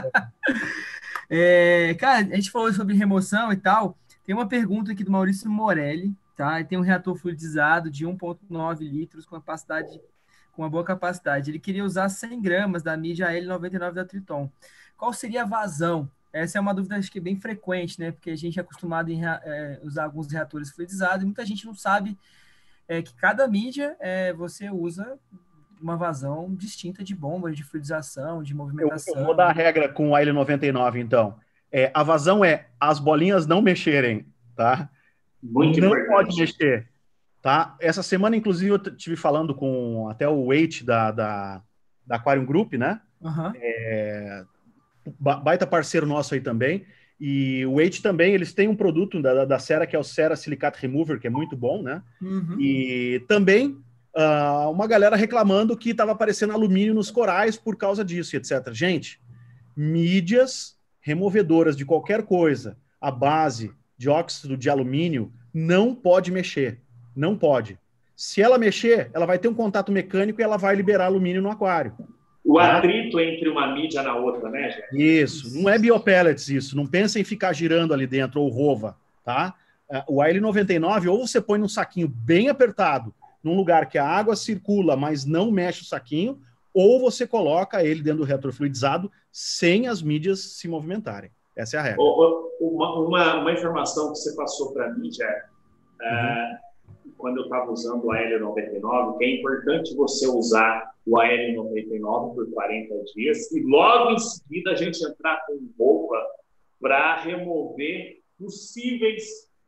É, cara, a gente falou sobre remoção e tal. Tem uma pergunta aqui do Maurício Morelli, tá? Tem um reator fluidizado de um vírgula nove litros com capacidade, com uma boa capacidade. Ele queria usar cem gramas da mídia A L noventa e nove da Triton. Qual seria a vazão? Essa é uma dúvida, acho que bem frequente, né? Porque a gente é acostumado em é, usar alguns reatores fluidizados e muita gente não sabe é, que cada mídia é, você usa uma vazão distinta de bombas, de fluidização, de movimentação. Eu, eu vou dar a regra com o A L noventa e nove, então. É, a vazão é as bolinhas não mexerem, tá? Muito não importante. Pode mexer, tá? Essa semana, inclusive, eu estive falando com até o Wade da, da, da Aquarium Group, né? Uhum. É, baita parceiro nosso aí também. E o Wade também, eles têm um produto da, da Cera, que é o Cera Silicate Remover, que é muito bom, né? Uhum. E também uh, uma galera reclamando que estava aparecendo alumínio nos corais por causa disso, etcétera. Gente, mídias removedoras de qualquer coisa, a base de óxido de alumínio, não pode mexer. Não pode. Se ela mexer, ela vai ter um contato mecânico e ela vai liberar alumínio no aquário. O atrito entre uma mídia na outra, né, gente? Isso. Não é biopellets isso. Não pensa em ficar girando ali dentro, ou rova, tá? O A L noventa e nove, ou você põe num saquinho bem apertado, num lugar que a água circula, mas não mexe o saquinho, ou você coloca ele dentro do reator fluidizado sem as mídias se movimentarem. Essa é a regra. Uma, uma, uma informação que você passou para mim, já, uhum. é, quando eu estava usando o A L noventa e nove, que é importante você usar o A L noventa e nove por quarenta dias e logo em seguida a gente entrar com roupa para remover possíveis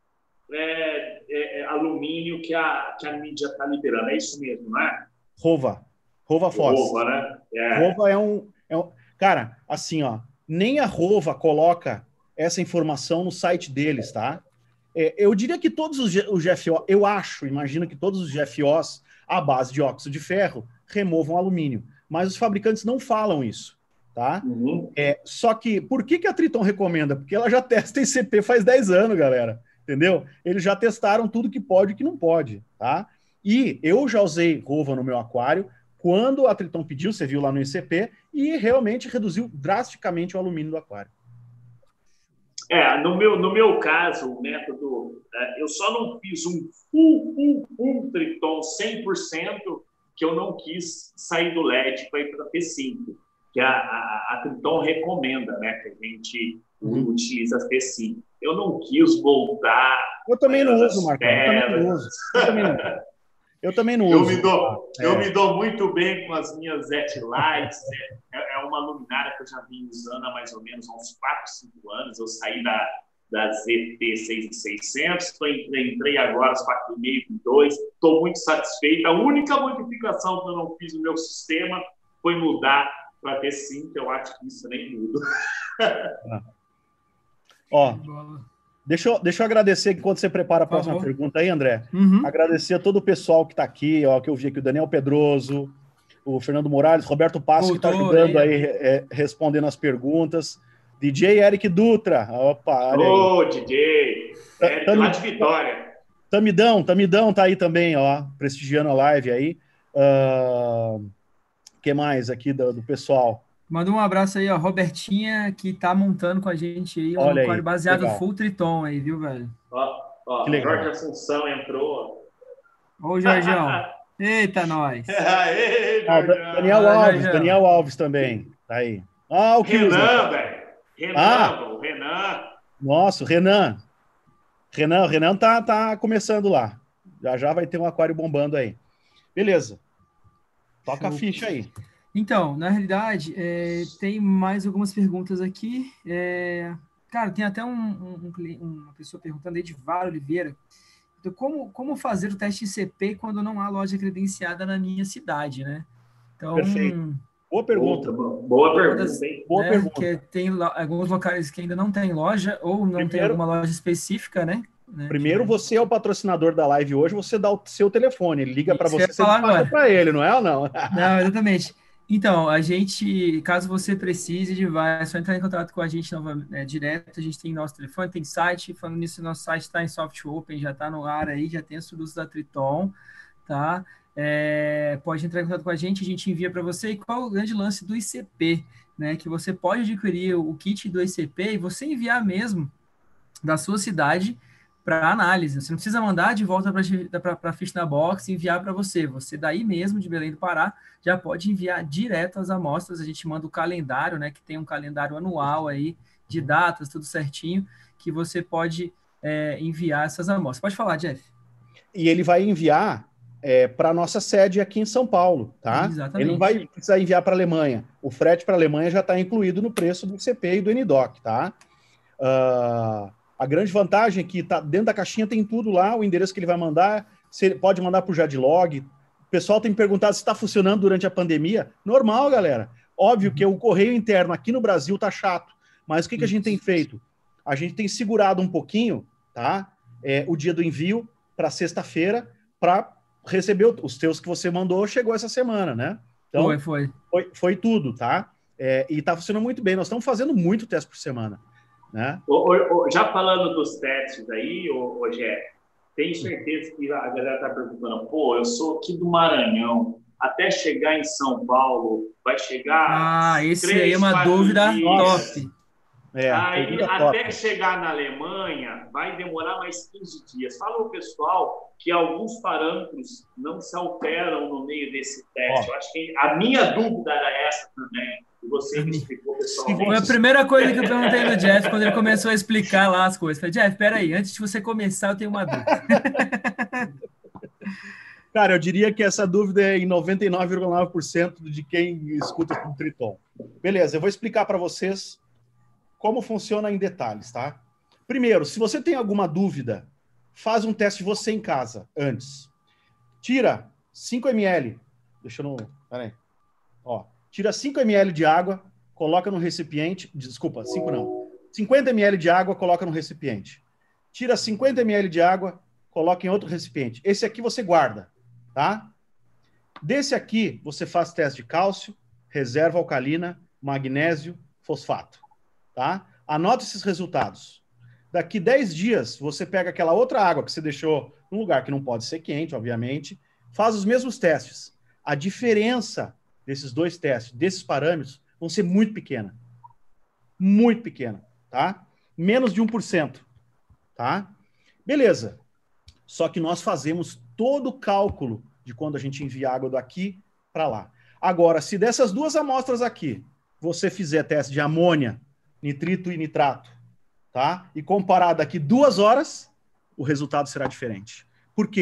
é, é, alumínio que a, que a mídia está liberando. É isso mesmo, não é? Rova. Rova Foss. Rova, né? É. Rova é um, é um... Cara, assim, ó, nem a Rova coloca essa informação no site deles, tá? É, eu diria que todos os, os G F O, eu acho, imagino que todos os G F Os à base de óxido de ferro removam alumínio, mas os fabricantes não falam isso, tá? Uhum. É, só que, por que, que a Triton recomenda? Porque ela já testa I C P faz dez anos, galera, entendeu? Eles já testaram tudo que pode e que não pode, tá? E eu já usei Rova no meu aquário, quando a Triton pediu, você viu lá no I C P, e realmente reduziu drasticamente o alumínio do aquário. É, no meu, no meu caso, o método, eu só não fiz um full, full, full Triton cem por cento que eu não quis sair do L E D para ir para P cinco, que a, a, a Triton recomenda, né, que a gente uhum. utiliza a P cinco. Eu não quis voltar. Eu também não uso, Marcão. Eu também não uso. Eu também não, eu também não eu uso. Me dou, é. Eu me dou muito bem com as minhas Etlites, é, é, uma luminária que eu já vim usando há mais ou menos uns quatro, cinco anos. Eu saí da, da Z T seis mil e seiscentos, entrei, entrei agora às quatro mil e dois, estou muito satisfeito. A única modificação que eu não fiz no meu sistema foi mudar para T cinco, eu acho que isso nem muda. Ó, deixa eu, deixa eu agradecer enquanto você prepara a próxima pergunta aí, André. Uhum. Agradecer a todo o pessoal que está aqui, ó, que eu vi aqui, o Daniel Pedroso, o Fernando Morales, Roberto Passo, que está ajudando aí, aí é, respondendo as perguntas. D J Eric Dutra. Opa, olha aí. Ô, D J! Eric, Tam, lá de Vitória. Tamidão, Tamidão tá aí também, ó, prestigiando a live aí. O uh, que mais aqui do, do pessoal? Manda um abraço aí, ó, Robertinha, que tá montando com a gente aí um Olha aquário aí, baseado legal. Full Triton aí, viu, velho? Ó, ó, que legal. Jorge Assunção entrou. Ô, Jorjão. Eita, nós. Aê, ah, Daniel ah, Alves, Jorjão. Daniel Alves também, tá aí. Ah, o Renan, velho. Renan, ah, o Renan. Nossa, o Renan. Renan, o Renan tá, tá começando lá. Já já vai ter um aquário bombando aí. Beleza. Toca a ficha aí. Então, na realidade, é, tem mais algumas perguntas aqui. É, cara, tem até um, um, um, uma pessoa perguntando, Edivar Oliveira, então, como, como fazer o teste I C P quando não há loja credenciada na minha cidade, né? Então, perfeito. Boa pergunta. Boa, boa pergunta, das, hein? Boa né, pergunta. Que tem alguns locais que ainda não tem loja ou não Primeiro, tem alguma loja específica, né? né primeiro, que... você é o patrocinador da live hoje, você dá o seu telefone, ele liga para você, você passa para ele, não é ou não? Não, exatamente. Então, a gente, caso você precise de vai, é só entrar em contato com a gente novamente, é, direto, a gente tem nosso telefone, tem site, falando nisso, nosso site está em soft open, já está no ar aí, já tem os produtos da Triton, tá? É, pode entrar em contato com a gente, a gente envia para você. E qual o grande lance do I C P, né? Que você pode adquirir o kit do I C P e você enviar mesmo da sua cidade para análise. Você não precisa mandar de volta para a Fish na Box e enviar para você. Você daí mesmo, de Belém do Pará, já pode enviar direto as amostras. A gente manda o calendário, né? Que tem um calendário anual aí, de datas, tudo certinho, que você pode é, enviar essas amostras. Pode falar, Jeff. E ele vai enviar é, para a nossa sede aqui em São Paulo, tá? Exatamente. Ele não vai precisar enviar para a Alemanha. O frete para a Alemanha já está incluído no preço do I C P e do N D O C, tá? Uh, a grande vantagem é que tá, dentro da caixinha tem tudo lá, o endereço que ele vai mandar, você pode mandar para o Jadlog. O pessoal tem me perguntado se está funcionando durante a pandemia. Normal, galera. Óbvio que o correio interno aqui no Brasil tá chato, mas o que, que a gente tem feito? A gente tem segurado um pouquinho, tá? É, o dia do envio para sexta-feira, para receber os teus que você mandou, chegou essa semana, né? Então, foi, foi. Foi, foi tudo, tá? É, e tá funcionando muito bem. Nós estamos fazendo muito teste por semana, né? O, o, o, já falando dos testes aí, o, o Jeff, tenho certeza que a galera tá perguntando, pô, eu sou aqui do Maranhão, até chegar em São Paulo, vai chegar... Ah, esse três, aí é uma dúvida dias. top. É, aí, até top. chegar na Alemanha, vai demorar mais quinze dias. Fala ao pessoal que alguns parâmetros não se alteram no meio desse teste. Ó, eu acho que a minha dúvida era essa também. E você me explicou, pessoal. Foi a primeira coisa que eu perguntei no Jeff quando ele começou a explicar lá as coisas. Falei, Jeff, peraí, antes de você começar, eu tenho uma dúvida. Cara, eu diria que essa dúvida é em noventa e nove vírgula nove por cento de quem escuta o Triton. Beleza, eu vou explicar para vocês como funciona em detalhes, tá? Primeiro, se você tem alguma dúvida, faz um teste você em casa antes. Tira cinco mililitros. Deixa eu não... Peraí. Ó, tira cinco mililitros de água, coloca no recipiente. Desculpa, cinco não. cinquenta mililitros de água, coloca no recipiente. Tira cinquenta mililitros de água, coloca em outro recipiente. Esse aqui você guarda, tá? Desse aqui, você faz teste de cálcio, reserva alcalina, magnésio, fosfato. Tá? Anota esses resultados. Daqui dez dias, você pega aquela outra água que você deixou num lugar que não pode ser quente, obviamente, faz os mesmos testes. A diferença desses dois testes, desses parâmetros, vão ser muito pequena. Muito pequena, tá? Menos de um por cento, tá? Beleza. Só que nós fazemos todo o cálculo de quando a gente envia água daqui para lá. Agora, se dessas duas amostras aqui, você fizer teste de amônia, nitrito e nitrato, tá? E comparar daqui duas horas, o resultado será diferente. Por quê?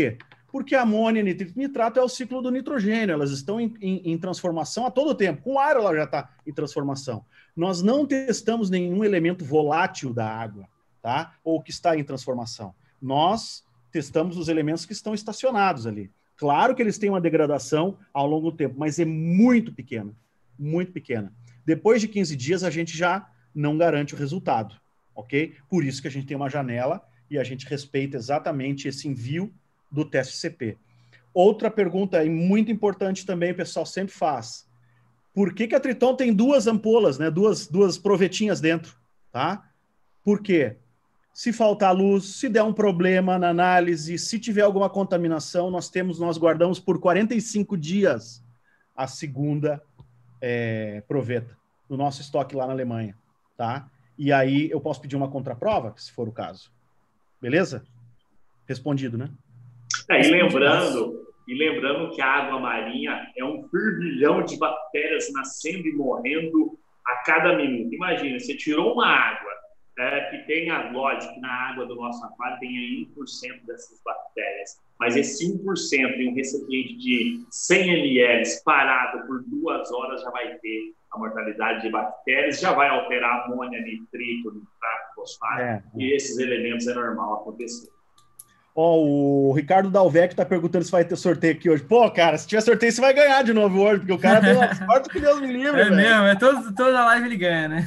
Porque a amônia, nitrito e nitrato é o ciclo do nitrogênio, elas estão em, em, em transformação a todo tempo. Com o ar ela já está em transformação. Nós não testamos nenhum elemento volátil da água, tá? Ou que está em transformação. Nós testamos os elementos que estão estacionados ali. Claro que eles têm uma degradação ao longo do tempo, mas é muito pequena, muito pequena. Depois de quinze dias, a gente já não garante o resultado, ok? Por isso que a gente tem uma janela e a gente respeita exatamente esse envio do teste C P. Outra pergunta e muito importante também, o pessoal sempre faz. Por que que a Triton tem duas ampolas, né? Duas, duas provetinhas dentro, tá? Por quê? Se faltar luz, se der um problema na análise, se tiver alguma contaminação, nós temos, nós guardamos por quarenta e cinco dias a segunda é, proveta no nosso estoque lá na Alemanha, tá? E aí eu posso pedir uma contraprova, se for o caso. Beleza? Respondido, né? É, e lembrando, e lembrando que a água marinha é um fervilhão de bactérias nascendo e morrendo a cada minuto. Imagina, você tirou uma água é, que tenha, lógico, que na água do nosso aquário tenha um por cento dessas bactérias, mas esse um por cento em um recipiente de cem mililitros parado por duas horas já vai ter a mortalidade de bactérias, já vai alterar amônia, nitrito, nitrato, fosfato, é, e esses elementos é normal acontecer. Ó, oh, o Ricardo Dalvec tá perguntando se vai ter sorteio aqui hoje. Pô, cara, se tiver sorteio, você vai ganhar de novo hoje, porque o cara deu uma sorte que Deus me livre, É velho. mesmo, é todo, toda live ele ganha, né?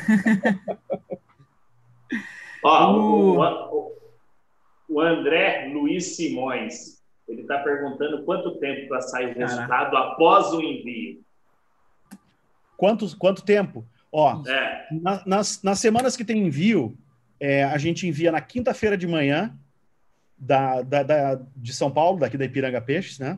Ó, o... O, o André Luiz Simões, ele tá perguntando quanto tempo para sair o resultado após o envio. Quanto, quanto tempo? Ó, é. na, nas, nas semanas que tem envio, é, a gente envia na quinta-feira de manhã, Da, da, da, de São Paulo, daqui da Ipiranga Peixes, né?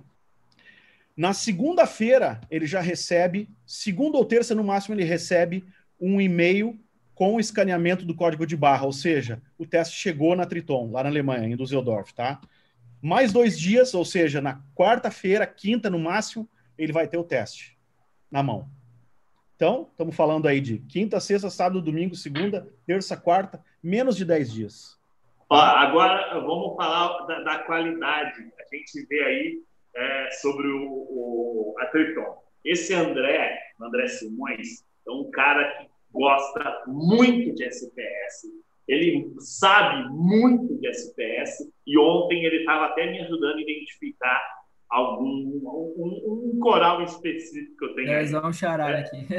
Na segunda-feira, ele já recebe, segunda ou terça no máximo, ele recebe um e-mail com o escaneamento do código de barra, ou seja, o teste chegou na Triton, lá na Alemanha, em Düsseldorf, tá? Mais dois dias, ou seja, na quarta-feira, quinta no máximo, ele vai ter o teste na mão. Então, estamos falando aí de quinta, sexta, sábado, domingo, segunda, terça, quarta, menos de dez dias. Ó, agora vamos falar da, da qualidade. A gente vê aí é, sobre o, o, a Triton. Esse André, André Simões, é um cara que gosta muito de S P S. Ele sabe muito de S P S e ontem ele estava até me ajudando a identificar algum um, um coral específico que eu tenho. É, um charalho é, aqui.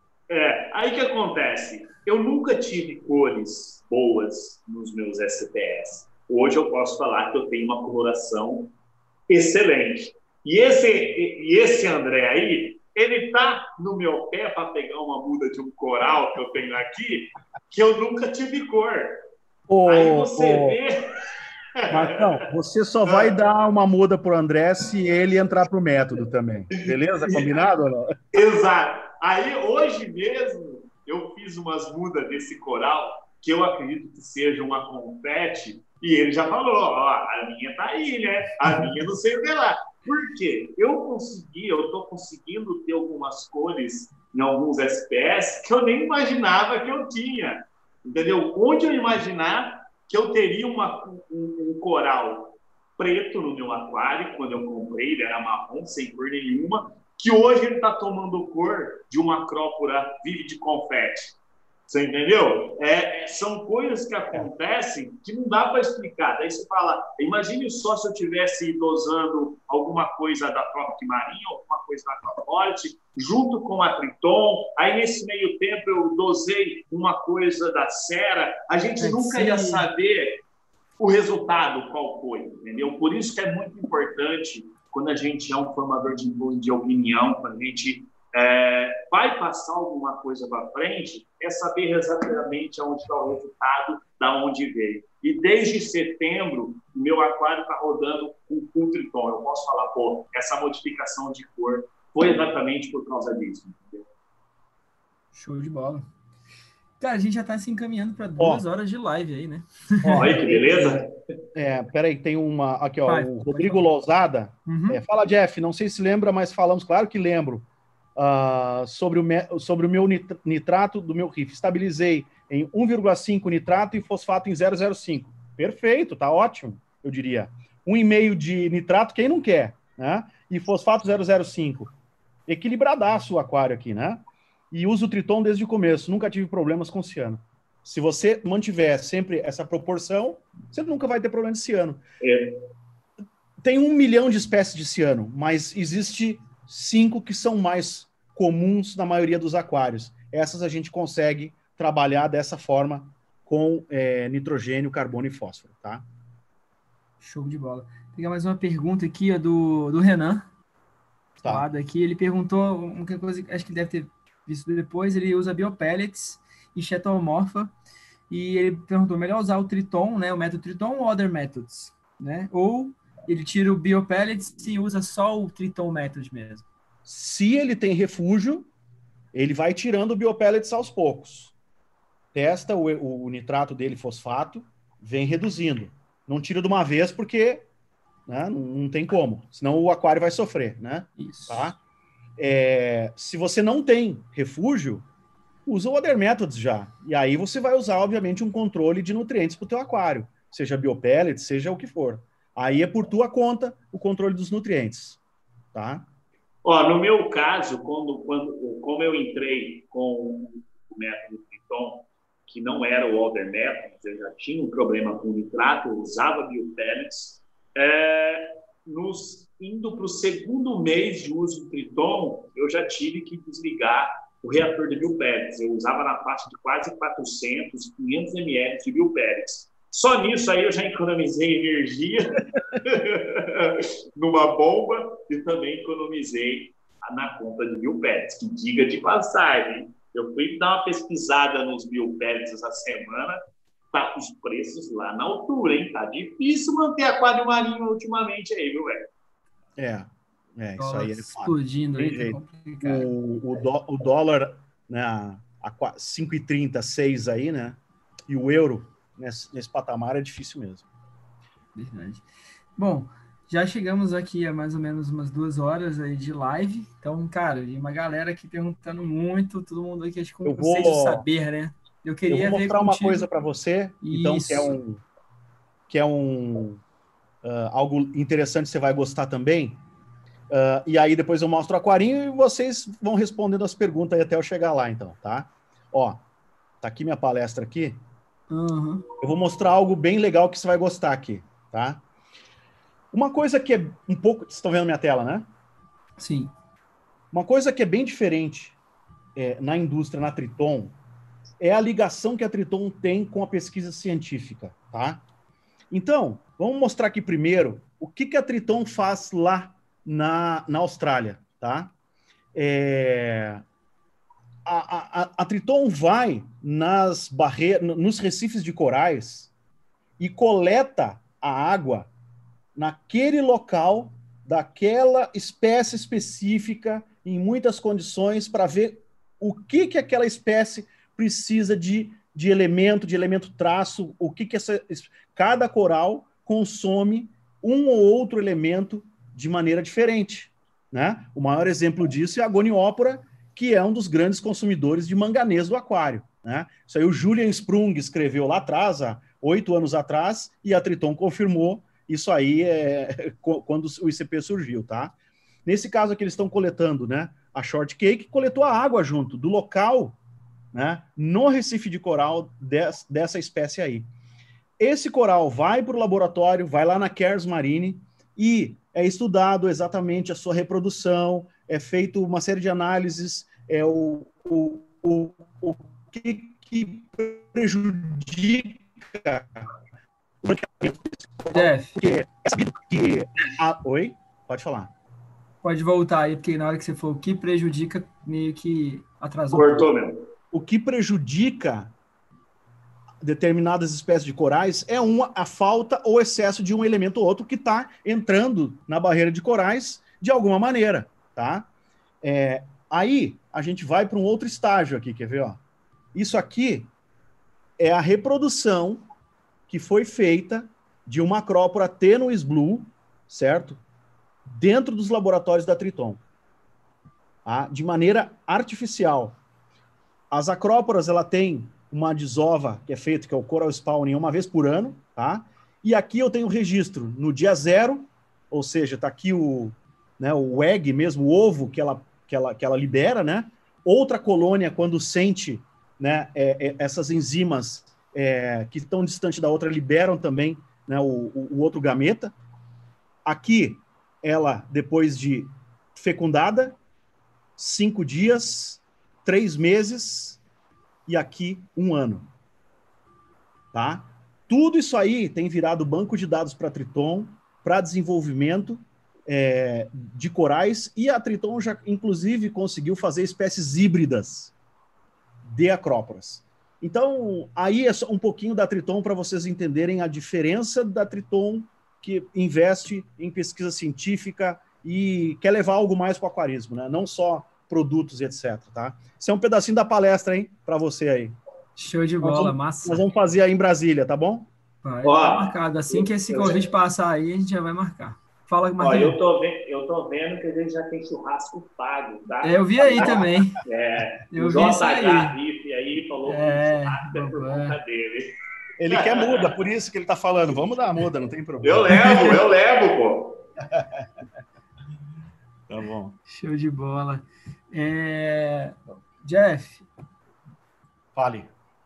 É, aí que acontece? Eu nunca tive cores boas nos meus S P S. Hoje eu posso falar que eu tenho uma coloração excelente. E esse, e esse André aí, ele tá no meu pé para pegar uma muda de um coral que eu tenho aqui, que eu nunca tive cor. Oh, aí você oh. vê... Marcão, você só vai dar uma muda pro André se ele entrar pro método também. Beleza? Combinado ou não? Exato. Aí, hoje mesmo, eu fiz umas mudas desse coral, que eu acredito que seja uma confete, e ele já falou, ó, a minha tá aí, né? A minha não sei o que lá. Por quê? Eu consegui, eu tô conseguindo ter algumas cores em alguns S P S que eu nem imaginava que eu tinha. Entendeu? Onde eu imaginar que eu teria uma, um, um coral preto no meu aquário, quando eu comprei, ele era marrom, sem cor nenhuma, que hoje ele está tomando cor de uma acrópora vive de confete. Você entendeu? É, são coisas que acontecem que não dá para explicar. Daí você fala, imagine só se eu tivesse dosando alguma coisa da Tropic Marinha, alguma coisa da Aquaforte, junto com a Triton, aí nesse meio tempo eu dosei uma coisa da Cera, a gente é, nunca sim. ia saber o resultado qual foi, entendeu? Por isso que é muito importante, quando a gente é um formador de, de opinião, quando a gente é, vai passar alguma coisa para frente, é saber exatamente onde está o resultado, da onde veio. E desde setembro, meu aquário está rodando com o Triton. Eu posso falar, pô, essa modificação de cor foi exatamente por causa disso. Entendeu? Show de bola. Cara, a gente já está se encaminhando para duas ó, horas de live aí, né? Ó, olha que beleza. É, peraí, tem uma... Aqui, ó, vai, o Rodrigo Lousada. Uhum. É, fala, Jeff, não sei se lembra, mas falamos, claro que lembro, uh, sobre, o me, sobre o meu nitrato do meu R I F. Estabilizei em um vírgula cinco nitrato e fosfato em zero vírgula zero cinco. Perfeito, tá ótimo, eu diria. um e meio de nitrato, quem não quer, né? E fosfato zero zero cinco. Equilibradaço o aquário aqui, né? E uso o Triton desde o começo, nunca tive problemas com ciano. Se você mantiver sempre essa proporção, você nunca vai ter problema de ciano. É. Tem um milhão de espécies de ciano, mas existe cinco que são mais comuns na maioria dos aquários. Essas a gente consegue trabalhar dessa forma com é, nitrogênio, carbono e fósforo, tá? Show de bola. Vou pegar mais uma pergunta aqui, ó, do, do Renan. Tá. Falado aqui. Ele perguntou uma coisa, acho que ele deve ter visto depois. Ele usa biopellets e chetomorpha. E ele perguntou, melhor usar o Triton, né, o método Triton ou other methods, né? Ou ele tira o biopellets e usa só o Triton method mesmo. Se ele tem refúgio, ele vai tirando o biopellets aos poucos. Testa o, o nitrato dele, fosfato, vem reduzindo. Não tira de uma vez porque, né, não, não tem como. Senão o aquário vai sofrer, né? Isso. Tá? É, se você não tem refúgio, usa o Other Methods já. E aí você vai usar, obviamente, um controle de nutrientes para o teu aquário. Seja biopellets, seja o que for. Aí é por tua conta o controle dos nutrientes. Tá? Ó, no meu caso, quando, quando, como eu entrei com o método Triton, que não era o Other Methods, eu já tinha um problema com nitrato, eu usava biopellets, é, nos, indo para o segundo mês de uso do Triton, eu já tive que desligar o reator de biopellets. Eu usava na faixa de quase quatrocentos, quinhentos mililitros de biopellets. Só nisso aí eu já economizei energia numa bomba e também economizei na conta de biopellets, que diga de passagem. Eu fui dar uma pesquisada nos biopellets essa semana, tá com os preços lá na altura, hein? Tá difícil manter aquário marinho ultimamente aí, viu, velho? É, é, isso aí é fato. Explodindo aí, Tem tá jeito. complicado. O, o, dó- o dólar, né, a cinco e trinta, seis aí, né? E o euro nesse, nesse patamar é difícil mesmo. Verdade. Bom, já chegamos aqui a mais ou menos umas duas horas aí de live. Então, cara, e uma galera aqui perguntando muito, todo mundo aqui acho que Eu com sede de vou- saber, né? Eu Eu queria vou ver mostrar uma contigo. coisa para você, então, que é Isso. um, que é um ah, algo interessante, você vai gostar também. Ah, e aí depois eu mostro o aquarinho e vocês vão respondendo as perguntas aí até eu chegar lá, então, tá? Ó, tá aqui minha palestra aqui. Uhum. Eu vou mostrar algo bem legal que você vai gostar aqui, tá? Uma coisa que é um pouco... Vocês estão vendo minha tela, né? Sim. Uma coisa que é bem diferente é, na indústria, na Triton, é a ligação que a Triton tem com a pesquisa científica, tá? Então, vamos mostrar aqui primeiro o que, que a Triton faz lá na, na Austrália, tá? É, a, a, a Triton vai nas barreiras, nos recifes de corais e coleta a água naquele local, daquela espécie específica, em muitas condições, para ver o que, que aquela espécie precisa de, de elemento, de elemento traço, o que, que essa, cada coral consome um ou outro elemento de maneira diferente, né? O maior exemplo disso é a goniópora, que é um dos grandes consumidores de manganês do aquário, né? Isso aí o Julian Sprung escreveu lá atrás, há oito anos atrás, e a Triton confirmou isso aí é, quando o I C P surgiu, tá? Nesse caso aqui eles estão coletando, né? A shortcake coletou a água junto do local, né? No recife de coral des, dessa espécie aí. Esse coral vai para o laboratório, vai lá na Cairns Marine e é estudado exatamente a sua reprodução, é feito uma série de análises, é o, o, o, o que, que prejudica. Jeff, Porque é sabido que... A... Oi? Pode falar. pode voltar aí, porque na hora que você falou o que prejudica, meio que atrasou. Cortou mesmo. O que prejudica determinadas espécies de corais é uma, a falta ou excesso de um elemento ou outro que está entrando na barreira de corais de alguma maneira, tá? É, aí a gente vai para um outro estágio aqui, quer ver? Ó? Isso aqui é a reprodução que foi feita de uma acrópora Tenuis Blue, certo? Dentro dos laboratórios da Triton, tá? De maneira artificial. As acróporas, ela tem uma desova que é feita, que é o coral spawning, uma vez por ano, tá? E aqui eu tenho o registro no dia zero, ou seja, está aqui o, né, o egg mesmo, o ovo que ela, que ela, que ela libera, né? Outra colônia, quando sente, né, é, é, essas enzimas é, que estão distante da outra, liberam também, né, o, o, o outro gameta. Aqui, ela, depois de fecundada, cinco dias, três meses, e aqui um ano. Tá? Tudo isso aí tem virado banco de dados para a Triton, para desenvolvimento é, de corais, e a Triton já, inclusive, conseguiu fazer espécies híbridas de acróporas. Então, aí é só um pouquinho da Triton para vocês entenderem a diferença da Triton que investe em pesquisa científica e quer levar algo mais para o aquarismo, né? Não só produtos e etcétera. Tá? Isso é um pedacinho da palestra, hein, para você aí. Show de bola, nós vamos, massa. Nós vamos fazer aí em Brasília, tá bom? Vai, tá marcado. Assim que esse convite passar aí, a gente já vai marcar. Fala, Marquinhos. Ó, eu tô vendo, eu tô vendo que a gente já tem churrasco pago, tá? É, eu vi aí também. É, eu o vi isso aí. J H Riff aí falou é, que o churrasco é por conta dele. Ele quer muda, por isso que ele tá falando. Vamos dar a muda, não tem problema. Eu levo, eu levo, pô. Tá bom. Show de bola. É... Jeff. Fale.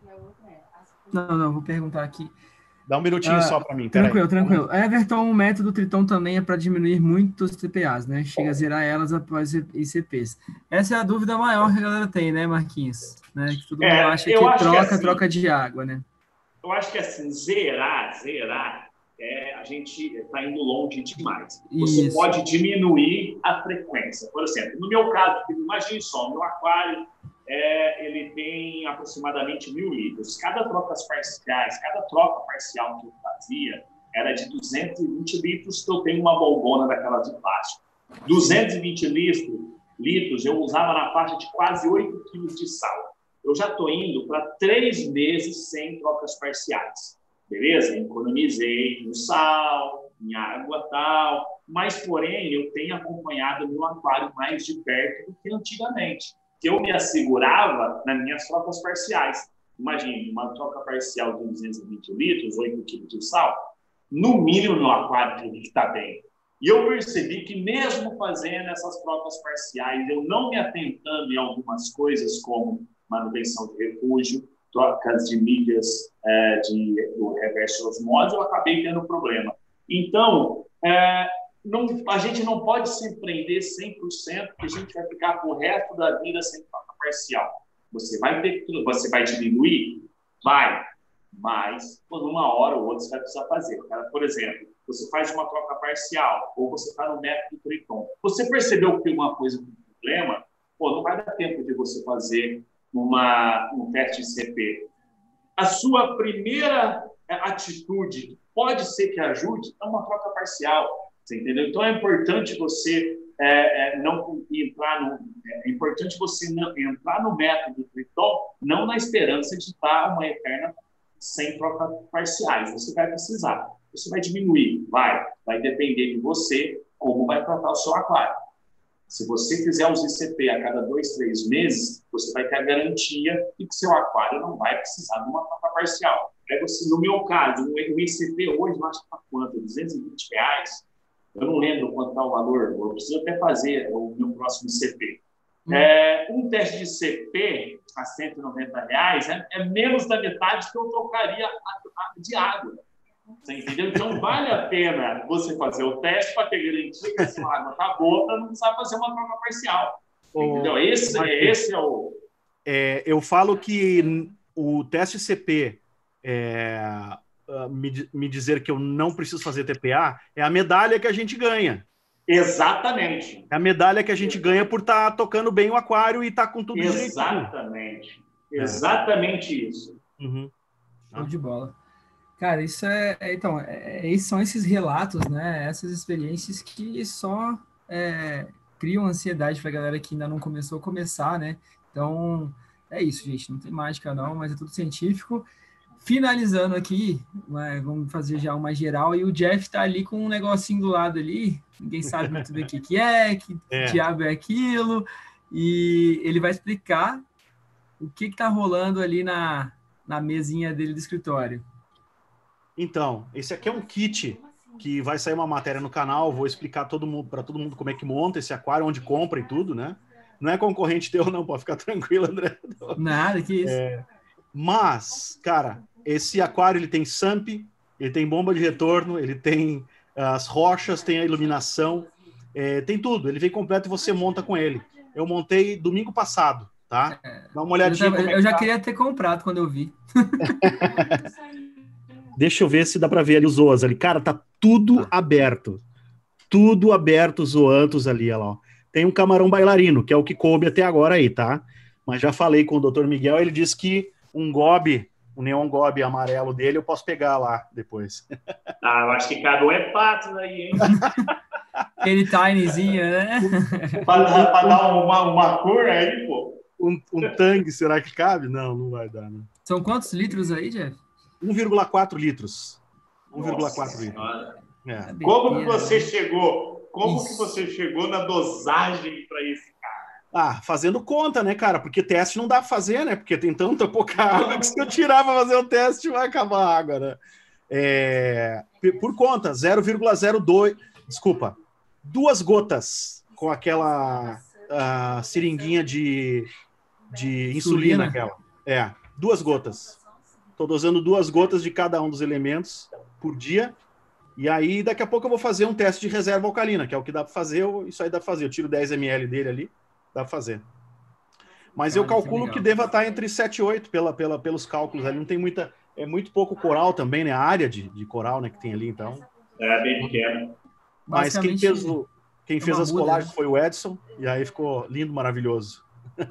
Não, não, vou perguntar aqui. Dá um minutinho ah, só para mim. Tranquilo, tranquilo. Everton, o método Triton também é para diminuir muito os T P As, né? Chega a zerar elas após I C Ps. Essa é a dúvida maior que a galera tem, né, Marquinhos? Né? Que todo mundo é, acha que troca, que assim, troca de água, né? Eu acho que assim, zerar, zerar, é, a gente está indo longe demais. Você Isso. pode diminuir a frequência. Por exemplo, no meu caso, imagine só, meu aquário, É, ele tem aproximadamente mil litros. Cada troca parciais, cada troca parcial que eu fazia era de duzentos e vinte litros, que eu tenho uma bombona daquela de plástico. duzentos e vinte litros, litros eu usava na faixa de quase oito quilos de sal. Eu já estou indo para três meses sem trocas parciais. Beleza? Economizei no sal, em água e tal, mas, porém, eu tenho acompanhado meu aquário mais de perto do que antigamente. Que eu me assegurava nas minhas trocas parciais. Imagine, uma troca parcial de duzentos e vinte litros, oito quilos de sal, no mínimo no aquário tem que estar bem. E eu percebi que mesmo fazendo essas trocas parciais, eu não me atentando em algumas coisas como manutenção de refúgio, trocas de mídias é, de, do reverso osmose, eu acabei tendo problema. Então, é, Não, a gente não pode se prender cem por cento, porque a gente vai ficar pro resto da vida sem troca parcial. Você vai ter, você vai diminuir? Vai. Mas, por uma hora ou outra, você vai precisar fazer. Por exemplo, você faz uma troca parcial, ou você está no método Triton. Você percebeu que tem uma coisa com problema? Pô, não vai dar tempo de você fazer uma, um teste de C P. A sua primeira atitude, pode ser que ajude, é uma troca parcial. Você entendeu? Então é importante você é, é, não entrar no é importante você não, entrar no método Triton não na esperança de estar uma eterna sem trocas parciais. Você vai precisar, você vai diminuir, vai, vai depender de você como vai tratar o seu aquário. Se você fizer os I C P a cada dois, três meses, você vai ter a garantia de que seu aquário não vai precisar de uma troca parcial. É você, no meu caso, o I C P hoje, eu acho que está quanto? duzentos e vinte reais. Eu não lembro quanto está o valor, eu preciso até fazer o meu próximo C P. Hum. É, um teste de C P a cento e noventa reais é, é menos da metade que eu trocaria a, a, de água. Você entendeu? Então, vale a pena você fazer o teste para ter garantia que a sua água está boa para não precisar fazer uma troca parcial. Entendeu? Esse, é, esse é o... É, eu falo que o teste C P... É... Uh, me, me dizer que eu não preciso fazer T P A, é a medalha que a gente ganha. Exatamente. É a medalha que a gente ganha por estar tá tocando bem o aquário e estar tá com tudo direitinho. Exatamente. Exatamente é. Isso. Uhum. Show de bola. Cara, isso é... Então, é, é, são esses relatos, né? Essas experiências que só é, criam ansiedade para a galera que ainda não começou a começar, né? Então, é isso, gente. Não tem mágica não, mas é tudo científico. Finalizando aqui, né, vamos fazer já uma geral, e o Jeff está ali com um negocinho do lado ali, ninguém sabe muito bem o que, que é, que é. diabo é aquilo, e ele vai explicar o que está rolando ali na, na mesinha dele do escritório. Então, esse aqui é um kit que vai sair uma matéria no canal, vou explicar todo mundo, para todo mundo como é que monta esse aquário, onde compra e tudo, né? Não é concorrente teu, não, pode ficar tranquilo, André. Nada, que isso. É, mas, cara, esse aquário ele tem S A M P, ele tem bomba de retorno, ele tem as rochas, tem a iluminação, é, tem tudo. Ele vem completo e você monta com ele. Eu montei domingo passado, tá? Dá uma olhadinha. Eu, tava, como é eu que já tá. queria ter comprado quando eu vi. Deixa eu ver se dá para ver ali os zoas ali. Cara, tá tudo Tá. aberto. Tudo aberto, os zoantos ali, olha lá. Ó. Tem um camarão bailarino, que é o que coube até agora aí, tá? Mas já falei com o doutor Miguel, ele disse que um gobe, um neon gobe amarelo dele, eu posso pegar lá depois. Ah, eu acho que cada um é pato aí, hein? Aquele tinyzinho, né? Para dar uma, uma cor aí, pô. Um, um tangue, será que cabe? Não, não vai dar, né? São quantos litros aí, Jeff? um vírgula quatro litros. um vírgula quatro litros. Senhora. É. Como que você chegou? Como isso. que você chegou na dosagem para esse cara? Ah, fazendo conta, né, cara? Porque teste não dá pra fazer, né? Porque tem tanta pouca água que se eu tirar para fazer o teste vai acabar a água, né? É... Por conta, zero vírgula zero dois, desculpa, duas gotas com aquela uh, seringuinha de, de insulina, aquela. É, duas gotas. Estou dosando duas gotas de cada um dos elementos por dia. E aí, daqui a pouco eu vou fazer um teste de reserva alcalina, que é o que dá para fazer. Eu, isso aí dá para fazer. Eu tiro dez mililitros dele ali, dá para fazer. Mas Cara, eu calculo que, que deva estar entre sete e oito pela, pela, pelos cálculos ali. Não tem muita... É muito pouco coral também, né? A área de, de coral, né, que tem ali, então. É bem pequeno. Mas quem fez, o, quem fez as muda, colagens né? foi o Edson, e aí ficou lindo, maravilhoso.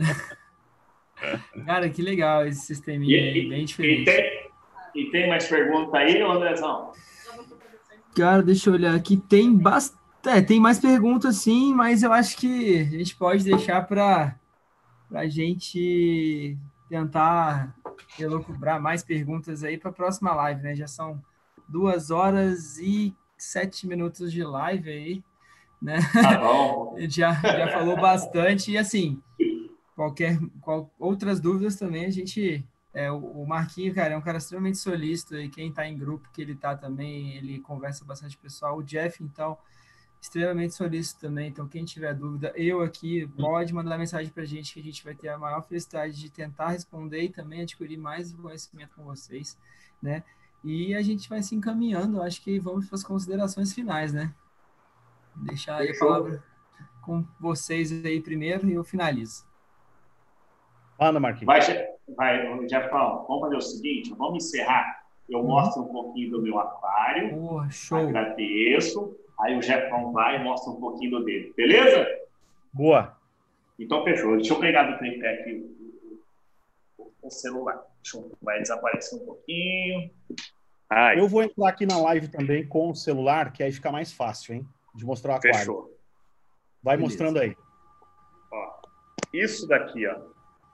Cara, que legal esse sisteminha e, aí, bem diferente. E tem, e tem mais pergunta aí, Andrezão? Cara, deixa eu olhar aqui. Tem bastante. É, tem mais perguntas sim, mas eu acho que a gente pode deixar para a gente tentar elocubrar mais perguntas aí para a próxima live, né? Já são duas horas e sete minutos de live aí, né? Tá bom. já, já falou bastante. E assim, qualquer qual, outras dúvidas também a gente... É, o, o Marquinho, cara, é um cara extremamente solícito e quem tá em grupo que ele tá também, ele conversa bastante com o pessoal. O Jeff, então, extremamente solícito também. Então, quem tiver dúvida, eu aqui, pode mandar mensagem pra gente que a gente vai ter a maior felicidade de tentar responder e também adquirir mais conhecimento com vocês, né? E a gente vai se encaminhando, acho que vamos para as considerações finais, né? Deixar aí a palavra com vocês aí primeiro e eu finalizo. Anda, Marquinhos. Vai, vai, Jefão, vamos fazer o seguinte, vamos encerrar. Eu uhum. mostro um pouquinho do meu aquário, oh, show. agradeço, aí o Jefão vai e mostra um pouquinho do dele, beleza? Boa. Então, fechou. Deixa eu pegar do tripé aqui o, o celular. Deixa eu, vai desaparecer um pouquinho. Ai. Eu vou entrar aqui na live também com o celular, que aí fica mais fácil, hein? De mostrar o aquário. Fechou. Vai Beleza. Mostrando aí. Ó, isso daqui, ó.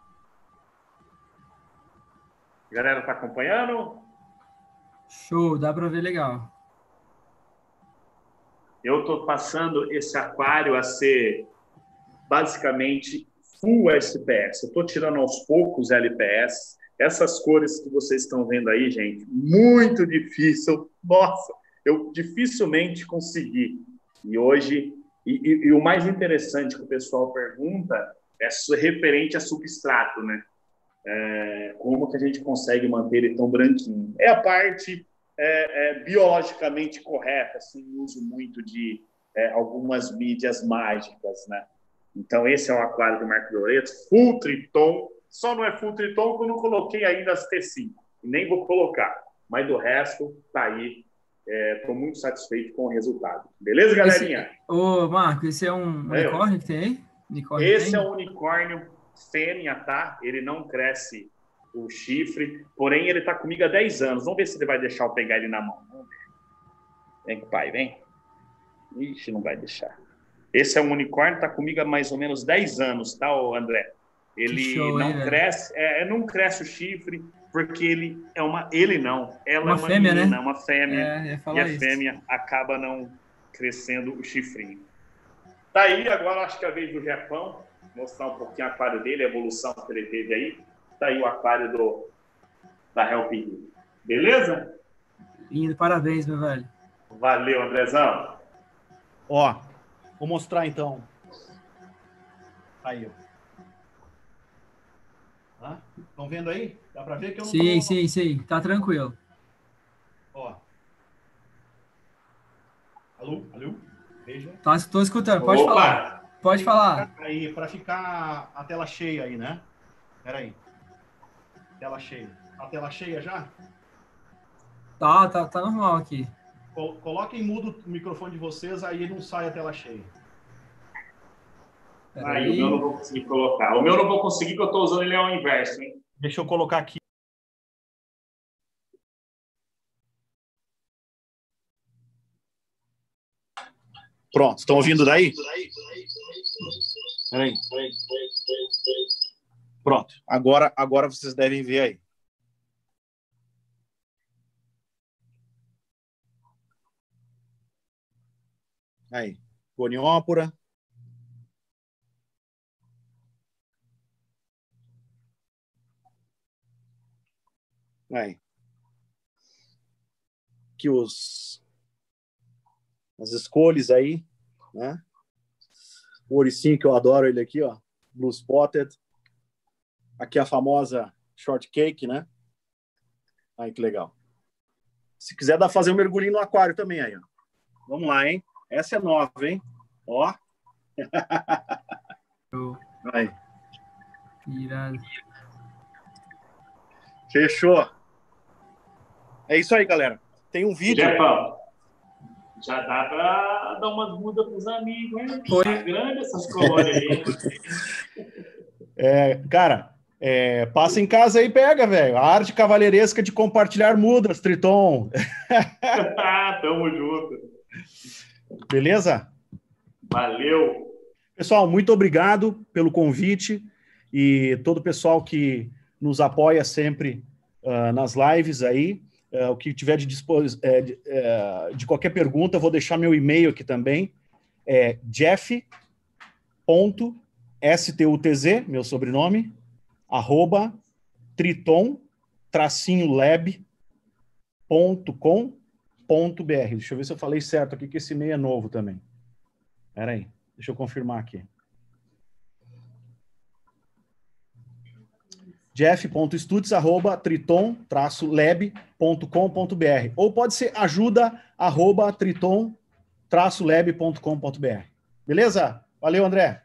A galera tá acompanhando? Show, dá para ver legal. Eu tô passando esse aquário a ser basicamente full S P S. Eu tô tirando aos poucos L P S. Essas cores que vocês estão vendo aí, gente, muito difícil. Nossa, eu dificilmente consegui. E hoje, e, e, e o mais interessante que o pessoal pergunta é referente a substrato, né? É, como que a gente consegue manter ele tão branquinho? É a parte é, é, biologicamente correta, sem uso muito de é, algumas mídias mágicas, né? Então, esse é o aquário do Marco Doreto, full Triton. Só não é full Triton porque eu não coloquei ainda as T cinco. Nem vou colocar. Mas do resto, tá aí. Estou é, muito satisfeito com o resultado. Beleza, galerinha? Esse, ô, Marco, esse é um é, unicórnio que tem aí? Unicórnio esse tem? é um unicórnio fêmea, tá? Ele não cresce o chifre, porém ele tá comigo há dez anos. Vamos ver se ele vai deixar eu pegar ele na mão. Vamos ver. Vem, pai, vem. Ixi, não vai deixar. Esse é um unicórnio, tá comigo há mais ou menos dez anos, tá, André? Ele show, não hein, cresce, é, não cresce o chifre, porque ele é uma, ele não, ela uma é uma fêmea, menina, né? uma fêmea, é, e a isso. fêmea acaba não crescendo o chifrinho. Daí, agora acho que é a vez do Jefão, mostrar um pouquinho o aquário dele, a evolução que ele teve aí. Tá aí o aquário do, da Help Rio. Beleza? Lindo, parabéns, meu velho. Valeu, Andrezão. Ó, vou mostrar então. Aí, ó. Estão vendo aí? Dá para ver que eu não Sim, tô... sim, sim. Tá tranquilo. Ó. Alô? Alô? Veja. Tá, tô escutando. Pode Opa! falar. Pode falar. Aí, para ficar a tela cheia aí, né? Espera aí. Tela cheia. A tela cheia já? Tá, tá, tá normal aqui. Coloquem mudo o microfone de vocês, aí não sai a tela cheia. Aí, aí, o meu não vou conseguir colocar. O meu não vou conseguir, porque eu estou usando ele ao inverso, hein? Deixa eu colocar aqui. Pronto, estão ouvindo daí? Peraí. Pronto, agora, agora vocês devem ver aí. Aí, goniópora. Aí. Aqui os... as escolhas aí, né? O ouricinho, que eu adoro ele aqui, ó. Blue Spotted. Aqui a famosa shortcake, né? Aí, que legal. Se quiser, dá pra fazer um mergulhinho no aquário também aí, ó. Vamos lá, hein? Essa é nova, hein? Ó. Aí. Irado. Fechou. É isso aí, galera. Tem um vídeo. Jefão, já dá para dar umas mudas para os amigos, hein? Foi. Tá grande essas colônias aí. É, cara, é, passa em casa aí e pega, velho. A arte cavalheiresca de compartilhar mudas, Triton. Tamo junto. Beleza? Valeu. Pessoal, muito obrigado pelo convite e todo o pessoal que nos apoia sempre uh, nas lives aí. Uh, o que tiver de, dispos... é, de, é, de qualquer pergunta, eu vou deixar meu e-mail aqui também. É jeff ponto stutz, meu sobrenome, arroba triton tracinho lab ponto com ponto br. Deixa eu ver se eu falei certo aqui, que esse e-mail é novo também. Espera aí, deixa eu confirmar aqui. jeff ponto stutz arroba triton traço lab ponto com ponto br. Ou pode ser ajuda arroba triton traço lab ponto com ponto br. Beleza? Valeu, André.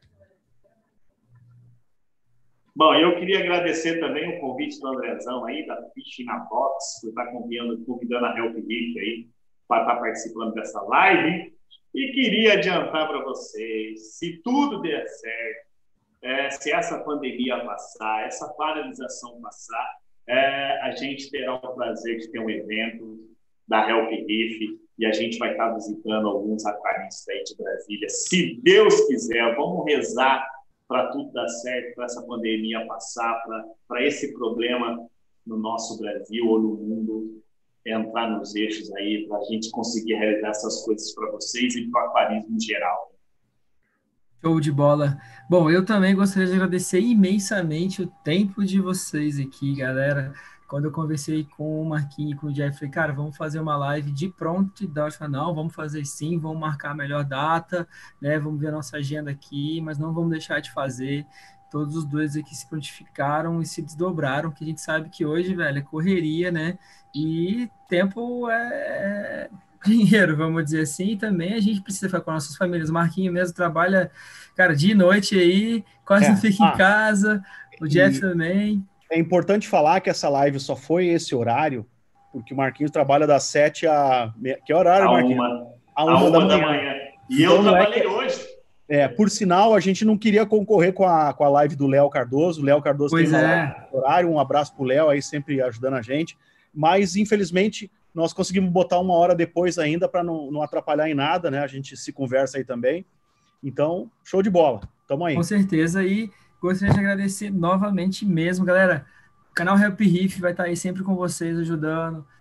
Bom, eu queria agradecer também o convite do Andrezão aí, da Fish na Box, por estar convidando, convidando a Help Riff aí para estar participando dessa live. E queria adiantar para vocês, se tudo der certo, é, se essa pandemia passar, essa paralisação passar, é, a gente terá o prazer de ter um evento da Help Riff e a gente vai estar visitando alguns aquaristas aí de Brasília. Se Deus quiser, vamos rezar para tudo dar certo, para essa pandemia passar, para esse problema no nosso Brasil ou no mundo entrar nos eixos aí, para a gente conseguir realizar essas coisas para vocês e para o aquarismo em geral. Show de bola. Bom, eu também gostaria de agradecer imensamente o tempo de vocês aqui, galera. Quando eu conversei com o Marquinhos e com o Jeff, falei, cara, vamos fazer uma live de prontidão. Eu falei, não, vamos fazer sim, vamos marcar a melhor data, né? Vamos ver a nossa agenda aqui, mas não vamos deixar de fazer. Todos os dois aqui se prontificaram e se desdobraram, que a gente sabe que hoje, velho, é correria, né? E tempo é dinheiro, vamos dizer assim, e também a gente precisa ficar com nossas famílias. O Marquinhos mesmo trabalha, cara, dia e noite aí, quase É. não fica Ah, em casa, o Jeff e também. É importante falar que essa live só foi esse horário, porque o Marquinhos trabalha das sete a... Que horário, A Marquinhos? uma, A uma, a uma da da manhã. manhã. E Então, eu não é trabalhei que- hoje. É, por sinal, a gente não queria concorrer com a, com a live do Léo Cardoso. O Léo Cardoso Pois tem uma é. live no horário. Um abraço pro Léo aí, sempre ajudando a gente. Mas, infelizmente, nós conseguimos botar uma hora depois ainda para não, não atrapalhar em nada, né? A gente se conversa aí também. Então, show de bola. Tamo aí. Com certeza, e gostaria de agradecer novamente mesmo, galera. O canal Help Riff vai estar aí sempre com vocês, ajudando,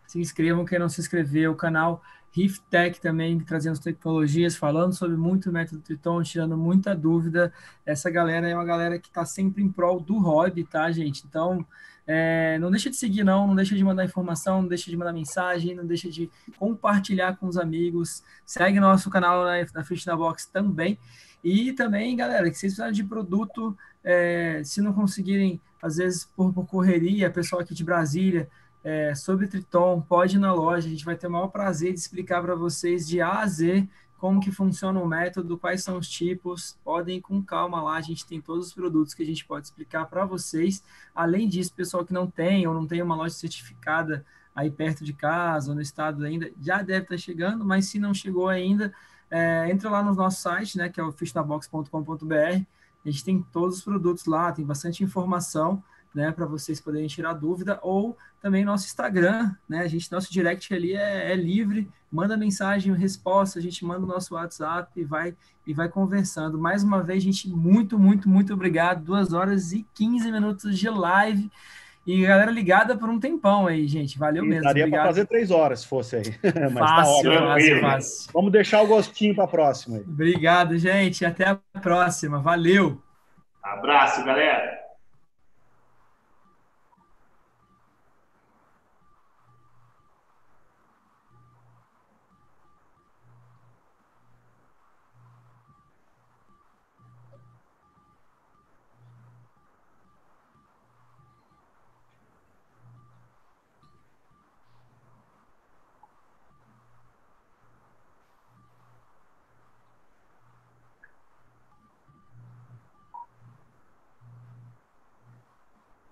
se inscrevam, quem não se inscreveu, o canal Riff Tech também, trazendo tecnologias, falando sobre muito o método Triton, tirando muita dúvida. Essa galera é uma galera que está sempre em prol do hobby, tá, gente? Então, é, não deixa de seguir, não, não deixa de mandar informação, não deixa de mandar mensagem, não deixa de compartilhar com os amigos. Segue nosso canal na, na Fish na Box também. E também, galera, que vocês precisarem de produto, é, se não conseguirem, às vezes, por, por correria, pessoal aqui de Brasília, é, sobre Triton, pode ir na loja, a gente vai ter o maior prazer de explicar para vocês de A a Z como que funciona o método, quais são os tipos, podem ir com calma lá, a gente tem todos os produtos que a gente pode explicar para vocês. Além disso, pessoal que não tem ou não tem uma loja certificada aí perto de casa ou no estado ainda, já deve estar chegando, mas se não chegou ainda, é, entra lá no nosso site, né, que é o fish na box ponto com ponto b r. A gente tem todos os produtos lá, tem bastante informação, né, para vocês poderem tirar dúvida, ou também nosso Instagram, né, a gente, nosso direct ali é, é livre, manda mensagem, resposta, a gente manda o nosso WhatsApp e vai, e vai conversando. Mais uma vez, gente, muito, muito, muito obrigado, duas horas e quinze minutos de live, e galera ligada por um tempão aí, gente, valeu E mesmo. daria para fazer três horas, se fosse aí. Mas fácil, tá fácil, fácil. Vamos deixar o gostinho para a próxima aí. Obrigado, gente, até a próxima, valeu! Abraço, galera!